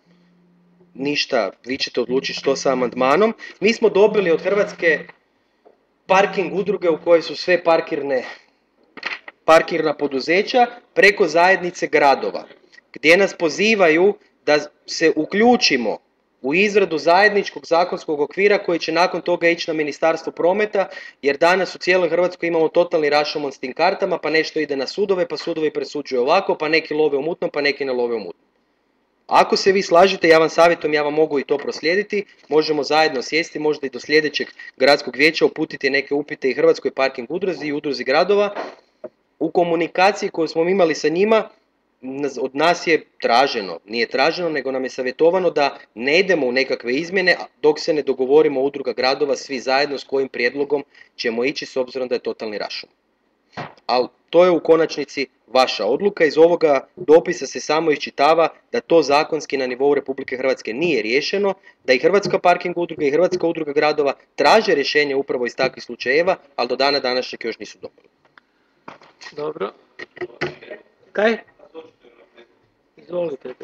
ništa, vi ćete odlučiti što sa amandmanom. Mi smo dobili od Hrvatske parking udruge u kojoj su sve parkirne, parkirna poduzeća preko zajednice gradova, gdje nas pozivaju da se uključimo u izradu zajedničkog zakonskog okvira koji će nakon toga ići na Ministarstvo prometa, jer danas u cijeloj Hrvatskoj imamo totalni rašomon s tim kartama, pa nešto ide na sudove, pa sudovi presuđuju ovako, pa neki love u mutnom, pa neki ne love u mutnom. Ako se vi slažete, ja vam savjetujem, ja vam mogu i to proslijediti, možemo zajedno sjesti, možda i do sljedećeg gradskog vijeća uputiti neke upite i Hrvatskoj parking udruzi i udruzi gradova. U komunikaciji koju smo imali sa njima, od nas je traženo, nije traženo, nego nam je savjetovano da ne idemo u nekakve izmjene dok se ne dogovorimo udruga gradova svi zajedno s kojim prijedlogom ćemo ići s obzirom da je totalni rašom. Ali to je u konačnici vaša odluka. Iz ovoga dopisa se samo iščitava da to zakonski na nivou Republike Hrvatske nije riješeno, da i Hrvatska parking udruga i Hrvatska udruga gradova traže rješenje upravo iz takvih slučajeva, ali do dana današnjeg još nisu dobili. Dobro. Kaj? Izvolite.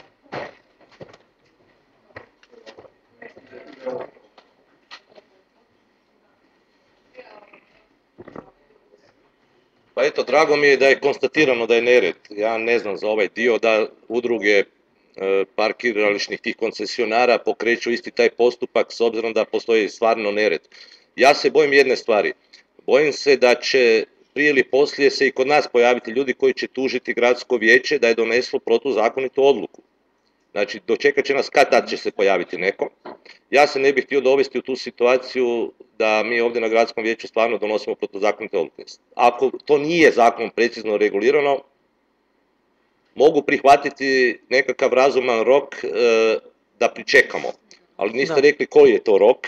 Pa eto, drago mi je da je konstatirano da je nered. Ja ne znam za ovaj dio da udruge e, parkirališnih tih koncesionara pokreću isti taj postupak s obzirom da postoji stvarno nered. Ja se bojim jedne stvari. Bojim se da će prije ili poslije se i kod nas pojaviti ljudi koji će tužiti gradsko vijeće da je doneslo protuzakonitu odluku. Znači, dočekat će nas kad tad će se pojaviti neko. Ja se ne bih htio dovesti u tu situaciju da mi ovdje na gradskom vijeću stvarno donosimo protuzakonite odluke. Ako to nije zakonom precizno regulirano, mogu prihvatiti nekakav razuman rok e, da pričekamo. Ali niste Da. rekli koji je to rok.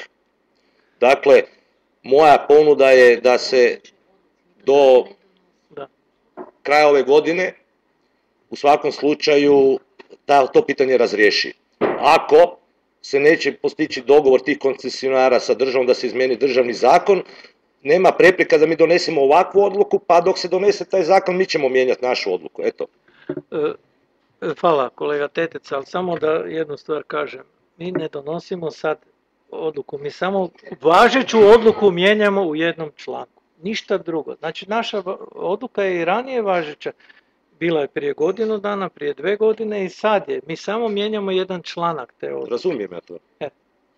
Dakle, moja ponuda je da se do Da. kraja ove godine u svakom slučaju ta, to pitanje razriješi. Ako se neće postići dogovor tih koncesionara sa državom da se izmijeni državni zakon, nema prepreka da mi donesemo ovakvu odluku, pa dok se donese taj zakon mi ćemo mijenjati našu odluku. Eto. Hvala kolega Tetec, ali samo da jednu stvar kažem. Mi ne donosimo sad odluku, mi samo važeću odluku mijenjamo u jednom članku. Ništa drugo. Znači naša odluka je i ranije važeća. Bila je prije godinu dana, prije dve godine i sad je. Mi samo mijenjamo jedan članak te odluke. Razumijem ja to. E.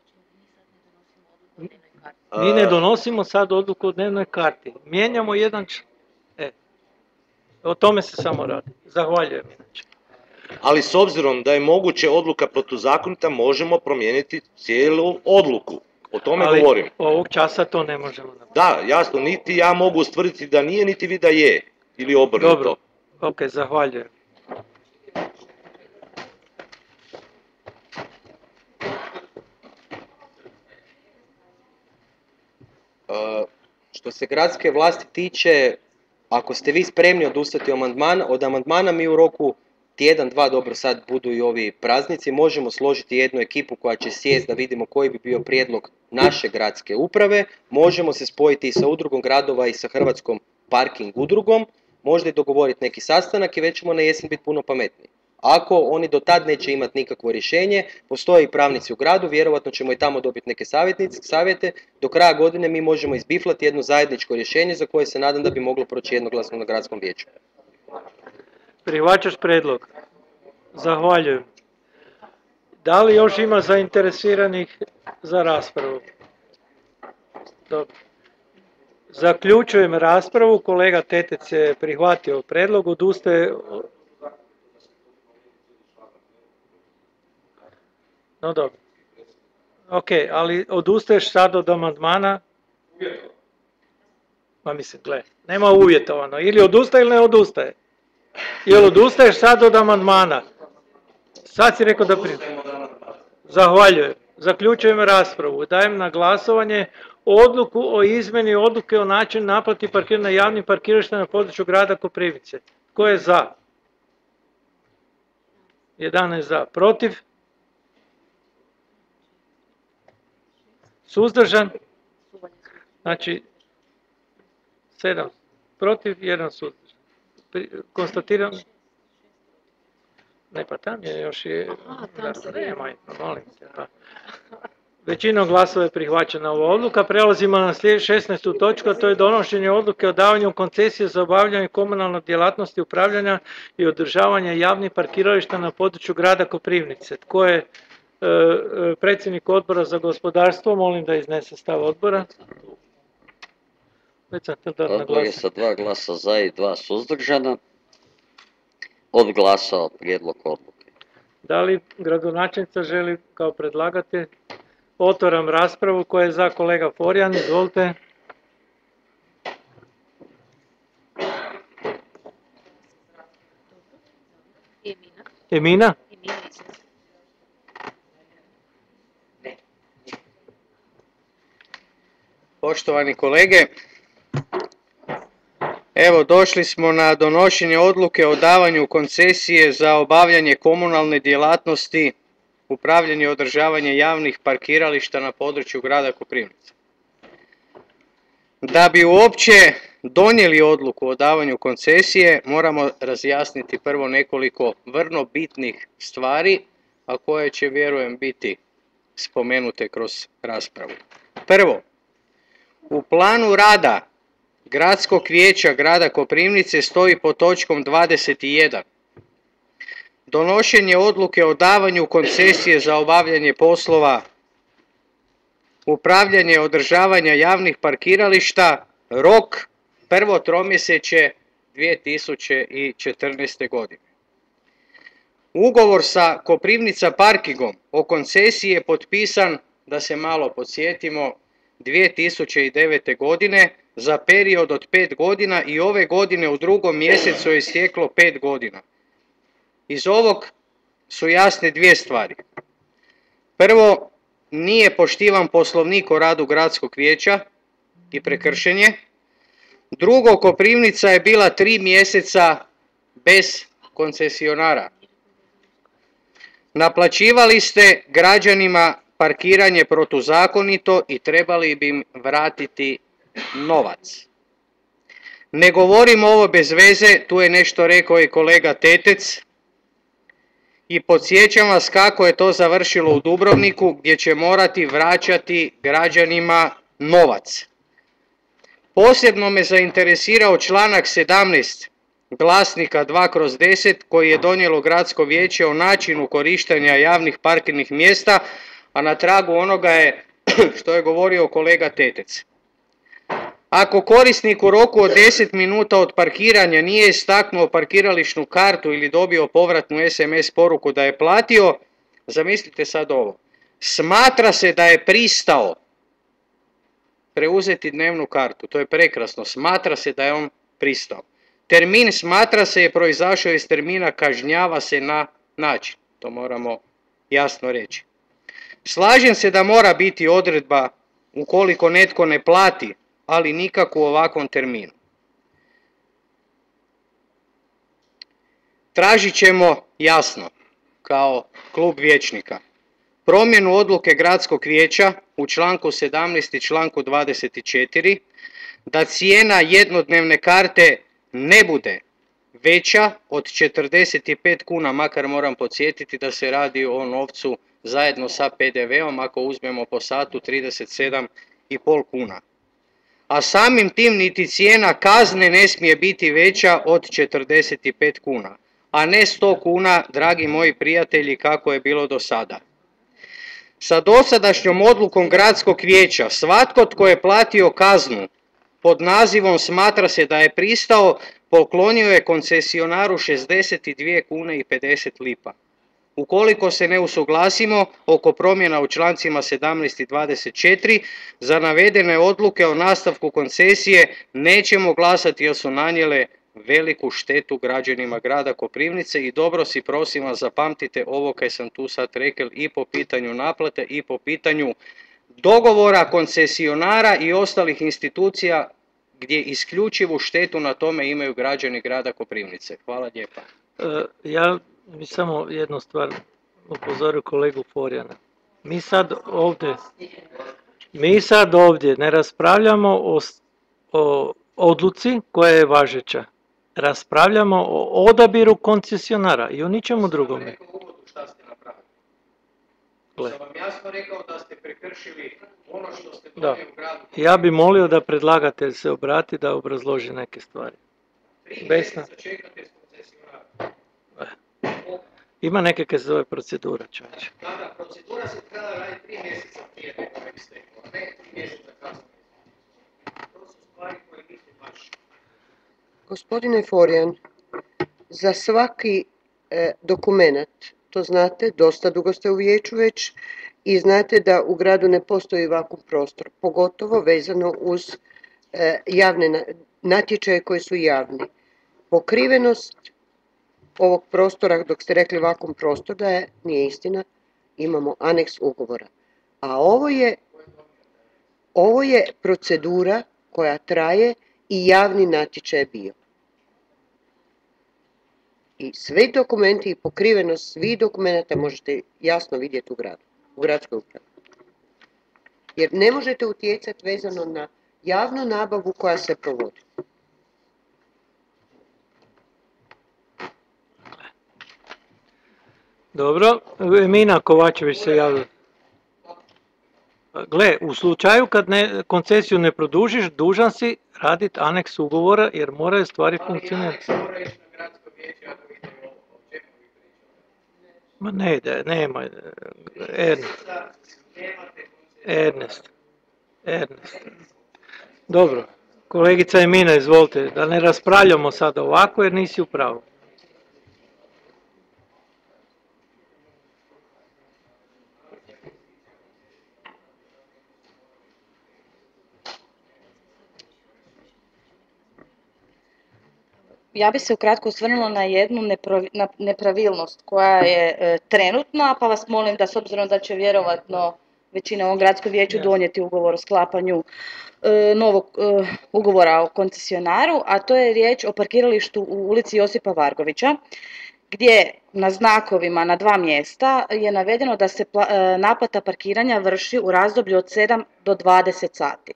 Mi ne donosimo sad odluku o dnevnoj karti. Mijenjamo jedan članak. E. O tome se samo radi. Zahvaljujem inače. Ali s obzirom da je moguće odluka protuzakonita, možemo promijeniti cijelu odluku. O tome Ali govorim. ovog časa to ne možemo napraviti. Da, jasno, niti ja mogu ustvrditi da nije, niti vi da je. Ili obrnuto. Dobro, ok, zahvaljujem. Što se gradske vlasti tiče, ako ste vi spremni odustati amandman, od amandmana mi u roku tjedan, dva, dobro sad budu i ovi praznici, možemo složiti jednu ekipu koja će sjest da vidimo koji bi bio prijedlog naše gradske uprave, možemo se spojiti i sa udrugom gradova i sa Hrvatskom parking udrugom, možda i dogovoriti neki sastanak i već ćemo na jesen biti puno pametniji. Ako oni do tad neće imati nikakvo rješenje, postoje i pravnici u gradu, vjerojatno ćemo i tamo dobiti neke savjete, do kraja godine mi možemo izbiflati jedno zajedničko rješenje za koje se nadam da bi moglo proći jednoglasno na gradskom vijeću. Prihvaćaš predlog? Zahvaljujem. Da li još ima zainteresiranih za raspravu? Dobro. Zaključujem raspravu. Kolega Tetec je prihvatio predlog. Odustaje... No dobro. Ok, ali odustaješ sad od amandmana? Ma mislim, gle, nema uvjetovano. Ili odustaje ili ne odustaje. Jel odustaješ sad od amandmana? Sad si rekao da prihvaćaš. Zahvaljujem. Zaključujem raspravu. Dajem na glasovanje odluku o izmjeni odluke o načinu naplati parkiranja na javnim parkiralištima na području grada Koprivnice. Tko je za? jedanaest za. Protiv? Suzdržan? Znači, sedam protiv, jedan suzdržan. Konstatiram? Ne, pa tam je još je... Nemoj, molim te. Pa. Većinom glasova je prihvaćena ova odluka. Prelazimo na šesnaestu točku, a to je donošenje odluke o davanju koncesije za obavljanje komunalne djelatnosti upravljanja i održavanja javnih parkirališta na području grada Koprivnice. Tko je e, predsjednik odbora za gospodarstvo? Molim da iznese stav odbora. Odbor je sa dva glasa za i dva suzdržana odglasao prijedlog odluke. Da li gradonačelnica želi kao predlagatelj? Otvaram raspravu. Koja je za? Kolega Forjan, izvolite. Emina? Poštovani kolege, evo došli smo na donošenje odluke o davanju koncesije za obavljanje komunalne djelatnosti, upravljanje i održavanje javnih parkirališta na području grada Koprivnice. Da bi uopće donijeli odluku o davanju koncesije, moramo razjasniti prvo nekoliko vrlo bitnih stvari, a koje će, vjerujem, biti spomenute kroz raspravu. Prvo, u planu rada Gradskog vijeća grada Koprivnice stoji pod točkom dvadeset jedan. Donošenje odluke o davanju koncesije za obavljanje poslova upravljanje i održavanja javnih parkirališta, rok prvo tromjesečje dvije tisuće četrnaeste. godine. Ugovor sa Koprivnica parkingom o koncesiji je potpisan, da se malo podsjetimo, dvije tisuće devete. godine za period od pet godina i ove godine u drugom mjesecu je isteklo pet godina. Iz ovog su jasne dvije stvari. Prvo, nije poštivan poslovnik o radu gradskog vijeća i prekršen je. Drugo, Koprivnica je bila tri mjeseca bez koncesionara. Naplaćivali ste građanima parkiranje protuzakonito i trebali bi im vratiti novac. Ne govorim ovo bez veze, tu je nešto rekao i kolega Tetec i podsjećam vas kako je to završilo u Dubrovniku gdje će morati vraćati građanima novac. Posebno me zainteresirao članak sedamnaest glasnika dva kroz deset koji je donijelo gradsko vijeće o načinu korištenja javnih parkirnih mjesta, a na tragu onoga je što je govorio kolega Tetec. Ako korisnik u roku od deset minuta od parkiranja nije istaknuo parkirališnu kartu ili dobio povratnu es em es poruku da je platio, zamislite sad ovo, smatra se da je pristao preuzeti dnevnu kartu. To je prekrasno, smatra se da je on pristao. Termin smatra se je proizašao iz termina kažnjava se na način. To moramo jasno reći. Slažem se da mora biti odredba ukoliko netko ne plati, ali nikako u ovakvom terminu. Tražit ćemo jasno, kao klub vijećnika, promjenu odluke gradskog vijeća u članku sedamnaest i članku dvadeset četiri, da cijena jednodnevne karte ne bude veća od četrdeset pet kuna, makar moram podsjetiti da se radi o novcu zajedno sa pe de veom, ako uzmemo po satu trideset sedam i pol kuna. A samim tim niti cijena kazne ne smije biti veća od četrdeset pet kuna, a ne sto kuna, dragi moji prijatelji, kako je bilo do sada. Sa dosadašnjom odlukom gradskog vijeća svatko tko je platio kaznu pod nazivom smatra se da je pristao, poklonio je koncesionaru šezdeset dvije kune i pedeset lipa. Ukoliko se ne usuglasimo oko promjena u člancima sedamnaest i dvadeset četiri, za navedene odluke o nastavku koncesije nećemo glasati jer su nanijele veliku štetu građanima grada Koprivnice i dobro si prosim vas zapamtite ovo kaj sam tu sad rekel i po pitanju naplate i po pitanju dogovora koncesionara i ostalih institucija gdje isključivu štetu na tome imaju građani grada Koprivnice. Hvala lijepa. E, ja bi samo jednu stvar upozorio kolegu Forjana. Mi sad ovdje, mi sad ovdje ne raspravljamo o, o odluci koja je važeća. Raspravljamo o odabiru koncesionara i o ničemu drugome. Gle. Sam vam jasno rekao da ste prekršili ono što ste Da. donijeli u gradu. Ja bi molio da predlagatelj se obrati da obrazloži neke stvari. Besna. Čekate s koncesionarom. Ima neke kaj se zove procedura, čovječe. Da, da, procedura se trebala raditi tri mjeseca prije nego je isteklo, a ne tri mjeseca kasnije. To su stvari koje nisu baš. Gospodine Forjan, za svaki e, dokumenat, to znate, dosta dugo ste u vijeću već i znate da u gradu ne postoji vakuum prostor, pogotovo vezano uz e, javne na, natječaje koji su javni. Pokrivenost ovog prostora, dok ste rekli vakuum prostor, da je, nije istina, imamo aneks ugovora. A ovo je, ovo je procedura koja traje i javni natječaj je bio. I svi dokumenti i pokrivenost svih dokumenta možete jasno vidjeti u gradu, u gradskoj upravi. Jer ne možete utjecati vezano na javnu nabavu koja se provodi. Dobro, Emina Kovačević se javlja. Gle, u slučaju kad ne, koncesiju ne produžiš, dužan si raditi aneks ugovora jer moraju stvari funkcionirati. Ma ne ide, nema, Ernest. Ernest. Ernest. Dobro, kolegica Emina, izvolite, da ne raspravljamo sad ovako jer nisi u pravu. Ja bi se ukratko osvrnula na jednu nepravi- na- nepravilnost koja je e, trenutna, pa vas molim da s obzirom da će vjerovatno većine u ovom gradskom vijeću donijeti ugovor o sklapanju e, novog e, ugovora o koncesionaru, a to je riječ o parkiralištu u ulici Josipa Vargovića, gdje na znakovima na dva mjesta je navedeno da se pla- e, naplata parkiranja vrši u razdoblju od sedam do dvadeset sati.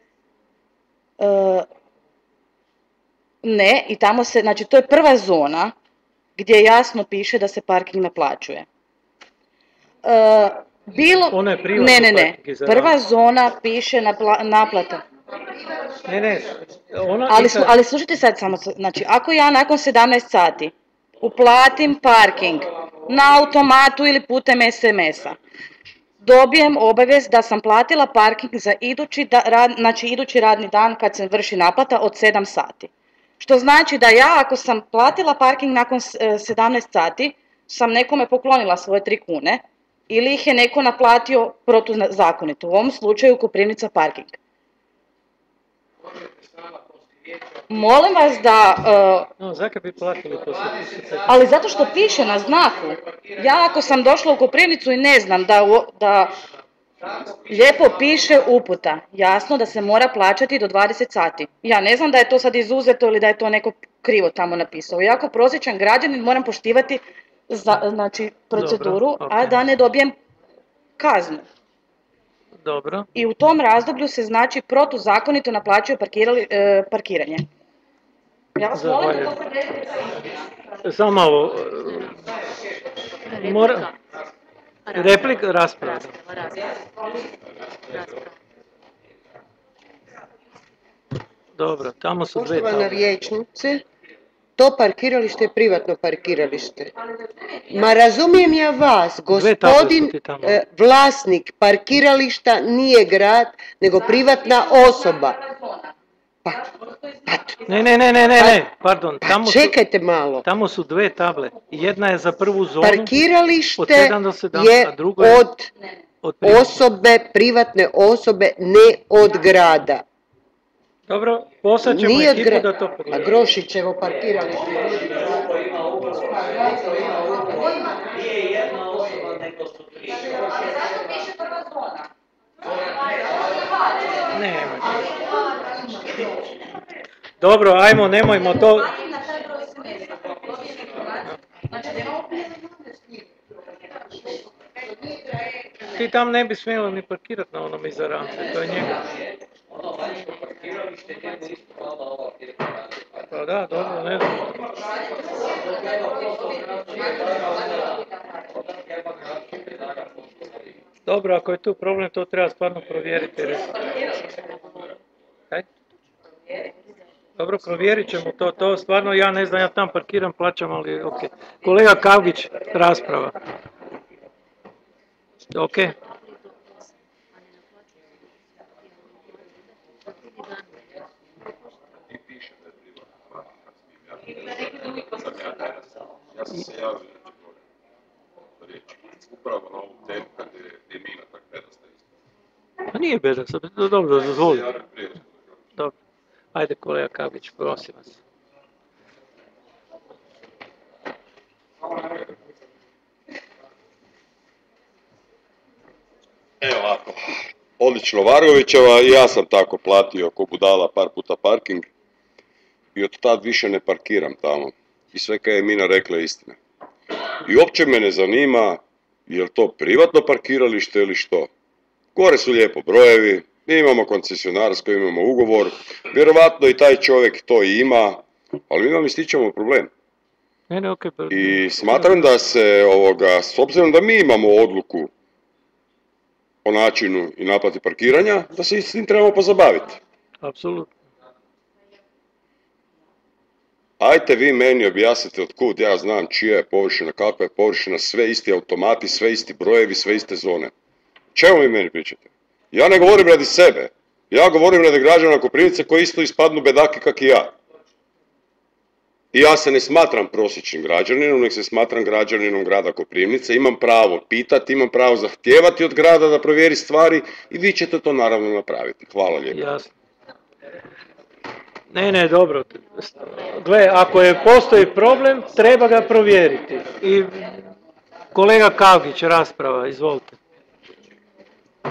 E, ne, i tamo se, znači to je prva zona gdje jasno piše da se parking naplaćuje. E, bilo, Ona je privatni ne, ne, ne, parking za prva rad. zona piše napla, naplata. Ne, ne, ona... Ali, slu- ali slušajte sad samo, znači ako ja nakon sedamnaest sati uplatim parking na automatu ili putem es emesa, dobijem obavijest da sam platila parking za idući, da, rad, znači idući radni dan kad se vrši naplata od sedam sati. Što znači da ja ako sam platila parking nakon s- e, sedamnaest sati, sam nekome poklonila svoje tri kune ili ih je neko naplatio protuzakonito, u ovom slučaju Koprivnica parking. Molim vas da, e, No, zakaj bi platili poslije? ali zato što piše na znaku. Ja ako sam došla u Koprivnicu i ne znam da, u- da lijepo piše uputa, jasno da se mora plaćati do dvadeset sati. Ja ne znam da je to sad izuzeto ili da je to neko krivo tamo napisao. Ja kao prosječan građanin moram poštivati za, znači, proceduru, Dobro, a ok. da ne dobijem kaznu. Dobro. I u tom razdoblju se znači protuzakonito naplaćuje parkirali, e, parkiranje. Ja vas molim da to Zahvaljujem. prevedete. Samo malo. e, Mora... Replika, rasprava. Dobro, tamo su dve Poštovana table. vijećnice, to parkiralište je privatno parkiralište. Ma razumijem ja vas, Dve table su gospodin ti tamo. e, vlasnik parkirališta nije grad, nego privatna osoba. Ne, ne, ne, ne, ne, ne, pardon. Tamo su, Čekajte malo. tamo su dve table. Jedna je za prvu zonu od Parkiralište sedam do sedam, je a drugo je od od privatne. osobe, privatne osobe, ne od grada. Dobro, poslat ćemo Nije od ekipu grada. da to A pogleda. Grošićevo parkiralište. Ne, dobro, ajmo, nemojmo to. Ti tam ne bi smjela ni parkirati na onom iza rampe, to je njega. Pa da, dobro, ne znam. Dobro, ako je tu problem, to treba stvarno provjeriti. jer- Kaj? Dobro, provjerit ćemo to, to stvarno ja ne znam, ja tam parkiram, plaćam, ali ok. Kolega Kavgić, rasprava. Ok. Ja sam se javio za riječ. Upravo na ovu temu kad je Demina tak nedostaje. A nije beda, sad, dobro, dozvoli. Dobro. Ajde, kolega Kavgić, prosim vas. Evo ovako, odlično Vargovićeva, i ja sam tako platio ko budala par puta parking i od tad više ne parkiram tamo. I sve kaj je Mina rekla je istina. I uopće me ne zanima je li to privatno parkiralište ili što. Gore su lijepo brojevi, mi imamo koncesionarsko, imamo ugovor, vjerovatno i taj čovjek to i ima, ali mi vam ističemo problem. Ne, ne, okej. pa- I smatram da se ovoga, s obzirom da mi imamo odluku o načinu i naplati parkiranja, da se s tim trebamo pozabaviti. Apsolutno. Ajte vi meni objasnite otkud ja znam čija je površina, kakva je površina, sve isti automati, sve isti brojevi, sve iste zone. Čemu vi meni pričate? Ja ne govorim radi sebe, ja govorim radi građana Koprivnice koji isto ispadnu bedaki kak i ja. I ja se ne smatram prosječnim građaninom, nek se smatram građaninom grada Koprivnice, imam pravo pitati, imam pravo zahtijevati od grada da provjeri stvari i vi ćete to naravno napraviti. Hvala lijepo. Jasno. Ne, ne, dobro. Gle, ako je postoji problem, treba ga provjeriti. I kolega Kavgić, rasprava, izvolite.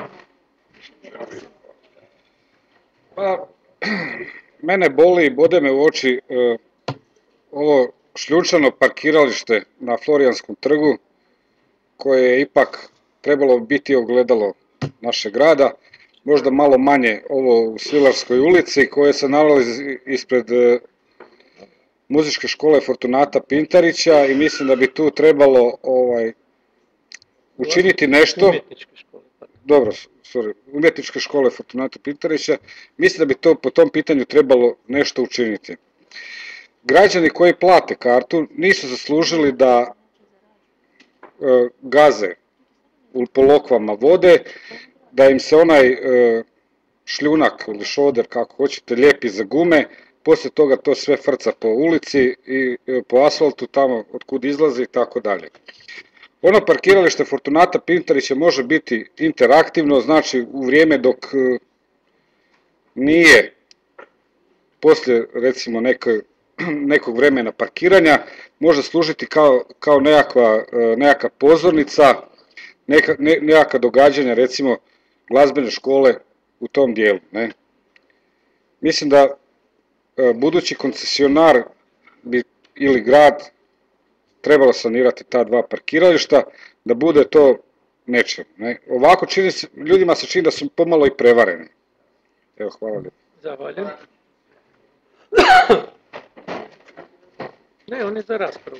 Pa, mene boli i bode me u oči e, ovo šljunčano parkiralište na Florijanskom trgu, koje je ipak trebalo biti ogledalo našeg grada, možda malo manje ovo u Svilarskoj ulici koje se nalazi ispred e, muzičke škole Fortunata Pintarića i mislim da bi tu trebalo ovaj učiniti nešto. Dobro, sorry, umjetničke škole Fortunata Pintarića, mislim da bi to po tom pitanju trebalo nešto učiniti. Građani koji plate kartu nisu zaslužili da e, gaze u po lokvama vode, da im se onaj e, šljunak ili šoder, kako hoćete, lijepi za gume, poslije toga to sve frca po ulici i e, po asfaltu tamo otkud izlazi i tako dalje. Ono parkiralište Fortunata Pintarića može biti interaktivno, znači u vrijeme dok e, nije poslije recimo neke, nekog vremena parkiranja, može služiti kao, kao nekakva, e, nekakva pozornica, neka, ne, nekakva događanja, recimo glazbene škole u tom dijelu. Ne? Mislim da e, budući koncesionar bi, ili grad trebalo sanirati ta dva parkirališta, da bude to nečem. Ne? Ovako čini se, ljudima se čini da su pomalo i prevareni. Evo, hvala lijepo. Zahvaljujem. Ne, on je za raspravu.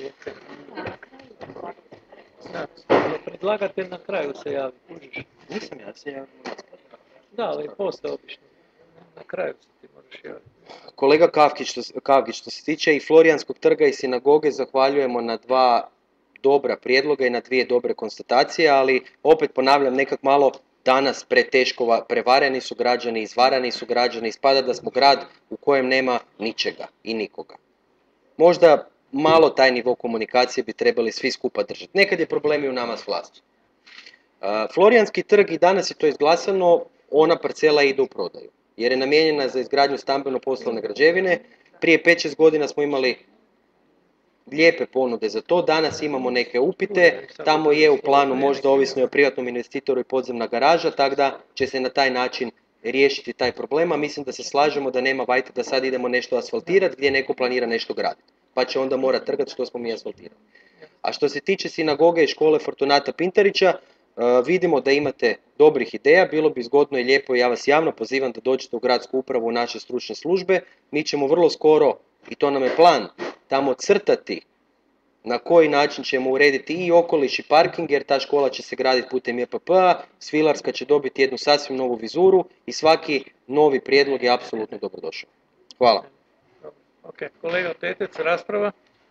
Da, predlagatelj na kraju se javi, kužiš. Nisam ja se javio. Da, ali postoje obično. Na kraju se ti moraš javiti. Kolega Kavkić, što, Kavkić, što se tiče i Florijanskog trga i sinagoge, zahvaljujemo na dva dobra prijedloga i na dvije dobre konstatacije, ali opet ponavljam, nekak malo danas preteško, prevareni su građani, izvarani su građani, ispada da smo grad u kojem nema ničega i nikoga. Možda malo taj nivo komunikacije bi trebali svi skupa držati. Nekad je problem i u nama s vlasti. Florijanski trg, i danas je to izglasano, ona parcela ide u prodaju, jer je namijenjena za izgradnju stambeno-poslovne građevine. Prije pet šest godina smo imali lijepe ponude za to, danas imamo neke upite, tamo je u planu možda ovisno o privatnom investitoru i podzemna garaža, tako da će se na taj način riješiti taj problem, a mislim da se slažemo da nema vajte da sad idemo nešto asfaltirati gdje neko planira nešto graditi, pa će onda morati trgati što smo mi asfaltirali. A što se tiče sinagoge i škole Fortunata Pintarića, vidimo da imate dobrih ideja, bilo bi zgodno i lijepo, ja vas javno pozivam da dođete u gradsku upravu u naše stručne službe. Mi ćemo vrlo skoro, i to nam je plan, tamo crtati na koji način ćemo urediti i okoliš i parking, jer ta škola će se graditi putem J P P-a, Svilarska će dobiti jednu sasvim novu vizuru i svaki novi prijedlog je apsolutno dobrodošao. Hvala. Ok, kolega Tetec, rasprava.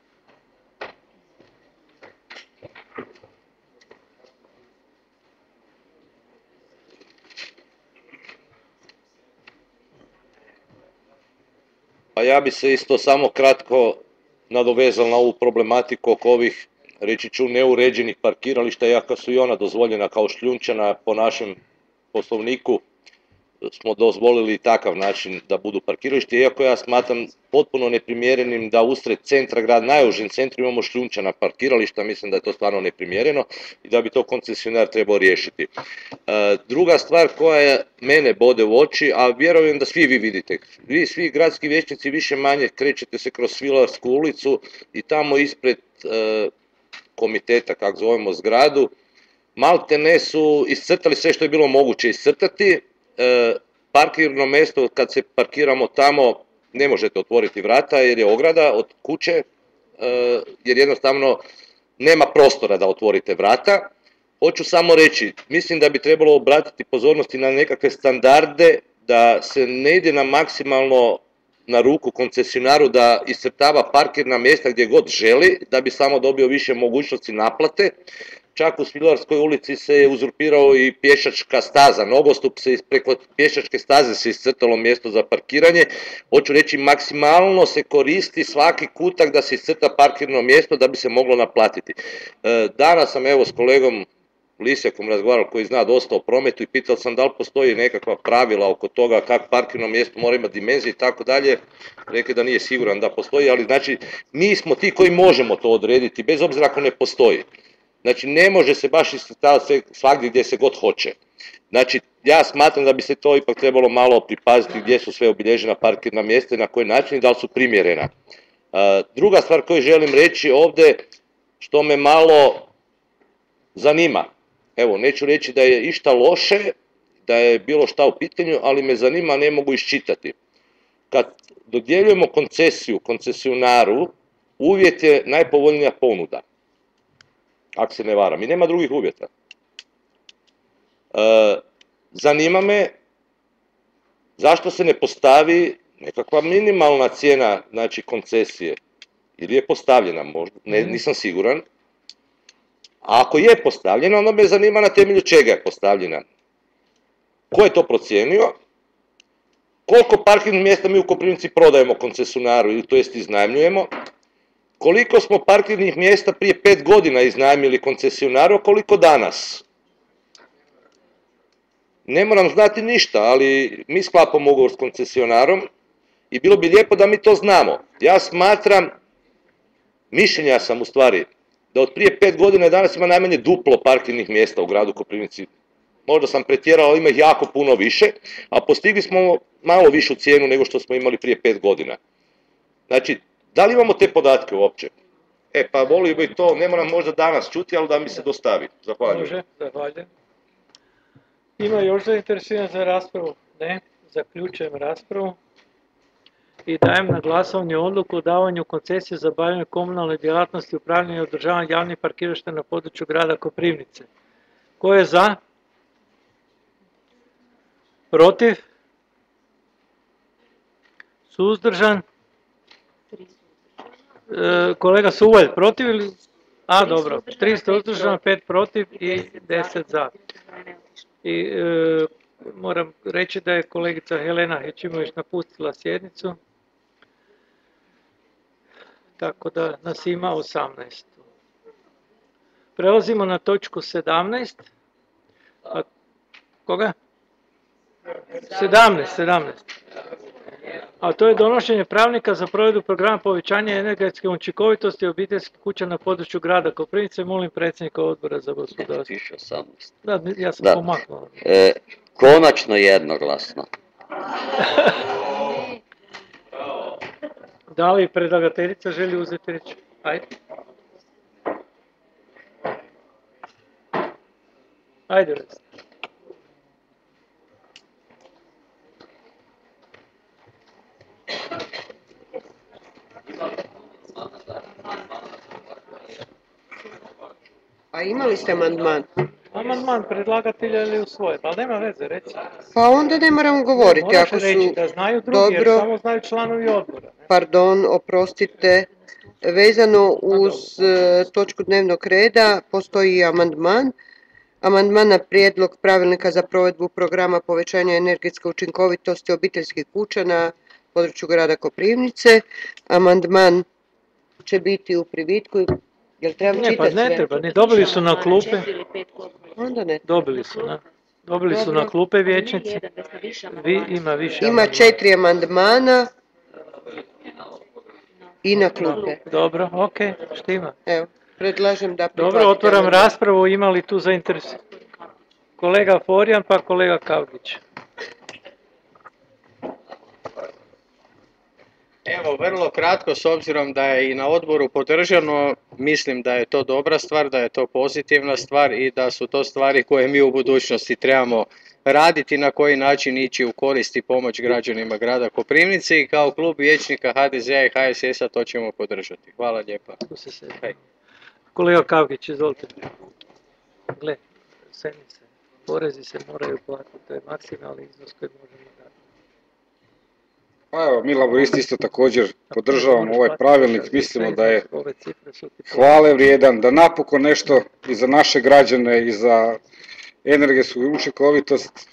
Pa ja bi se isto samo kratko nadovezal na ovu problematiku oko ovih, reći ću, neuređenih parkirališta, iako su i ona dozvoljena kao šljunčana po našem poslovniku, smo dozvolili takav način da budu parkiralište, iako ja smatram potpuno neprimjerenim da usred centra grad, najužem centru imamo šljunčana parkirališta, mislim da je to stvarno neprimjereno i da bi to koncesionar trebao riješiti. E, druga stvar koja je mene bode u oči, a vjerujem da svi vi vidite, vi svi gradski vijećnici više manje krećete se kroz Svilarsku ulicu i tamo ispred e, komiteta, kako zovemo, zgradu, malte ne su iscrtali sve što je bilo moguće iscrtati. E, parkirno mjesto, kad se parkiramo tamo, ne možete otvoriti vrata jer je ograda od kuće, e, jer jednostavno nema prostora da otvorite vrata. Hoću samo reći, mislim da bi trebalo obratiti pozornosti na nekakve standarde, da se ne ide na maksimalno na ruku koncesionaru da iscrtava parkirna mjesta gdje god želi, da bi samo dobio više mogućnosti naplate. Čak u Svilarskoj ulici se je uzurpirao i pješačka staza, nogostup se preko pješačke staze se iscrtalo mjesto za parkiranje. Hoću reći, maksimalno se koristi svaki kutak da se iscrta parkirno mjesto da bi se moglo naplatiti. Danas sam evo s kolegom Lisjakom razgovarao koji zna dosta o prometu i pitao sam da li postoji nekakva pravila oko toga kako parkirno mjesto mora imati dimenzije i tako dalje. Rekli da nije siguran da postoji, ali znači mi smo ti koji možemo to odrediti bez obzira ako ne postoji. Znači ne može se baš iscrtavati svagdje gdje se god hoće. Znači, ja smatram da bi se to ipak trebalo malo pripaziti gdje su sve obilježena parkirna mjesta i na koji način i da li su primjerena. Druga stvar koju želim reći ovdje, što me malo zanima, evo, neću reći da je išta loše, da je bilo šta u pitanju, ali me zanima, ne mogu iščitati. Kad dodjeljujemo koncesiju koncesionaru, uvjet je najpovoljnija ponuda, ako se ne varam, i nema drugih uvjeta. E, zanima me zašto se ne postavi nekakva minimalna cijena, znači, koncesije, ili je postavljena možda, ne, nisam siguran. A ako je postavljena, onda me zanima na temelju čega je postavljena. Ko je to procijenio? Koliko parkirnih mjesta mi u Koprivnici prodajemo koncesionaru, ili to jest iznajmljujemo? Koliko smo parkirnih mjesta prije pet godina iznajmili koncesionaru, a koliko danas? Ne moram znati ništa, ali mi sklapamo ugovor s koncesionarom i bilo bi lijepo da mi to znamo. Ja smatram, mišljenja sam u stvari, da od prije pet godina danas ima najmanje duplo parkirnih mjesta u gradu Koprivnici. Možda sam pretjerao, ali ima ih jako puno više, a postigli smo malo višu cijenu nego što smo imali prije pet godina. Znači, da li imamo te podatke uopće? E, pa volio bi to, ne moram možda danas čuti, ali da mi se dostavi. Zahvaljujem. Može, zahvaljujem. Ima još zainteresiran za raspravu? Ne. Zaključujem raspravu. I dajem na glasovanje odluku o davanju koncesije za obavljanje komunalne djelatnosti, upravljanje i održavanje javnih parkirališta na području grada Koprivnice. Ko je za? Protiv? Suzdržan? E, kolega Suvalj, protiv ili? A, dobro. tri suzdržana, pet protiv i deset za. I e, moram reći da je kolegica Helena Hećimović napustila sjednicu. Tako da nas ima osamnaest. Prelazimo na točku sedamnaest. A, koga? sedamnaest, sedamnaest. A to je donošenje pravnika za provedbu programa povećanja energetske učinkovitosti obiteljskih kuća na području grada Koprivnice. Molim predsjednika odbora za gospodarstvo. Piše osamnaest. Da, ja sam Da. pomaknuo. E, konačno jednoglasno. Da li predlagateljica želi uzeti riječ? Ajde. Ajde, recite. A imali ste amandman? Amandman predlagatelja ili usvojen, ali nema veze, reci. Pa onda ne moramo govoriti. Moraš Ako reći su da znaju drugi, jer dobro, samo znaju članovi odbora. pardon, oprostite, vezano uz e, točku dnevnog reda postoji i amandman. Amandman na prijedlog pravilnika za provedbu programa povećanja energetske učinkovitosti obiteljskih kuća na području grada Koprivnice. Amandman će biti u privitku. Jel trebam Ne, pa čitati ne sve? treba, ni dobili su na klupe. Onda ne. Dobili su, na. Dobili su na Dobro. klupe vijećnici. Vi, ima više Ima amandmana. četiri amandmana i na klupe. Dobro, okej, štima. Evo, predlažem da prihvatite. Dobro, otvaram amandman. raspravu, ima li tu zainteresiranih? Kolega Forjan pa kolega Kavgić. Evo, vrlo kratko, s obzirom da je i na odboru podržano, mislim da je to dobra stvar, da je to pozitivna stvar i da su to stvari koje mi u budućnosti trebamo raditi, na koji način ići u korist i pomoć građanima grada Koprivnice i kao klub vijećnika ha de zea i ha es es a to ćemo podržati. Hvala lijepa. Hej. Kolega Kavgić, izvolite. Gle, sedmice, porezi se moraju platiti, to je maksimalni iznos koji možemo dati. Pa evo, mi laboristi isto također podržavamo ovaj pravilnik, mislimo da je Ove cifre su ti hvale vrijedan, da napokon nešto i za naše građane i za energetsku učinkovitost.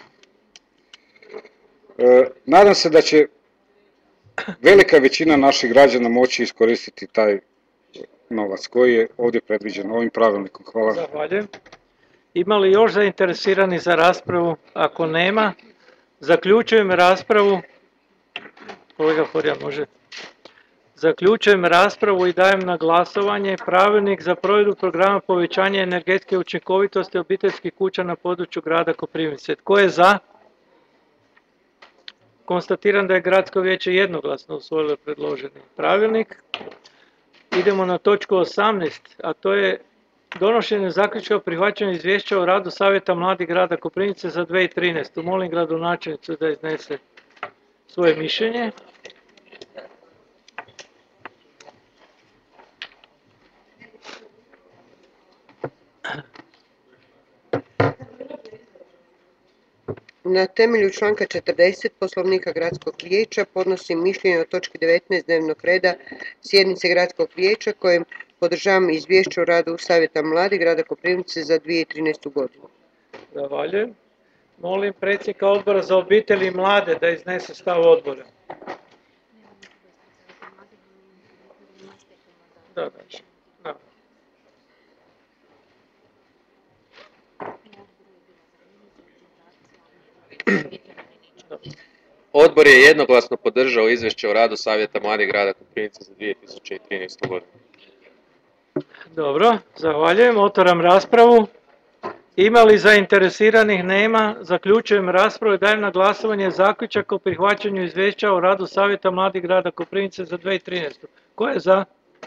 E, nadam se da će velika većina naših građana moći iskoristiti taj novac koji je ovdje predviđen ovim pravilnikom. Hvala. Zahvaljujem. Ima li još zainteresirani za raspravu? Ako nema, zaključujem raspravu. Kolega Forjan može. Zaključujem raspravu i dajem na glasovanje pravilnik za provedbu programa povećanja energetske učinkovitosti obiteljskih kuća na području grada Koprivnice. Tko je za? Konstatiram da je gradsko vijeće jednoglasno usvojilo predloženi pravilnik. Idemo na točku osamnaest, a to je donošenje zaključka o prihvaćanju izvješća o radu Savjeta mladih grada Koprivnice za dvije tisuće trinaestu. Molim gradonačelnicu da iznese svoje mišljenje. Na temelju članka četrdeset Poslovnika Gradskog vijeća podnosim mišljenje o točki devetnaest dnevnog reda sjednice Gradskog vijeća kojim podržavam izvješće o radu Savjeta mladih grada Koprivnice za dvije tisuće trinaestu godinu. Zahvaljujem. Molim predsjednika odbora za obitelj i mlade da iznese stav odbora. Da, da, da. Odbor je jednoglasno podržao izvješće o radu Savjeta mladih grada Koprivnice za dvije tisuće trinaestu godinu. Dobro, zahvaljujem. Otvaram raspravu. Ima li zainteresiranih? Nema. Zaključujem raspravu i dajem na glasovanje zaključak o prihvaćanju izvješća o radu Savjeta mladih grada Koprivnice za dvije tisuće trinaestu. Ko je za?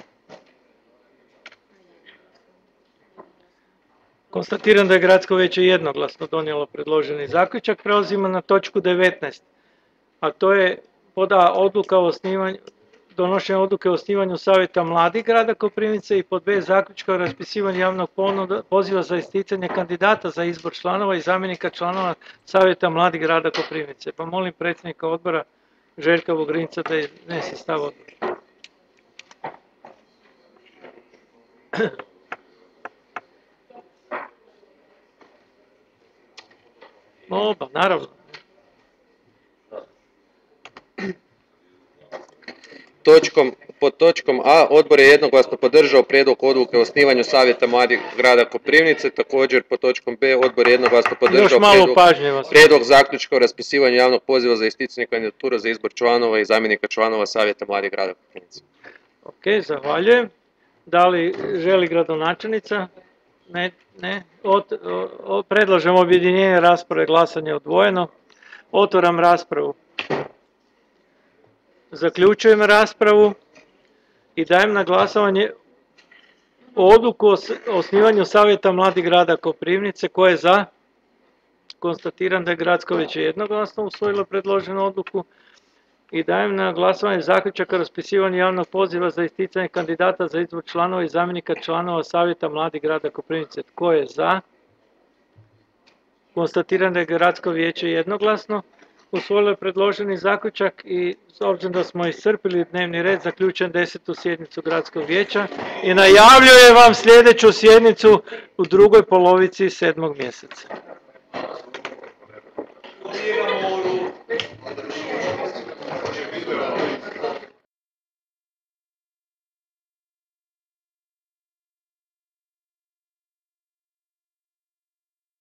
Konstatiram da je gradsko vijeće jednoglasno donijelo predloženi zaključak. Prelazimo na točku devetnaest, a to je poda odluka o osnivanju, donošenje odluke o osnivanju Savjeta mladih grada Koprivnice i pod B zaključka o raspisivanju javnog poziva za isticanje kandidata za izbor članova i zamjenika članova Savjeta mladih grada Koprivnice. Pa molim predsjednika odbora Željka Vugrinca da iznese stav odbora. Oba, naravno. Točkom, pod točkom A odbor je jednoglasno podržao prijedlog odluke o osnivanju Savjeta mladih grada Koprivnice. Također pod točkom B odbor je jednoglasno podržao prijedlog, prijedlog zaključka o raspisivanju javnog poziva za isticanje kandidatura za izbor članova i zamjenika članova Savjeta mladih grada Koprivnice. Ok, zahvaljujem. Da li želi gradonačelnica? Ne, ne. Ot, o, o, predlažem objedinjenje rasprave, glasanje odvojeno. Otvaram raspravu. Zaključujem raspravu i dajem na glasovanje odluku o osnivanju Savjeta mladih grada Koprivnice. Ko je za? Konstatiram da je gradsko vijeće jednoglasno usvojilo predloženu odluku i dajem na glasovanje zaključak o raspisivanju javnog poziva za isticanje kandidata za izbor članova i zamjenika članova Savjeta mladih grada Koprivnice. Tko je za? Konstatiram da je gradsko vijeće jednoglasno usvojilo predloženi zaključak i s obzirom da smo iscrpili dnevni red, zaključujem desetu sjednicu gradskog vijeća i najavljujem vam sljedeću sjednicu u drugoj polovici sedmog mjeseca.